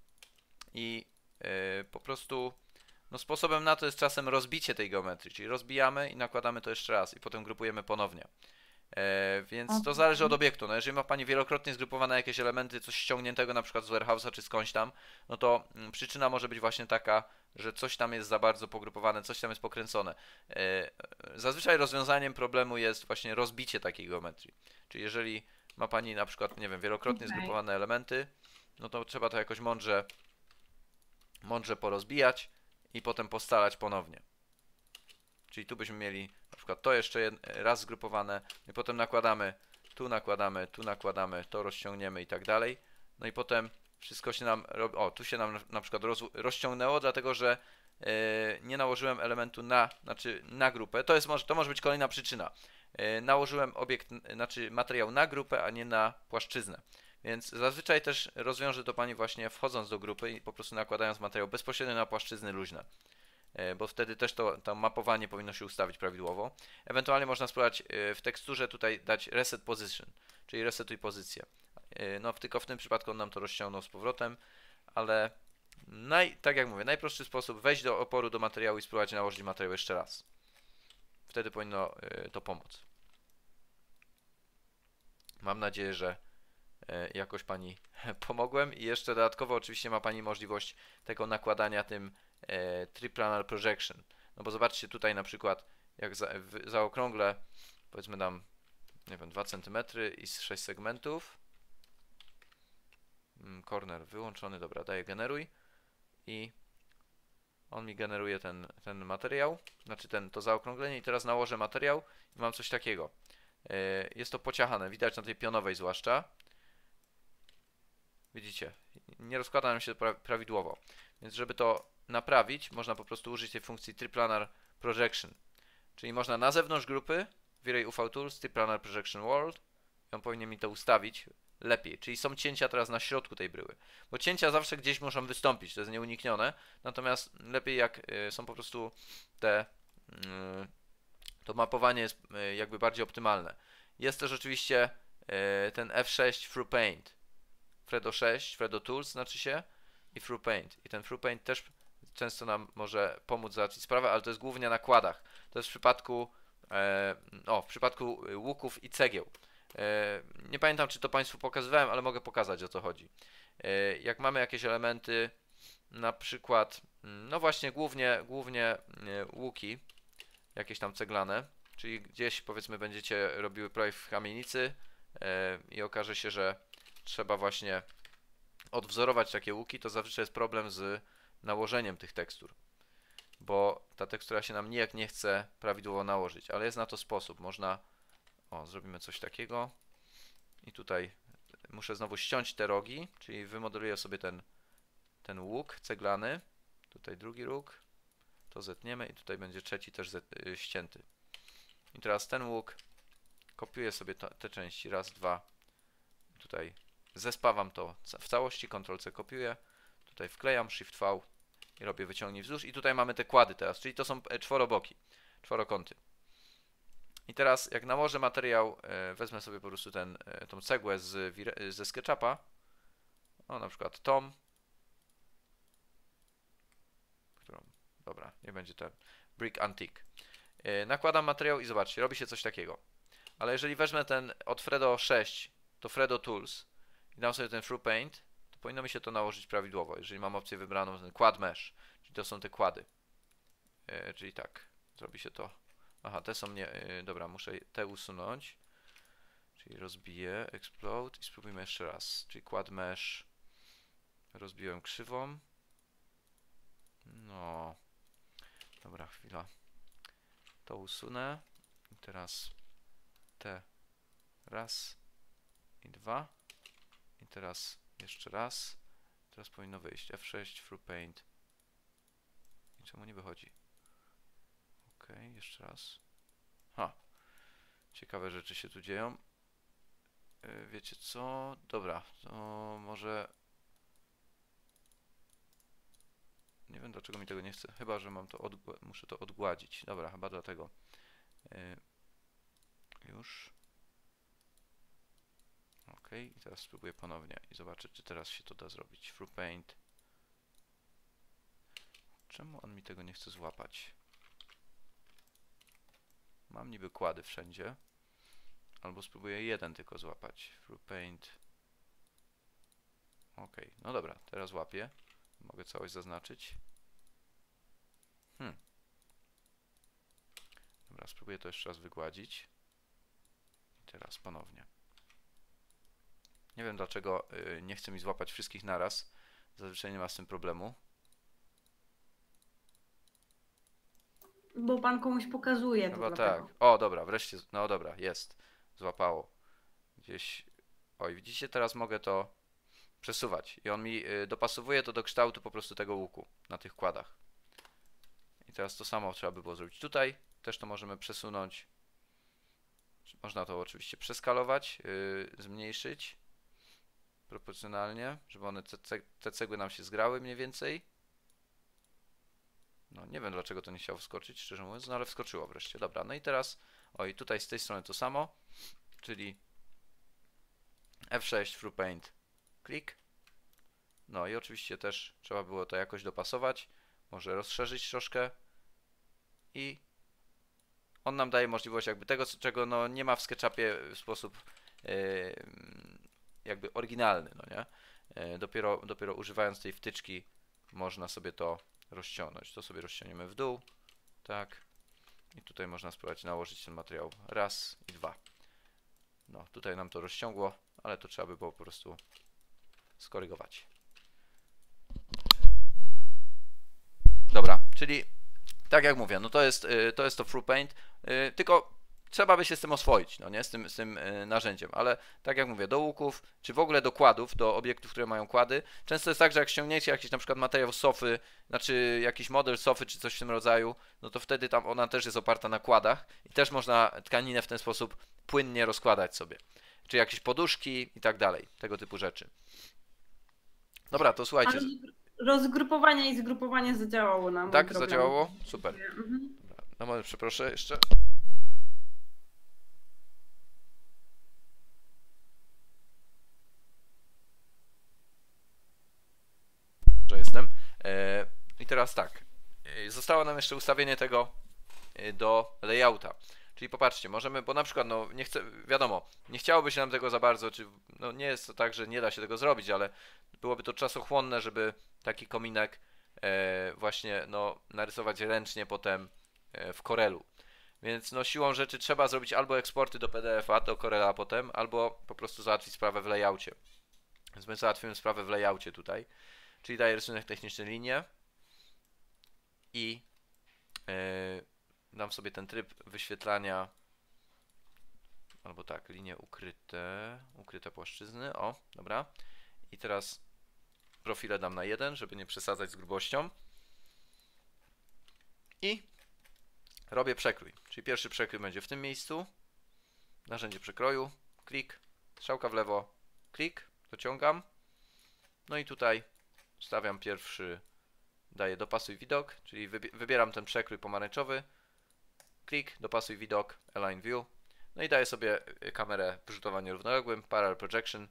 i yy, po prostu no sposobem na to jest czasem rozbicie tej geometrii, czyli rozbijamy i nakładamy to jeszcze raz i potem grupujemy ponownie. E, więc to Okay. zależy od obiektu. No jeżeli ma Pani wielokrotnie zgrupowane jakieś elementy, coś ściągniętego na przykład z warehouse'a czy skądś tam, no to mm, przyczyna może być właśnie taka, że coś tam jest za bardzo pogrupowane, coś tam jest pokręcone. E, zazwyczaj rozwiązaniem problemu jest właśnie rozbicie takiej geometrii. Czyli jeżeli ma Pani na przykład, nie wiem, wielokrotnie Okej. zgrupowane elementy, no to trzeba to jakoś mądrze, mądrze porozbijać i potem postalać ponownie. Czyli tu byśmy mieli na przykład to jeszcze jed, raz zgrupowane i potem nakładamy, tu nakładamy, tu nakładamy, to rozciągniemy i tak dalej. No i potem wszystko się nam robi, o tu się nam na przykład roz, rozciągnęło, dlatego że yy, nie nałożyłem elementu na, znaczy na grupę. To jest, to może być kolejna przyczyna. Yy, nałożyłem obiekt, znaczy materiał na grupę, a nie na płaszczyznę. Więc zazwyczaj też rozwiąże to Pani właśnie wchodząc do grupy i po prostu nakładając materiał bezpośrednio na płaszczyzny luźne. Bo wtedy też to, to mapowanie powinno się ustawić prawidłowo. Ewentualnie można spróbować w teksturze tutaj dać reset position, czyli resetuj pozycję. No tylko w tym przypadku on nam to rozciągnął z powrotem, ale naj, tak jak mówię, najprostszy sposób wejść do oporu do materiału i spróbować nałożyć materiał jeszcze raz. Wtedy powinno to pomóc. Mam nadzieję, że jakoś Pani pomogłem i jeszcze dodatkowo oczywiście ma Pani możliwość tego nakładania tym e, triplanar projection. No bo zobaczcie tutaj na przykład jak za, w, zaokrąglę powiedzmy dam nie wiem dwa centymetry i z sześć segmentów. Corner wyłączony, dobra, daję generuj i on mi generuje ten, ten materiał, znaczy ten, to zaokrąglenie i teraz nałożę materiał i mam coś takiego. E, jest to pociachane, widać na tej pionowej zwłaszcza. Widzicie, nie rozkłada nam się pra prawidłowo, więc żeby to naprawić, można po prostu użyć tej funkcji triplanar projection, czyli można na zewnątrz grupy V-Ray U V Tools, triplanar projection world i on powinien mi to ustawić lepiej, czyli są cięcia teraz na środku tej bryły, bo cięcia zawsze gdzieś muszą wystąpić, to jest nieuniknione, natomiast lepiej jak y, są po prostu te, y, to mapowanie jest y, jakby bardziej optymalne. Jest też oczywiście y, ten F sześć Through Paint, Fredo sześć, Fredo Tools znaczy się i Through Paint. I ten Through Paint też często nam może pomóc załatwić sprawę, ale to jest głównie na kładach. To jest w przypadku, e, o, w przypadku łuków i cegieł. E, nie pamiętam, czy to Państwu pokazywałem, ale mogę pokazać, o co chodzi. E, jak mamy jakieś elementy, na przykład, no właśnie, głównie, głównie e, łuki, jakieś tam ceglane, czyli gdzieś powiedzmy będziecie robiły projekt w kamienicy e, i okaże się, że trzeba właśnie odwzorować takie łuki, to zawsze jest problem z nałożeniem tych tekstur, bo ta tekstura się nam nijak nie chce prawidłowo nałożyć, ale jest na to sposób. Można, o, zrobimy coś takiego i tutaj muszę znowu ściąć te rogi, czyli wymodeluję sobie ten, ten łuk ceglany, tutaj drugi róg, to zetniemy i tutaj będzie trzeci też zet, ścięty. I teraz ten łuk, kopiuję sobie to, te części, raz, dwa, tutaj zespawam to w całości, kontrol C kopiuję, tutaj wklejam, Shift V i robię wyciągnij wzdłuż i tutaj mamy te kłady teraz, czyli to są czworoboki, czworokąty. I teraz jak nałożę materiał, wezmę sobie po prostu ten, tą cegłę z, ze SketchUpa, o na przykład Tom, którą, dobra, nie będzie ten, Brick Antique. Nakładam materiał i zobaczcie, robi się coś takiego. Ale jeżeli wezmę ten od Fredo sześć, to Fredo Tools i dam sobie ten Through Paint, to powinno mi się to nałożyć prawidłowo, jeżeli mam opcję wybraną, ten Quad Mesh, czyli to są te kłady. Yy, czyli tak, zrobi się to. Aha, te są nie, yy, dobra, muszę te usunąć. Czyli rozbiję, Explode i spróbujmy jeszcze raz. Czyli Quad Mesh, rozbiłem krzywą. No, dobra, chwila. To usunę. I teraz te raz i dwa. I teraz jeszcze raz. Teraz powinno wyjść. F sześć, Through Paint. I czemu nie wychodzi? Ok, jeszcze raz. Ha. Ciekawe rzeczy się tu dzieją. Yy, wiecie co? Dobra, to może... Nie wiem dlaczego mi tego nie chce. Chyba, że mam to odgła- muszę to odgładzić. Dobra, chyba dlatego. Yy, już. Ok, i teraz spróbuję ponownie i zobaczę, czy teraz się to da zrobić. Through Paint. Czemu on mi tego nie chce złapać? Mam niby kłady wszędzie. Albo spróbuję jeden tylko złapać. Through paint. Ok, no dobra, teraz łapię. Mogę całość zaznaczyć. Hmm. Dobra, spróbuję to jeszcze raz wygładzić. I teraz ponownie. Nie wiem dlaczego yy, nie chce mi złapać wszystkich naraz. Zazwyczaj nie ma z tym problemu. Bo pan komuś pokazuje. Chyba to tak. dlatego. O, dobra, wreszcie. No dobra, jest. Złapało. Gdzieś. Oj, widzicie, teraz mogę to przesuwać. I on mi y, dopasowuje to do kształtu po prostu tego łuku na tych kładach. I teraz to samo trzeba by było zrobić tutaj. Też to możemy przesunąć. Można to oczywiście przeskalować, yy, zmniejszyć proporcjonalnie, żeby one te, te cegły nam się zgrały mniej więcej. No nie wiem dlaczego to nie chciało wskoczyć, szczerze mówiąc, no ale wskoczyło wreszcie. Dobra, no i teraz, oj, tutaj z tej strony to samo, czyli F sześć, Through Paint, klik. No i oczywiście też trzeba było to jakoś dopasować, może rozszerzyć troszkę i on nam daje możliwość jakby tego, czego no nie ma w SketchUpie w sposób yy, jakby oryginalny, no nie? Yy, dopiero, dopiero używając tej wtyczki można sobie to rozciągnąć. To sobie rozciągniemy w dół, tak. I tutaj można spróbować nałożyć ten materiał raz i dwa. No, tutaj nam to rozciągło, ale to trzeba by było po prostu skorygować. Dobra, czyli tak jak mówię, no to jest to, jest to Through Paint, tylko trzeba by się z tym oswoić, no nie, z tym, z tym narzędziem, ale tak jak mówię, do łuków, czy w ogóle do kładów, do obiektów, które mają kłady, często jest tak, że jak ściągniecie jakiś na przykład materiał z sofy, znaczy jakiś model sofy, czy coś w tym rodzaju, no to wtedy tam ona też jest oparta na kładach i też można tkaninę w ten sposób płynnie rozkładać sobie, czy jakieś poduszki i tak dalej, tego typu rzeczy. Dobra, to słuchajcie. Rozgrupowanie i zgrupowanie zadziałało nam. Tak, zadziałało? Super. Mhm. Dobra, no moment, przeproszę jeszcze. Że jestem. E, I teraz tak. E, zostało nam jeszcze ustawienie tego e, do layouta. Czyli popatrzcie, możemy, bo na przykład, no nie chcę, wiadomo, nie chciałoby się nam tego za bardzo, czy no nie jest to tak, że nie da się tego zrobić, ale byłoby to czasochłonne, żeby taki kominek e, właśnie no, narysować ręcznie potem e, w Corelu. Więc no siłą rzeczy trzeba zrobić albo eksporty do P D F-a, do Corela potem, albo po prostu załatwić sprawę w layoutie. Więc my załatwimy sprawę w layoutie tutaj. Czyli daję rysunek techniczny linię i yy, dam sobie ten tryb wyświetlania, albo tak, linie ukryte, ukryte płaszczyzny, o, dobra. I teraz profile dam na jeden, żeby nie przesadzać z grubością. I robię przekrój, czyli pierwszy przekrój będzie w tym miejscu, narzędzie przekroju, klik, strzałka w lewo, klik, dociągam, no i tutaj stawiam pierwszy, daję dopasuj widok, czyli wybieram ten przekrój pomarańczowy, klik, dopasuj widok, align view, no i daję sobie kamerę w rzutowaniu równoległym, parallel projection,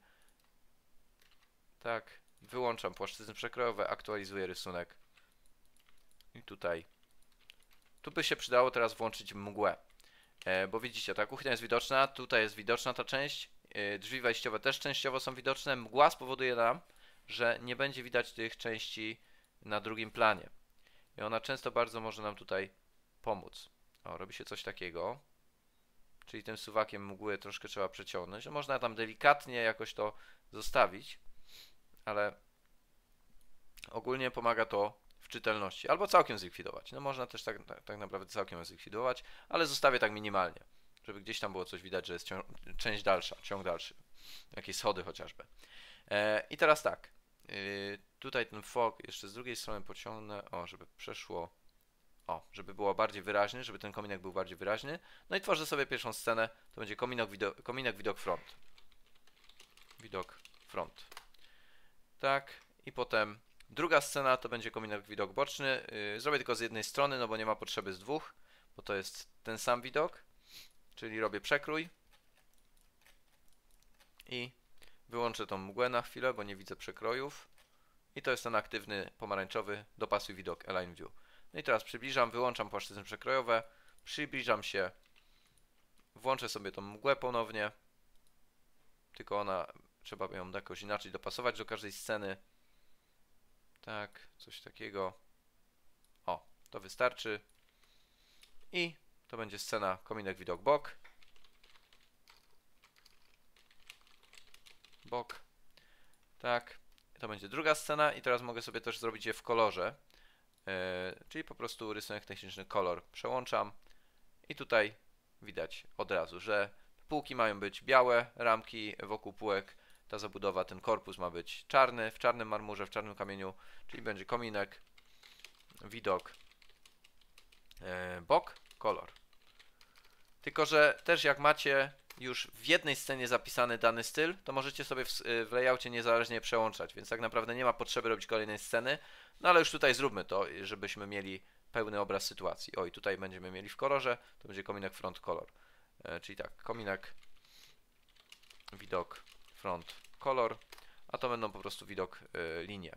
tak, wyłączam płaszczyzny przekrojowe, aktualizuję rysunek i tutaj, tu by się przydało teraz włączyć mgłę, e, bo widzicie, ta kuchnia jest widoczna, tutaj jest widoczna ta część, e, drzwi wejściowe też częściowo są widoczne, mgła spowoduje nam, że nie będzie widać tych części na drugim planie. I ona często bardzo może nam tutaj pomóc. O, robi się coś takiego. Czyli tym suwakiem mgły troszkę trzeba przeciągnąć. No, można tam delikatnie jakoś to zostawić, ale ogólnie pomaga to w czytelności. Albo całkiem zlikwidować. No można też tak, tak, tak naprawdę całkiem zlikwidować, ale zostawię tak minimalnie, żeby gdzieś tam było coś widać, że jest ciąg, część dalsza, ciąg dalszy. Jakieś schody chociażby. E, I teraz tak. Yy, tutaj ten fog jeszcze z drugiej strony pociągnę, o, żeby przeszło, o, żeby było bardziej wyraźny, żeby ten kominek był bardziej wyraźny. No i tworzę sobie pierwszą scenę, to będzie kominek, widok, kominek widok front. Widok front. Tak, i potem druga scena to będzie kominek widok boczny. Yy, zrobię tylko z jednej strony, no bo nie ma potrzeby z dwóch, bo to jest ten sam widok, czyli robię przekrój i wyłączę tą mgłę na chwilę, bo nie widzę przekrojów. I to jest ten aktywny pomarańczowy, dopasuj widok, Align View. No i teraz przybliżam, wyłączam płaszczyzny przekrojowe, przybliżam się, włączę sobie tą mgłę ponownie, tylko ona, trzeba ją jakoś inaczej dopasować do każdej sceny. Tak, coś takiego. O, to wystarczy. I to będzie scena kominek, widok, bok. Bok. Tak. To będzie druga scena i teraz mogę sobie też zrobić je w kolorze. Yy, czyli po prostu rysunek techniczny, kolor. Przełączam i tutaj widać od razu, że półki mają być białe, ramki wokół półek, ta zabudowa, ten korpus ma być czarny, w czarnym marmurze, w czarnym kamieniu, czyli będzie kominek, widok, yy, bok, kolor. Tylko że też jak macie już w jednej scenie zapisany dany styl, to możecie sobie w, w layoutie niezależnie przełączać, więc tak naprawdę nie ma potrzeby robić kolejnej sceny, no ale już tutaj zróbmy to, żebyśmy mieli pełny obraz sytuacji. O, i tutaj będziemy mieli w kolorze, to będzie kominek, front, kolor, e, czyli tak, kominek, widok, front, kolor, a to będą po prostu widok, e, linie,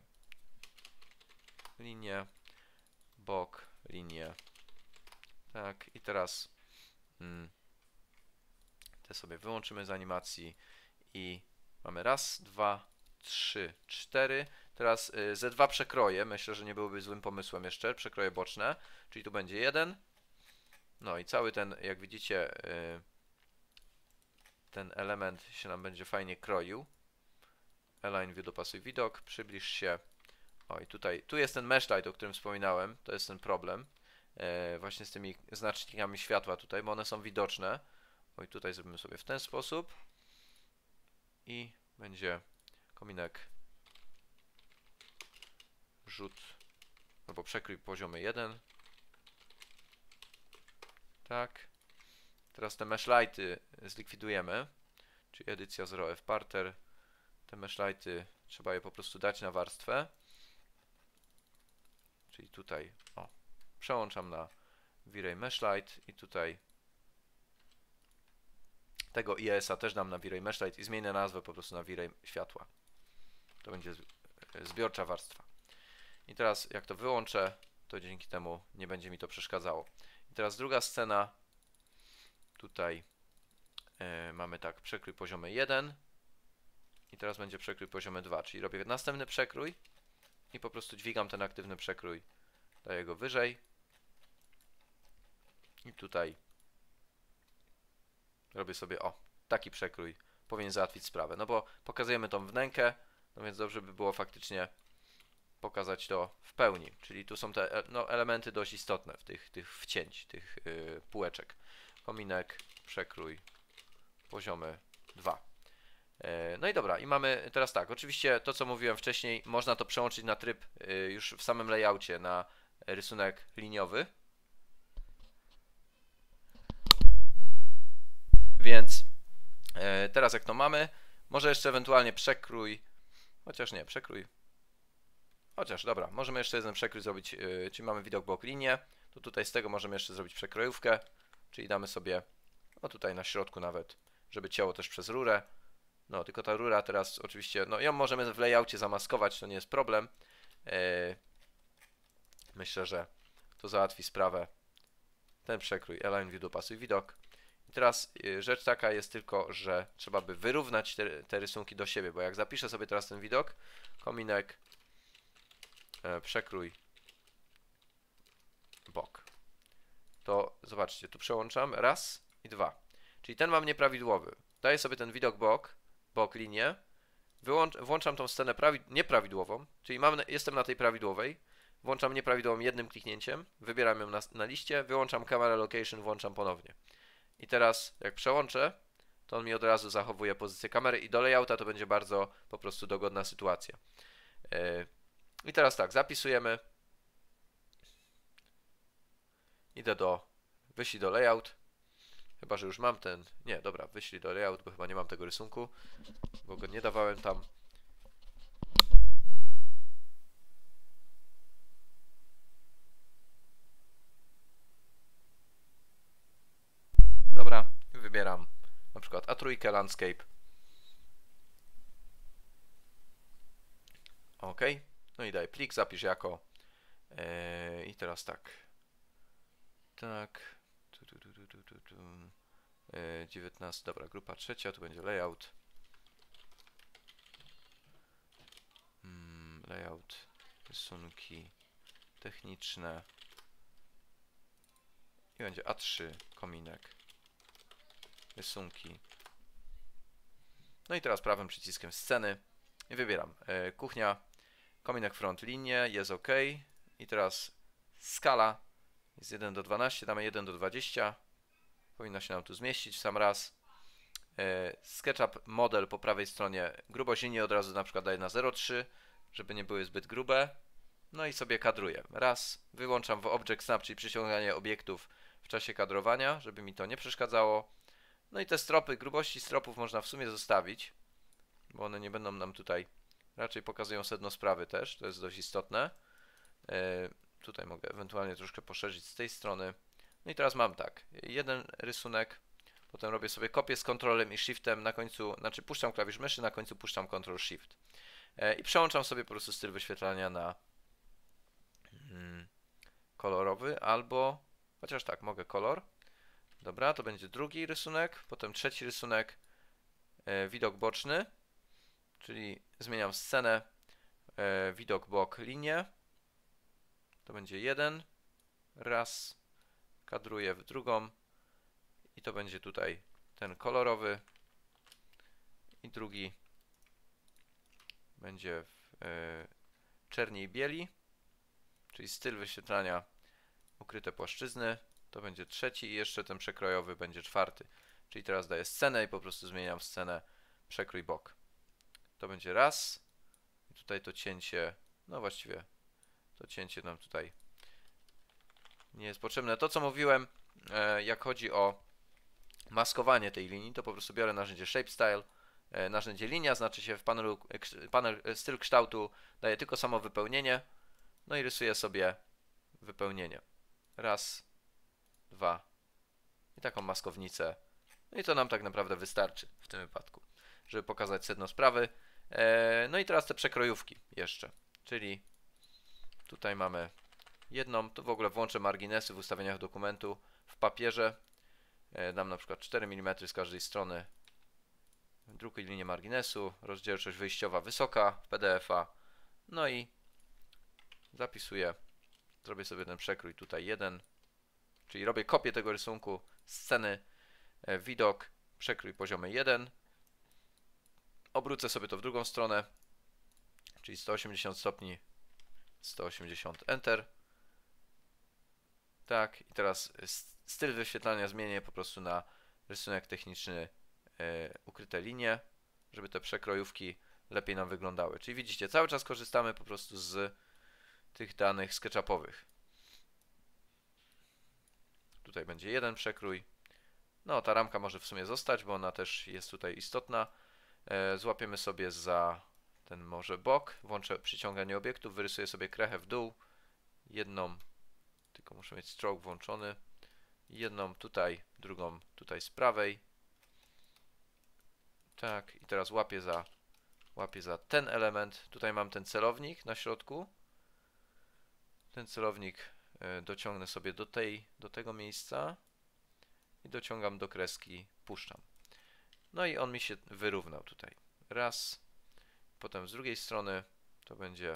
linie, bok, linie, tak, i teraz mm, te sobie wyłączymy z animacji i mamy raz, dwa, trzy, cztery. Teraz y, ze dwa przekroje, myślę, że nie byłoby złym pomysłem jeszcze, przekroje boczne, czyli tu będzie jeden. No i cały ten, jak widzicie, y, ten element się nam będzie fajnie kroił. Align View, dopasuj widok, przybliż się. O i tutaj, tu jest ten mesh light, o którym wspominałem, to jest ten problem. Y, właśnie z tymi znacznikami światła tutaj, bo one są widoczne. O i tutaj zrobimy sobie w ten sposób. I będzie kominek, rzut, albo przekrój poziomy jeden. Tak. Teraz te mesh lighty zlikwidujemy, czyli edycja zero F parter. Te mesh lighty trzeba je po prostu dać na warstwę. Czyli tutaj, o, przełączam na V-Ray Mesh Light i tutaj tego I S A też dam na V-Ray Mesh Light i zmienię nazwę po prostu na V-Ray światła. To będzie zbiorcza warstwa. I teraz jak to wyłączę, to dzięki temu nie będzie mi to przeszkadzało. I teraz druga scena. Tutaj yy, mamy tak, przekrój poziomy jeden. I teraz będzie przekrój poziomy dwa, czyli robię następny przekrój i po prostu dźwigam ten aktywny przekrój, daję go wyżej. I tutaj robię sobie, o, taki przekrój powinien załatwić sprawę, no bo pokazujemy tą wnękę, no więc dobrze by było faktycznie pokazać to w pełni, czyli tu są te no, elementy dość istotne w tych, tych wcięć, tych yy, półeczek. Kominek, przekrój, poziomy dwa. Yy, no i dobra, i mamy teraz tak, oczywiście to co mówiłem wcześniej, można to przełączyć na tryb yy, już w samym layoutie na rysunek liniowy. Więc e, teraz jak to mamy, może jeszcze ewentualnie przekrój, chociaż nie, przekrój, chociaż dobra, możemy jeszcze jeden przekrój zrobić, e, czyli mamy widok, bok, linię, to tutaj z tego możemy jeszcze zrobić przekrojówkę, czyli damy sobie, no tutaj na środku nawet, żeby ciało też przez rurę, no tylko ta rura teraz oczywiście, no ją możemy w layoutie zamaskować, to nie jest problem, e, myślę, że to załatwi sprawę, ten przekrój, Align View, dopasuj widok. I teraz rzecz taka jest tylko, że trzeba by wyrównać te, te rysunki do siebie, bo jak zapiszę sobie teraz ten widok, kominek, e, przekrój, bok, to zobaczcie, tu przełączam raz i dwa, czyli ten mam nieprawidłowy, daję sobie ten widok bok, bok, linię, wyłącz, włączam tą scenę nieprawidłową, czyli mam, jestem na tej prawidłowej, włączam nieprawidłową jednym kliknięciem, wybieram ją na, na liście, wyłączam camera location, włączam ponownie. I teraz jak przełączę, to on mi od razu zachowuje pozycję kamery i do layouta to będzie bardzo po prostu dogodna sytuacja. Yy. I teraz tak, zapisujemy. Idę do, wyślij do layout. Chyba, że już mam ten, nie, dobra, wyślij do layout, bo chyba nie mam tego rysunku, bo go nie dawałem tam. Dobra, wybieram na przykład A trzy Landscape. OK. No i daję plik, zapisz jako. Yy, I teraz tak. Tak. Tu, tu, tu, tu, tu, tu, tu. Yy, dziewiętnaście, dobra, grupa trzecia, tu będzie layout. Hmm, layout, rysunki techniczne. I będzie A trzy, kominek. Rysunki. No i teraz prawym przyciskiem sceny. I wybieram yy, kuchnia, kominek front, linie, jest OK. I teraz skala jest jeden do dwunastu, damy jeden do dwudziestu. Powinno się nam tu zmieścić w sam raz. Yy, SketchUp model po prawej stronie, grubość linii od razu na przykład daję na zero przecinek trzy, żeby nie były zbyt grube. No i sobie kadruję. Raz, wyłączam w Object Snap, czyli przyciąganie obiektów w czasie kadrowania, żeby mi to nie przeszkadzało. No i te stropy, grubości stropów można w sumie zostawić, bo one nie będą nam tutaj, raczej pokazują sedno sprawy też, to jest dość istotne. Yy, tutaj mogę ewentualnie troszkę poszerzyć z tej strony. No i teraz mam tak, jeden rysunek, potem robię sobie kopię z Ctrlem i Shiftem, na końcu, znaczy puszczam klawisz myszy, na końcu puszczam Ctrl Shift. Yy, I przełączam sobie po prostu styl wyświetlania na hmm, kolorowy, albo, chociaż tak, mogę kolor. Dobra, to będzie drugi rysunek, potem trzeci rysunek, yy, widok boczny, czyli zmieniam scenę, yy, widok bok, linię. To będzie jeden, raz, kadruję w drugą i to będzie tutaj ten kolorowy i drugi będzie w y, czerni i bieli, czyli styl wyświetlania ukryte płaszczyzny, to będzie trzeci i jeszcze ten przekrojowy będzie czwarty, czyli teraz daję scenę i po prostu zmieniam scenę przekrój bok. To będzie raz i tutaj to cięcie, no właściwie to cięcie nam tutaj nie jest potrzebne. To co mówiłem, e, jak chodzi o maskowanie tej linii, to po prostu biorę narzędzie Shape Style, e, narzędzie linia, znaczy się w panelu panel, styl kształtu daję tylko samo wypełnienie, no i rysuję sobie wypełnienie. Raz, dwa i taką maskownicę. No i to nam tak naprawdę wystarczy w tym wypadku, żeby pokazać sedno sprawy. E, no i teraz te przekrojówki jeszcze, czyli tutaj mamy jedną, to w ogóle włączę marginesy w ustawieniach dokumentu w papierze. Dam na przykład cztery milimetry z każdej strony. Drukuj linię marginesu, rozdzielczość wyjściowa wysoka w P D F a. No i zapisuję, zrobię sobie ten przekrój tutaj jeden, czyli robię kopię tego rysunku, sceny, widok, przekrój poziomy jeden. Obrócę sobie to w drugą stronę, czyli sto osiemdziesiąt stopni, sto osiemdziesiąt, Enter. Tak, i teraz styl wyświetlania zmienię po prostu na rysunek techniczny, yy, ukryte linie, żeby te przekrojówki lepiej nam wyglądały. Czyli widzicie, cały czas korzystamy po prostu z tych danych SketchUpowych. Tutaj będzie jeden przekrój. No, ta ramka może w sumie zostać, bo ona też jest tutaj istotna. Yy, złapiemy sobie za ten może bok, włączę przyciąganie obiektów, wyrysuję sobie krechę w dół, jedną, tylko muszę mieć stroke włączony, jedną tutaj, drugą tutaj z prawej. Tak, i teraz łapię za, łapię za ten element. Tutaj mam ten celownik na środku. Ten celownik y, dociągnę sobie do tej, do tego miejsca i dociągam do kreski, puszczam. No i on mi się wyrównał tutaj. Raz, potem z drugiej strony to będzie,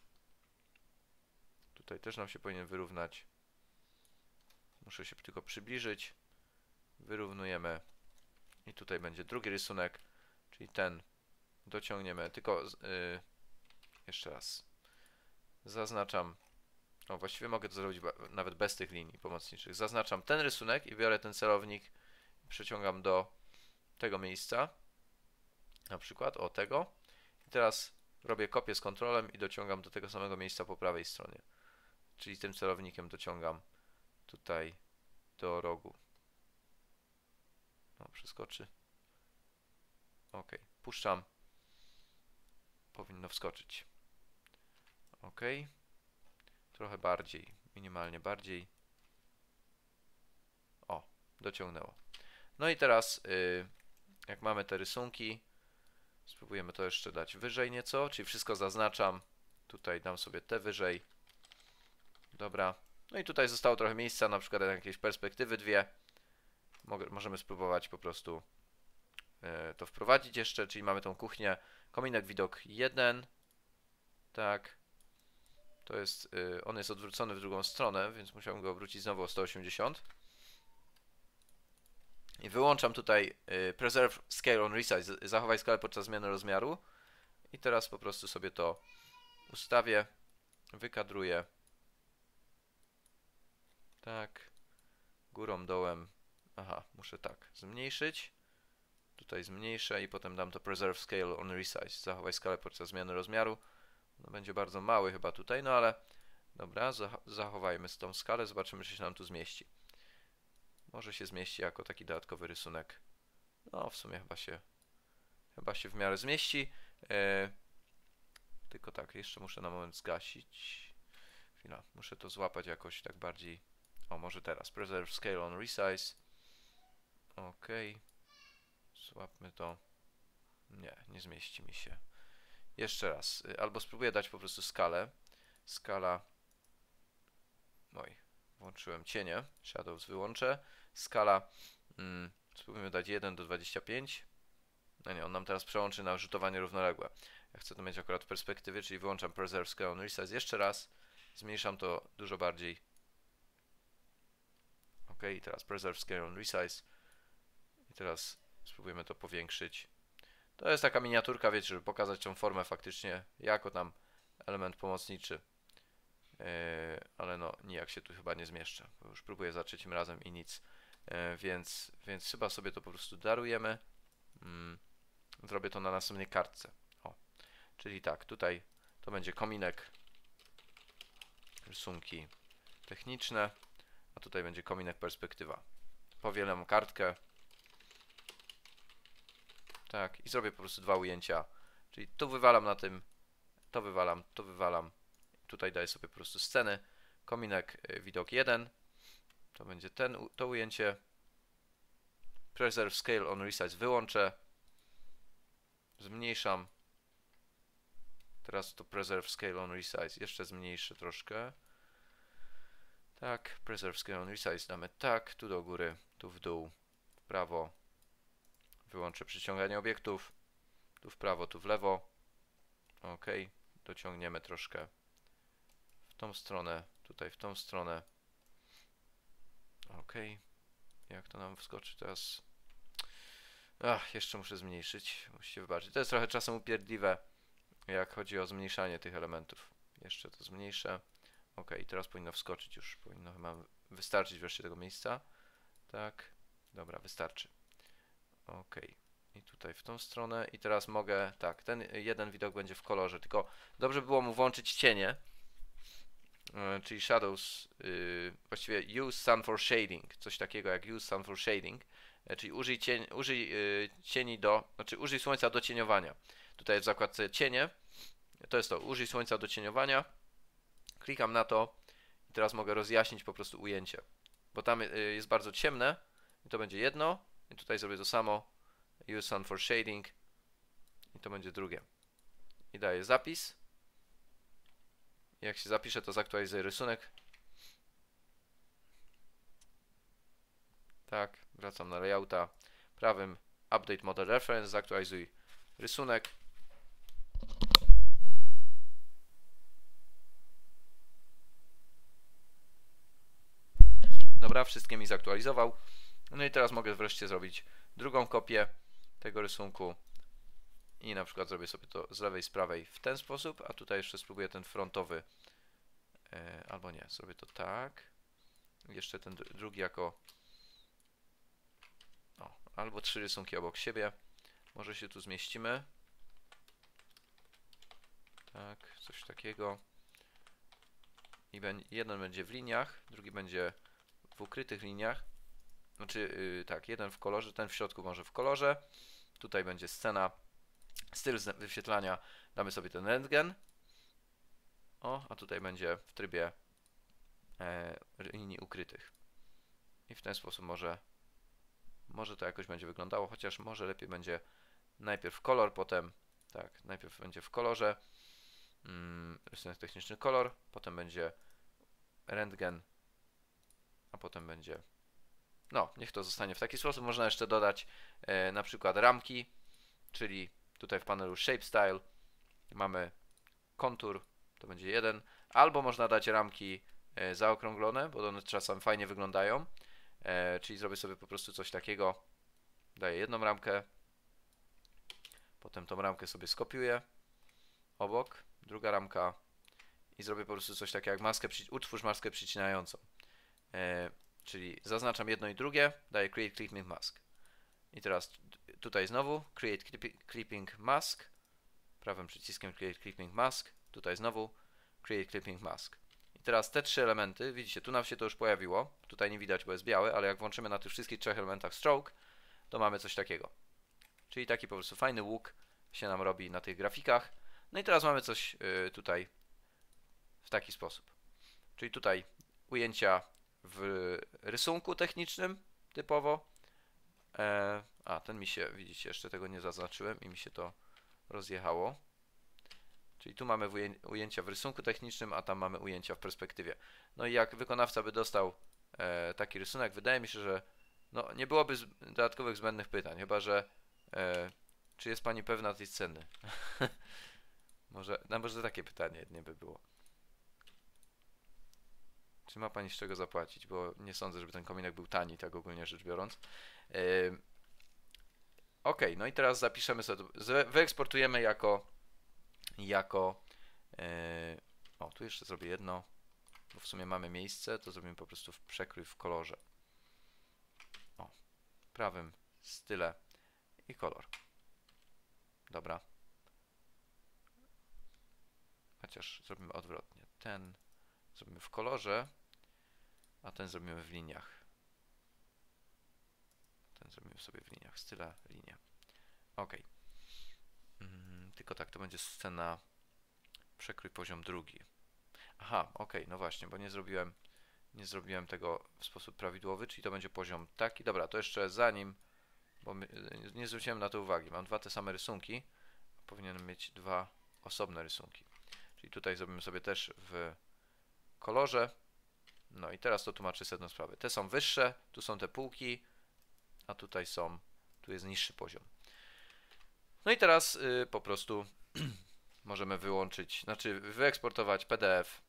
tutaj też nam się powinien wyrównać. Muszę się tylko przybliżyć. Wyrównujemy. I tutaj będzie drugi rysunek, czyli ten dociągniemy. Tylko yy, jeszcze raz zaznaczam. O, właściwie mogę to zrobić nawet bez tych linii pomocniczych. Zaznaczam ten rysunek i biorę ten celownik i przeciągam do tego miejsca. Na przykład o tego. I teraz robię kopię z kontrolem i dociągam do tego samego miejsca po prawej stronie. Czyli tym celownikiem dociągam tutaj do rogu. No, przeskoczy. Ok, puszczam. Powinno wskoczyć. Ok. Trochę bardziej, minimalnie bardziej. O, dociągnęło. No i teraz, yy, jak mamy te rysunki, spróbujemy to jeszcze dać wyżej nieco, czyli wszystko zaznaczam Tutaj dam sobie te wyżej. Dobra. No i tutaj zostało trochę miejsca, na przykład jakieś perspektywy dwie. Mogę, możemy spróbować po prostu e, to wprowadzić jeszcze, czyli mamy tą kuchnię. Kominek widok jeden. Tak. To jest, y, on jest odwrócony w drugą stronę, więc musiałem go obrócić znowu o sto osiemdziesiąt. I wyłączam tutaj y, Preserve Scale on Resize, zachowaj skalę podczas zmiany rozmiaru. I teraz po prostu sobie to ustawię, wykadruję. Tak. Górą, dołem. Aha, muszę tak zmniejszyć. Tutaj zmniejszę i potem dam to Preserve Scale on Resize, zachowaj skalę podczas zmiany rozmiaru. No będzie bardzo mały chyba tutaj, no ale dobra, zachowajmy tą skalę, zobaczymy, czy się nam tu zmieści. Może się zmieści jako taki dodatkowy rysunek. No, w sumie chyba się chyba się w miarę zmieści. E, tylko tak, jeszcze muszę na moment zgasić. Chwila, muszę to złapać jakoś tak bardziej. O, może teraz. Preserve Scale on Resize. Ok. Złapmy to. Nie, nie zmieści mi się. Jeszcze raz. Albo spróbuję dać po prostu skalę. Skala. Oj, włączyłem cienie. Shadows wyłączę. Skala. Mm, spróbujmy dać jeden do dwudziestu pięciu. No nie, on nam teraz przełączy na rzutowanie równoległe. Ja chcę to mieć akurat w perspektywie, czyli wyłączam Preserve Scale on Resize jeszcze raz. Zmniejszam to dużo bardziej. Ok, i teraz Preserve Scale on Resize. I teraz spróbujemy to powiększyć. To jest taka miniaturka, wiecie, żeby pokazać tą formę faktycznie jako tam element pomocniczy. Yy, ale no, nijak się tu chyba nie zmieszczę, bo już próbuję za trzecim razem i nic. Yy, więc, więc chyba sobie to po prostu darujemy. Yy, zrobię to na następnej kartce. O, czyli tak, tutaj to będzie kominek, rysunki techniczne, a tutaj będzie kominek perspektywa. Powielam kartkę. Tak, i zrobię po prostu dwa ujęcia. Czyli tu wywalam na tym, to wywalam, to wywalam. Tutaj daję sobie po prostu sceny. Kominek widok jeden. To będzie ten, to ujęcie. Preserve Scale on Resize wyłączę. Zmniejszam. Teraz to Preserve Scale on Resize jeszcze zmniejszę troszkę. Tak, Preserve Scale on Resize damy tak, tu do góry, tu w dół, w prawo. Wyłączę przyciąganie obiektów. Tu w prawo, tu w lewo. Ok, dociągniemy troszkę w tą stronę, tutaj w tą stronę. Ok, jak to nam wskoczy teraz? Ach, jeszcze muszę zmniejszyć, musicie wybaczyć. To jest trochę czasem upierdliwe, jak chodzi o zmniejszanie tych elementów. Jeszcze to zmniejszę. Ok, teraz powinno wskoczyć już, powinno chyba wystarczyć wreszcie tego miejsca. Tak, dobra, wystarczy. Ok, i tutaj w tą stronę i teraz mogę, tak, ten jeden widok będzie w kolorze, tylko dobrze by było mu włączyć cienie, yy, czyli shadows, yy, właściwie use sun for shading, coś takiego jak use sun for shading, yy, czyli użyj, cień, użyj yy, cieni do, znaczy użyj słońca do cieniowania. Tutaj w zakładce cienie, to jest to, użyj słońca do cieniowania, klikam na to i teraz mogę rozjaśnić po prostu ujęcie, bo tam yy, jest bardzo ciemne i to będzie jedno. I tutaj zrobię to samo. Use sun for shading. I to będzie drugie. I daję zapis. I jak się zapisze, to zaktualizuję rysunek. Tak, wracam na layouta. Prawym Update Model Reference. Zaktualizuj rysunek. Dobra, wszystkie mi zaktualizował. No i teraz mogę wreszcie zrobić drugą kopię tego rysunku i na przykład zrobię sobie to z lewej, z prawej w ten sposób, a tutaj jeszcze spróbuję ten frontowy, e, albo nie, zrobię to tak, jeszcze ten drugi jako, o, albo trzy rysunki obok siebie, może się tu zmieścimy, tak, coś takiego i jeden będzie w liniach, drugi będzie w ukrytych liniach. Znaczy, yy, tak, jeden w kolorze, ten w środku może w kolorze. Tutaj będzie scena, styl wyświetlania, damy sobie ten rentgen. O, a tutaj będzie w trybie e, linii ukrytych. I w ten sposób może, może to jakoś będzie wyglądało, chociaż może lepiej będzie najpierw kolor, potem, tak, najpierw będzie w kolorze. mm, rysunek techniczny kolor, potem będzie rentgen, a potem będzie, no niech to zostanie w taki sposób. Można jeszcze dodać e, na przykład ramki, czyli tutaj w panelu Shape Style mamy kontur, to będzie jeden, albo można dać ramki e, zaokrąglone, bo one czasem fajnie wyglądają, e, czyli zrobię sobie po prostu coś takiego, daję jedną ramkę, potem tą ramkę sobie skopiuję obok, druga ramka i zrobię po prostu coś takiego jak maskę, utwórz maskę przycinającą, e, czyli zaznaczam jedno i drugie, daję Create Clipping Mask i teraz tutaj znowu Create Clipping Mask, prawym przyciskiem Create Clipping Mask, tutaj znowu Create Clipping Mask. I teraz te trzy elementy, widzicie, tu nam się to już pojawiło, tutaj nie widać, bo jest białe, ale jak włączymy na tych wszystkich trzech elementach stroke, to mamy coś takiego. Czyli taki po prostu fajny łuk się nam robi na tych grafikach. No i teraz mamy coś yy, tutaj w taki sposób. Czyli tutaj ujęcia w rysunku technicznym typowo. E, a, ten mi się, widzicie, jeszcze tego nie zaznaczyłem i mi się to rozjechało. Czyli tu mamy ujęcia w rysunku technicznym, a tam mamy ujęcia w perspektywie. No i jak wykonawca by dostał e, taki rysunek, wydaje mi się, że no, nie byłoby z, dodatkowych zbędnych pytań, chyba że e, czy jest Pani pewna tej ceny? może, no może takie pytanie jedynie by było. Czy ma Pani z czego zapłacić? Bo nie sądzę, żeby ten kominek był tani, tak ogólnie rzecz biorąc. E, ok, no i teraz zapiszemy sobie, wyeksportujemy jako jako yy, o, tu jeszcze zrobię jedno, bo w sumie mamy miejsce, to zrobimy po prostu w przekrój w kolorze. O, prawym style i kolor. Dobra. Chociaż zrobimy odwrotnie. Ten zrobimy w kolorze, a ten zrobimy w liniach. Ten zrobimy sobie w liniach. Styla, linia. Ok. Mm, tylko tak, to będzie scena przekrój poziom drugi. Aha, ok, no właśnie, bo nie zrobiłem nie zrobiłem tego w sposób prawidłowy, czyli to będzie poziom taki. Dobra, to jeszcze zanim, bo my, nie zwróciłem na to uwagi, mam dwa te same rysunki, powinienem mieć dwa osobne rysunki. Czyli tutaj zrobimy sobie też w kolorze. No i teraz to tłumaczy sedno sprawy. Te są wyższe, tu są te półki, a tutaj są, tu jest niższy poziom. No i teraz y, po prostu możemy wyłączyć, znaczy wyeksportować P D F.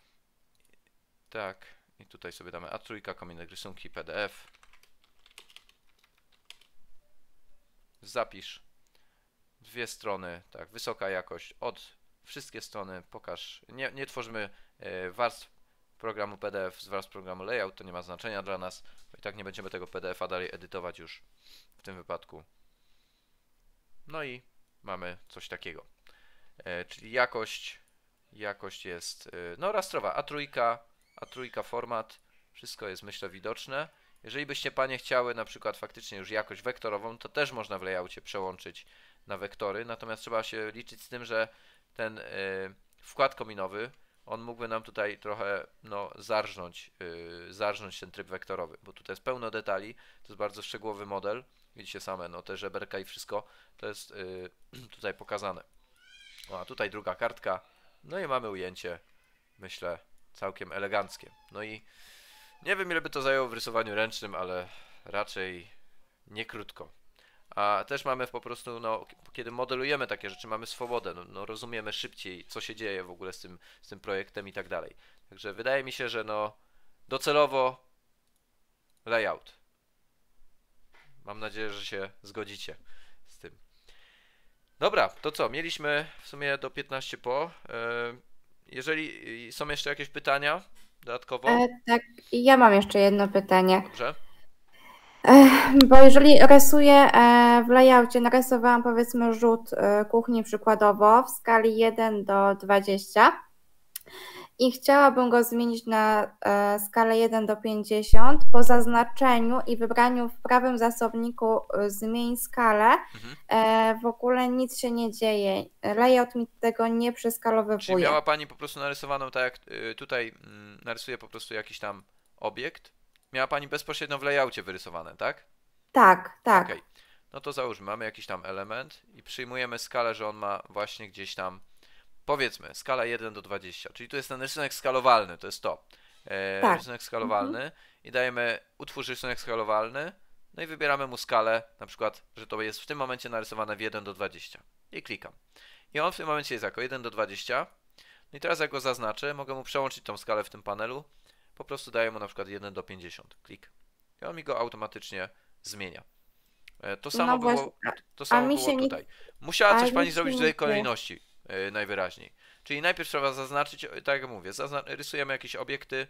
Tak, i tutaj sobie damy A trzy, kominek rysunki, P D F. Zapisz dwie strony, tak, wysoka jakość od wszystkie strony, pokaż, nie, nie tworzymy y, warstw programu P D F z warstw programu layout, to nie ma znaczenia dla nas, bo i tak nie będziemy tego P D F a dalej edytować już w tym wypadku. No i mamy coś takiego, e, czyli jakość, jakość jest, e, no rastrowa, A trzy, A trzy format, wszystko jest myślę widoczne. Jeżeli byście Panie chciały na przykład faktycznie już jakość wektorową, to też można w layoutie przełączyć na wektory, natomiast trzeba się liczyć z tym, że ten e, wkład kominowy, on mógłby nam tutaj trochę no, zarżnąć, e, zarżnąć ten tryb wektorowy, bo tutaj jest pełno detali, to jest bardzo szczegółowy model. Widzicie same, no te żeberka i wszystko to jest yy, tutaj pokazane. O, a tutaj druga kartka. No i mamy ujęcie, myślę, całkiem eleganckie. No i nie wiem ile by to zajęło w rysowaniu ręcznym, ale raczej nie krótko. A też mamy po prostu, no, kiedy modelujemy takie rzeczy, mamy swobodę, no, no rozumiemy szybciej, co się dzieje w ogóle z tym, z tym projektem i tak dalej. Także wydaje mi się, że no docelowo layout. Mam nadzieję, że się zgodzicie z tym. Dobra, to co? Mieliśmy w sumie do piętnaście po. Jeżeli są jeszcze jakieś pytania dodatkowo? E, tak, ja mam jeszcze jedno pytanie. Dobrze. E, bo jeżeli rysuję e, w layoutie, narysowałam powiedzmy rzut e, kuchni przykładowo w skali jeden do dwudziestu i chciałabym go zmienić na e, skalę jeden do pięćdziesięciu. Po zaznaczeniu i wybraniu w prawym zasobniku e, zmień skalę, Mhm. e, w ogóle nic się nie dzieje. Layout mi tego nie Czyli przeskalowywuje. miała Pani po prostu narysowaną, tak jak y, tutaj mm, narysuje po prostu jakiś tam obiekt. Miała Pani bezpośrednio w layoutie wyrysowane, tak? Tak, tak. Okej. No to załóżmy, mamy jakiś tam element i przyjmujemy skalę, że on ma właśnie gdzieś tam powiedzmy, skala jeden do dwudziestu, czyli tu jest ten rysunek skalowalny, to jest to. E, Tak. Rysunek skalowalny mhm. i dajemy utwórz rysunek skalowalny, no i wybieramy mu skalę, na przykład, że to jest w tym momencie narysowane w jeden do dwudziestu i klikam. I on w tym momencie jest jako jeden do dwudziestu. No i teraz jak go zaznaczę, mogę mu przełączyć tą skalę w tym panelu, po prostu daję mu na przykład jeden do pięćdziesięciu, klik. I on mi go automatycznie zmienia. E, to samo No było, właśnie, to samo a mi było się nie- tutaj. Musiała a coś mi pani się zrobić w nie tej dzieje. kolejności, e, najwyraźniej. Czyli najpierw trzeba zaznaczyć, e, tak jak mówię, zazna rysujemy jakieś obiekty,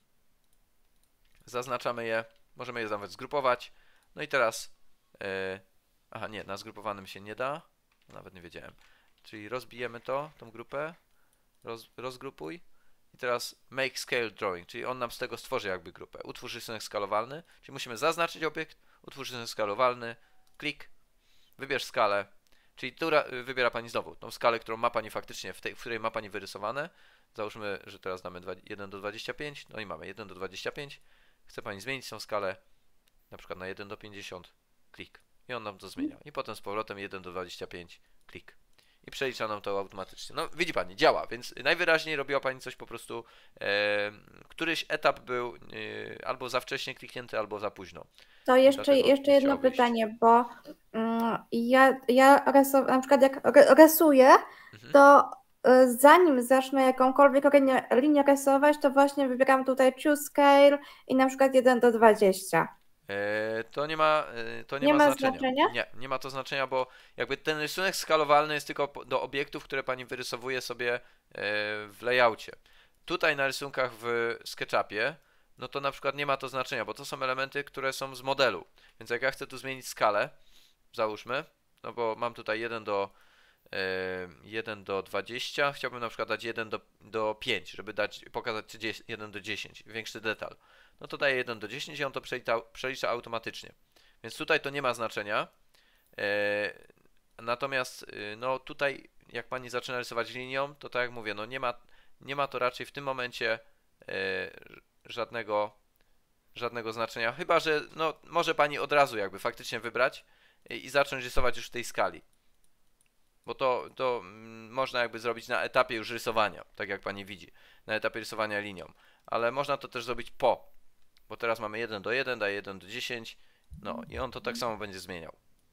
zaznaczamy je, możemy je nawet zgrupować. No i teraz, e, aha nie, na zgrupowanym się nie da, nawet nie wiedziałem. Czyli rozbijemy to, tą grupę, roz, rozgrupuj i teraz make scale drawing, czyli on nam z tego stworzy jakby grupę. Utwórz rysunek skalowalny, czyli musimy zaznaczyć obiekt, utwórz rysunek skalowalny, klik, wybierz skalę, czyli tu wybiera pani znowu tą skalę, którą ma pani faktycznie, w tej, w której ma pani wyrysowane. Załóżmy, że teraz damy jeden do dwudziestu pięciu, no i mamy jeden do dwudziestu pięciu. Chce pani zmienić tą skalę, na przykład na jeden do pięćdziesięciu, klik. I on nam to zmienia. I potem z powrotem jeden do dwudziestu pięciu, klik. I przelicza nam to automatycznie. No widzi pani, działa, więc najwyraźniej robiła pani coś po prostu, e, któryś etap był e, albo za wcześnie kliknięty, albo za późno. To jeszcze, Dlatego jeszcze jedno chciało wyjść. pytanie, bo mm, ja, ja rysow- na przykład jak ry- rysuję, Mhm. to y, zanim zacznę jakąkolwiek linię, linię rysować, to właśnie wybieram tutaj Choose Scale i na przykład jeden do dwudziestu. E, to nie ma, e, to nie Nie ma, ma znaczenia. znaczenia? Nie, nie ma to znaczenia, bo jakby ten rysunek skalowalny jest tylko po- do obiektów, które pani wyrysowuje sobie e, w layoutie. Tutaj na rysunkach w SketchUpie, no to na przykład nie ma to znaczenia, bo to są elementy, które są z modelu. Więc jak ja chcę tu zmienić skalę, załóżmy, no bo mam tutaj jeden do e, jeden do dwudziestu, chciałbym na przykład dać jeden do pięciu, żeby dać, pokazać jeden do dziesięciu, większy detal. No to daję jeden do dziesięciu i on to przelicza, przelicza automatycznie. Więc tutaj to nie ma znaczenia. E, natomiast e, no tutaj jak pani zaczyna rysować linią, to tak jak mówię, no nie ma, nie ma to raczej w tym momencie e, żadnego, żadnego znaczenia. Chyba że no, może pani od razu jakby faktycznie wybrać i, i zacząć rysować już w tej skali. Bo to, to mm, można jakby zrobić na etapie już rysowania, tak jak pani widzi, na etapie rysowania linią. Ale można to też zrobić po. Bo teraz mamy jeden do jeden, daje jeden do dziesięciu, no i on to tak samo będzie zmieniał.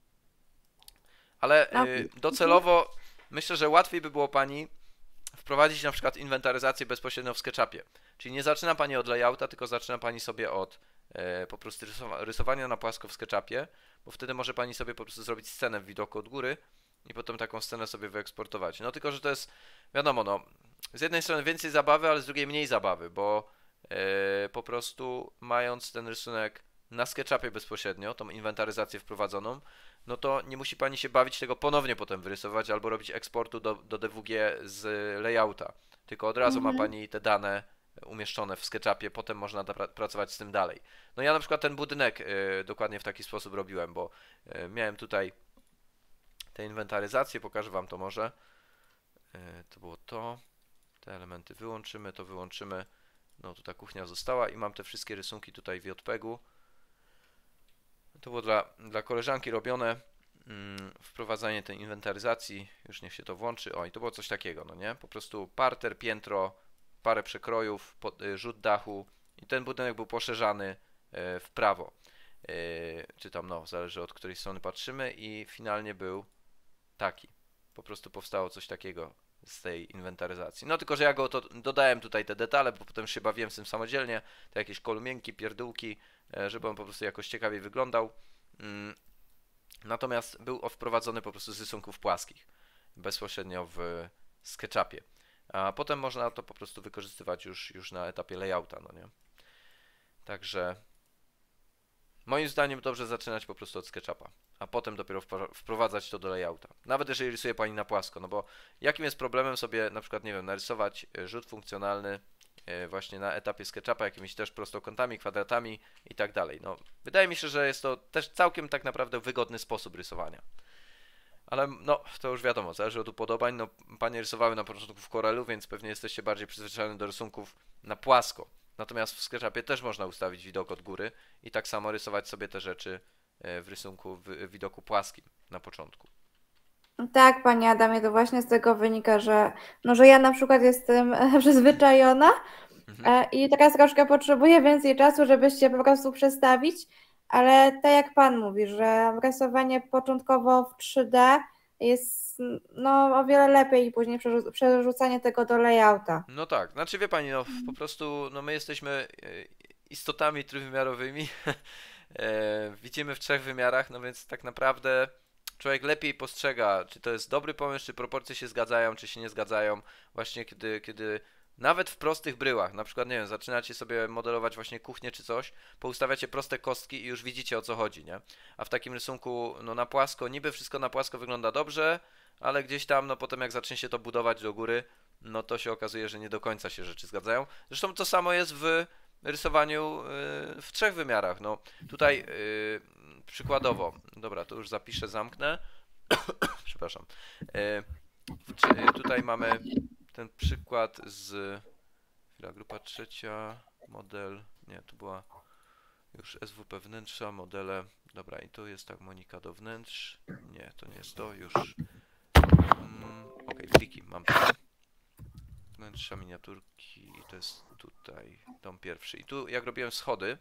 Ale y, docelowo myślę, że łatwiej by było pani wprowadzić na przykład inwentaryzację bezpośrednio w SketchUpie. Czyli nie zaczyna pani od layouta, tylko zaczyna pani sobie od e, po prostu rysowa rysowania na płasko w SketchUpie, bo wtedy może pani sobie po prostu zrobić scenę w widoku od góry i potem taką scenę sobie wyeksportować. No tylko, że to jest, wiadomo, no, z jednej strony więcej zabawy, ale z drugiej mniej zabawy, bo e, po prostu mając ten rysunek na SketchUpie bezpośrednio, tą inwentaryzację wprowadzoną, no to nie musi pani się bawić tego ponownie potem wyrysować albo robić eksportu do, do D W G z layouta, tylko od razu Mhm. ma pani te dane umieszczone w SketchUpie, potem można pra pracować z tym dalej. No ja na przykład ten budynek y, dokładnie w taki sposób robiłem, bo y, miałem tutaj tę inwentaryzację, pokażę wam to może. Y, to było to, te elementy wyłączymy, to wyłączymy. No tu ta kuchnia została i mam te wszystkie rysunki tutaj w J P G u. To było dla, dla koleżanki robione, mm, wprowadzanie tej inwentaryzacji, już niech się to włączy. O, i to było coś takiego, no nie? Po prostu parter, piętro, parę przekrojów, pod, y, rzut dachu i ten budynek był poszerzany y, w prawo. Y, czy tam, no, zależy od której strony patrzymy i finalnie był taki. Po prostu powstało coś takiego z tej inwentaryzacji. No tylko, że ja go to dodałem tutaj te detale, bo potem się bawiłem z tym samodzielnie, te jakieś kolumienki, pierdółki, żeby on po prostu jakoś ciekawiej wyglądał. Natomiast był wprowadzony po prostu z rysunków płaskich, bezpośrednio w SketchUpie. A potem można to po prostu wykorzystywać już, już na etapie layouta, no nie? Także moim zdaniem dobrze zaczynać po prostu od SketchUpa, a potem dopiero wprowadzać to do layouta. Nawet jeżeli rysuje pani na płasko, no bo jakim jest problemem sobie na przykład, nie wiem, narysować rzut funkcjonalny właśnie na etapie SketchUpa, jakimiś też prostokątami, kwadratami i tak dalej. No, wydaje mi się, że jest to też całkiem tak naprawdę wygodny sposób rysowania. Ale no, to już wiadomo, zależy od upodobań. No, panie rysowały na początku w Corelu, więc pewnie jesteście bardziej przyzwyczajeni do rysunków na płasko. Natomiast w SketchUpie też można ustawić widok od góry i tak samo rysować sobie te rzeczy w rysunku w widoku płaskim na początku. Tak, Panie Adamie, to właśnie z tego wynika, że, no, że ja na przykład jestem e, przyzwyczajona Mhm. e, i teraz troszkę potrzebuję więcej czasu, żeby się po prostu przestawić, ale tak jak Pan mówi, że rysowanie początkowo w trzy D jest no, o wiele lepiej i później przerzu- przerzucanie tego do layouta. No tak, znaczy wie pani, no po prostu no my jesteśmy e, istotami trójwymiarowymi, e, widzimy w trzech wymiarach, no więc tak naprawdę człowiek lepiej postrzega, czy to jest dobry pomysł, czy proporcje się zgadzają, czy się nie zgadzają, właśnie kiedy, kiedy nawet w prostych bryłach, na przykład, nie wiem, zaczynacie sobie modelować właśnie kuchnię czy coś, poustawiacie proste kostki i już widzicie, o co chodzi, nie? A w takim rysunku, no na płasko, niby wszystko na płasko wygląda dobrze, ale gdzieś tam, no potem jak zacznie się to budować do góry, no to się okazuje, że nie do końca się rzeczy zgadzają. Zresztą to samo jest w rysowaniu yy, w trzech wymiarach. No tutaj yy, przykładowo, dobra, to już zapiszę, zamknę. Przepraszam. Yy, czy, tutaj mamy ten przykład z chwila, grupa trzecia, model, nie, tu była już S W P wnętrza, modele, dobra, i tu jest tak, Monika do wnętrz, nie, to nie jest to, już, mm, ok, pliki, mam to, wnętrza, miniaturki, i to jest tutaj, dom pierwszy, i tu jak robiłem schody,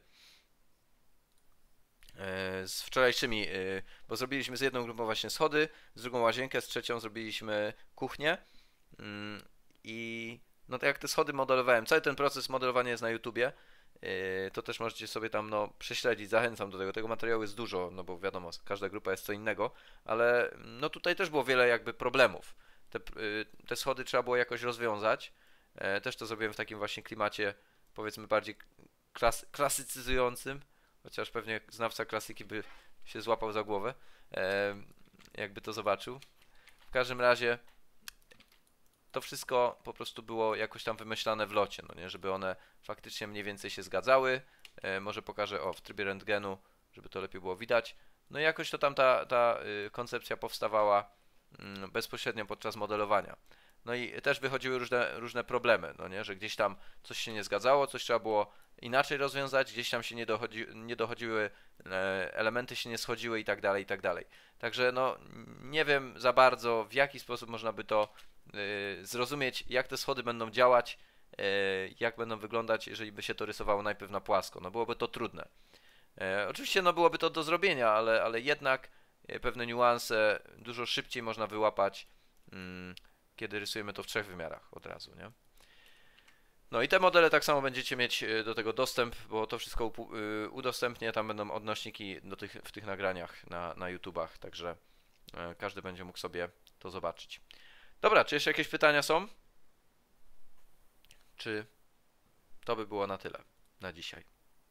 e, z wczorajszymi, e, bo zrobiliśmy z jedną grupą właśnie schody, z drugą łazienkę, z trzecią zrobiliśmy kuchnię, mm, i no to jak te schody modelowałem, cały ten proces modelowania jest na YouTubie, yy, to też możecie sobie tam no prześledzić, zachęcam do tego, tego materiału jest dużo, no bo wiadomo, każda grupa jest co innego, ale no tutaj też było wiele jakby problemów, te, yy, te schody trzeba było jakoś rozwiązać, yy, też to zrobiłem w takim właśnie klimacie, powiedzmy bardziej klas klasycyzującym, chociaż pewnie znawca klasyki by się złapał za głowę, yy, jakby to zobaczył. W każdym razie to wszystko po prostu było jakoś tam wymyślane w locie, no nie, żeby one faktycznie mniej więcej się zgadzały. E, może pokażę, o, w trybie rentgenu, żeby to lepiej było widać. No i jakoś to tam ta, ta y, koncepcja powstawała y, bezpośrednio podczas modelowania. No i też wychodziły różne, różne problemy, no nie, że gdzieś tam coś się nie zgadzało, coś trzeba było inaczej rozwiązać, gdzieś tam się nie, dochodzi, nie dochodziły, e, elementy się nie schodziły i tak dalej, i tak dalej. Także no nie wiem za bardzo, w jaki sposób można by to y, zrozumieć, jak te schody będą działać, y, jak będą wyglądać, jeżeli by się to rysowało najpierw na płasko. No byłoby to trudne. E, oczywiście no byłoby to do zrobienia, ale, ale jednak e, pewne niuanse dużo szybciej można wyłapać, mm, kiedy rysujemy to w trzech wymiarach od razu, nie? No i te modele tak samo będziecie mieć do tego dostęp, bo to wszystko udostępnię, tam będą odnośniki do tych, w tych nagraniach na, na YouTubach, także każdy będzie mógł sobie to zobaczyć. Dobra, czy jeszcze jakieś pytania są? Czy to by było na tyle na dzisiaj?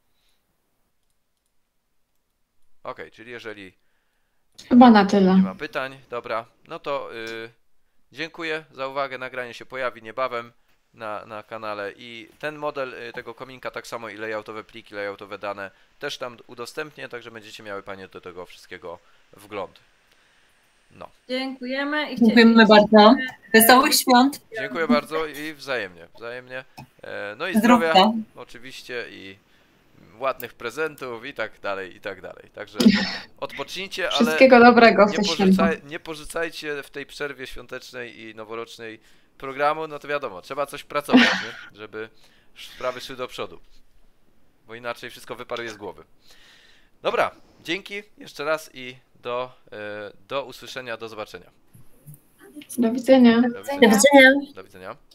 Ok, czyli jeżeli Chyba na tyle. nie ma pytań, dobra, no to yy, dziękuję za uwagę, nagranie się pojawi niebawem na, na kanale i ten model y, tego kominka, tak samo i layoutowe pliki, layoutowe dane też tam udostępnię, także będziecie miały Panie do tego wszystkiego wgląd. No. Dziękujemy i Dziękujemy bardzo. Wesołych świąt. Dziękuję bardzo i wzajemnie, wzajemnie. E, no i zdrowia Zdrówka. oczywiście i ładnych prezentów i tak dalej, i tak dalej. Także odpocznijcie, ale Wszystkiego dobrego w nie, te święta. porzucaj, nie porzucajcie w tej przerwie świątecznej i noworocznej programu, no to wiadomo, trzeba coś pracować, nie? Żeby sprawy szły do przodu, bo inaczej wszystko wyparuje z głowy. Dobra, dzięki jeszcze raz i do, do usłyszenia, do zobaczenia. Do widzenia. Do Do widzenia. widzenia. Do widzenia.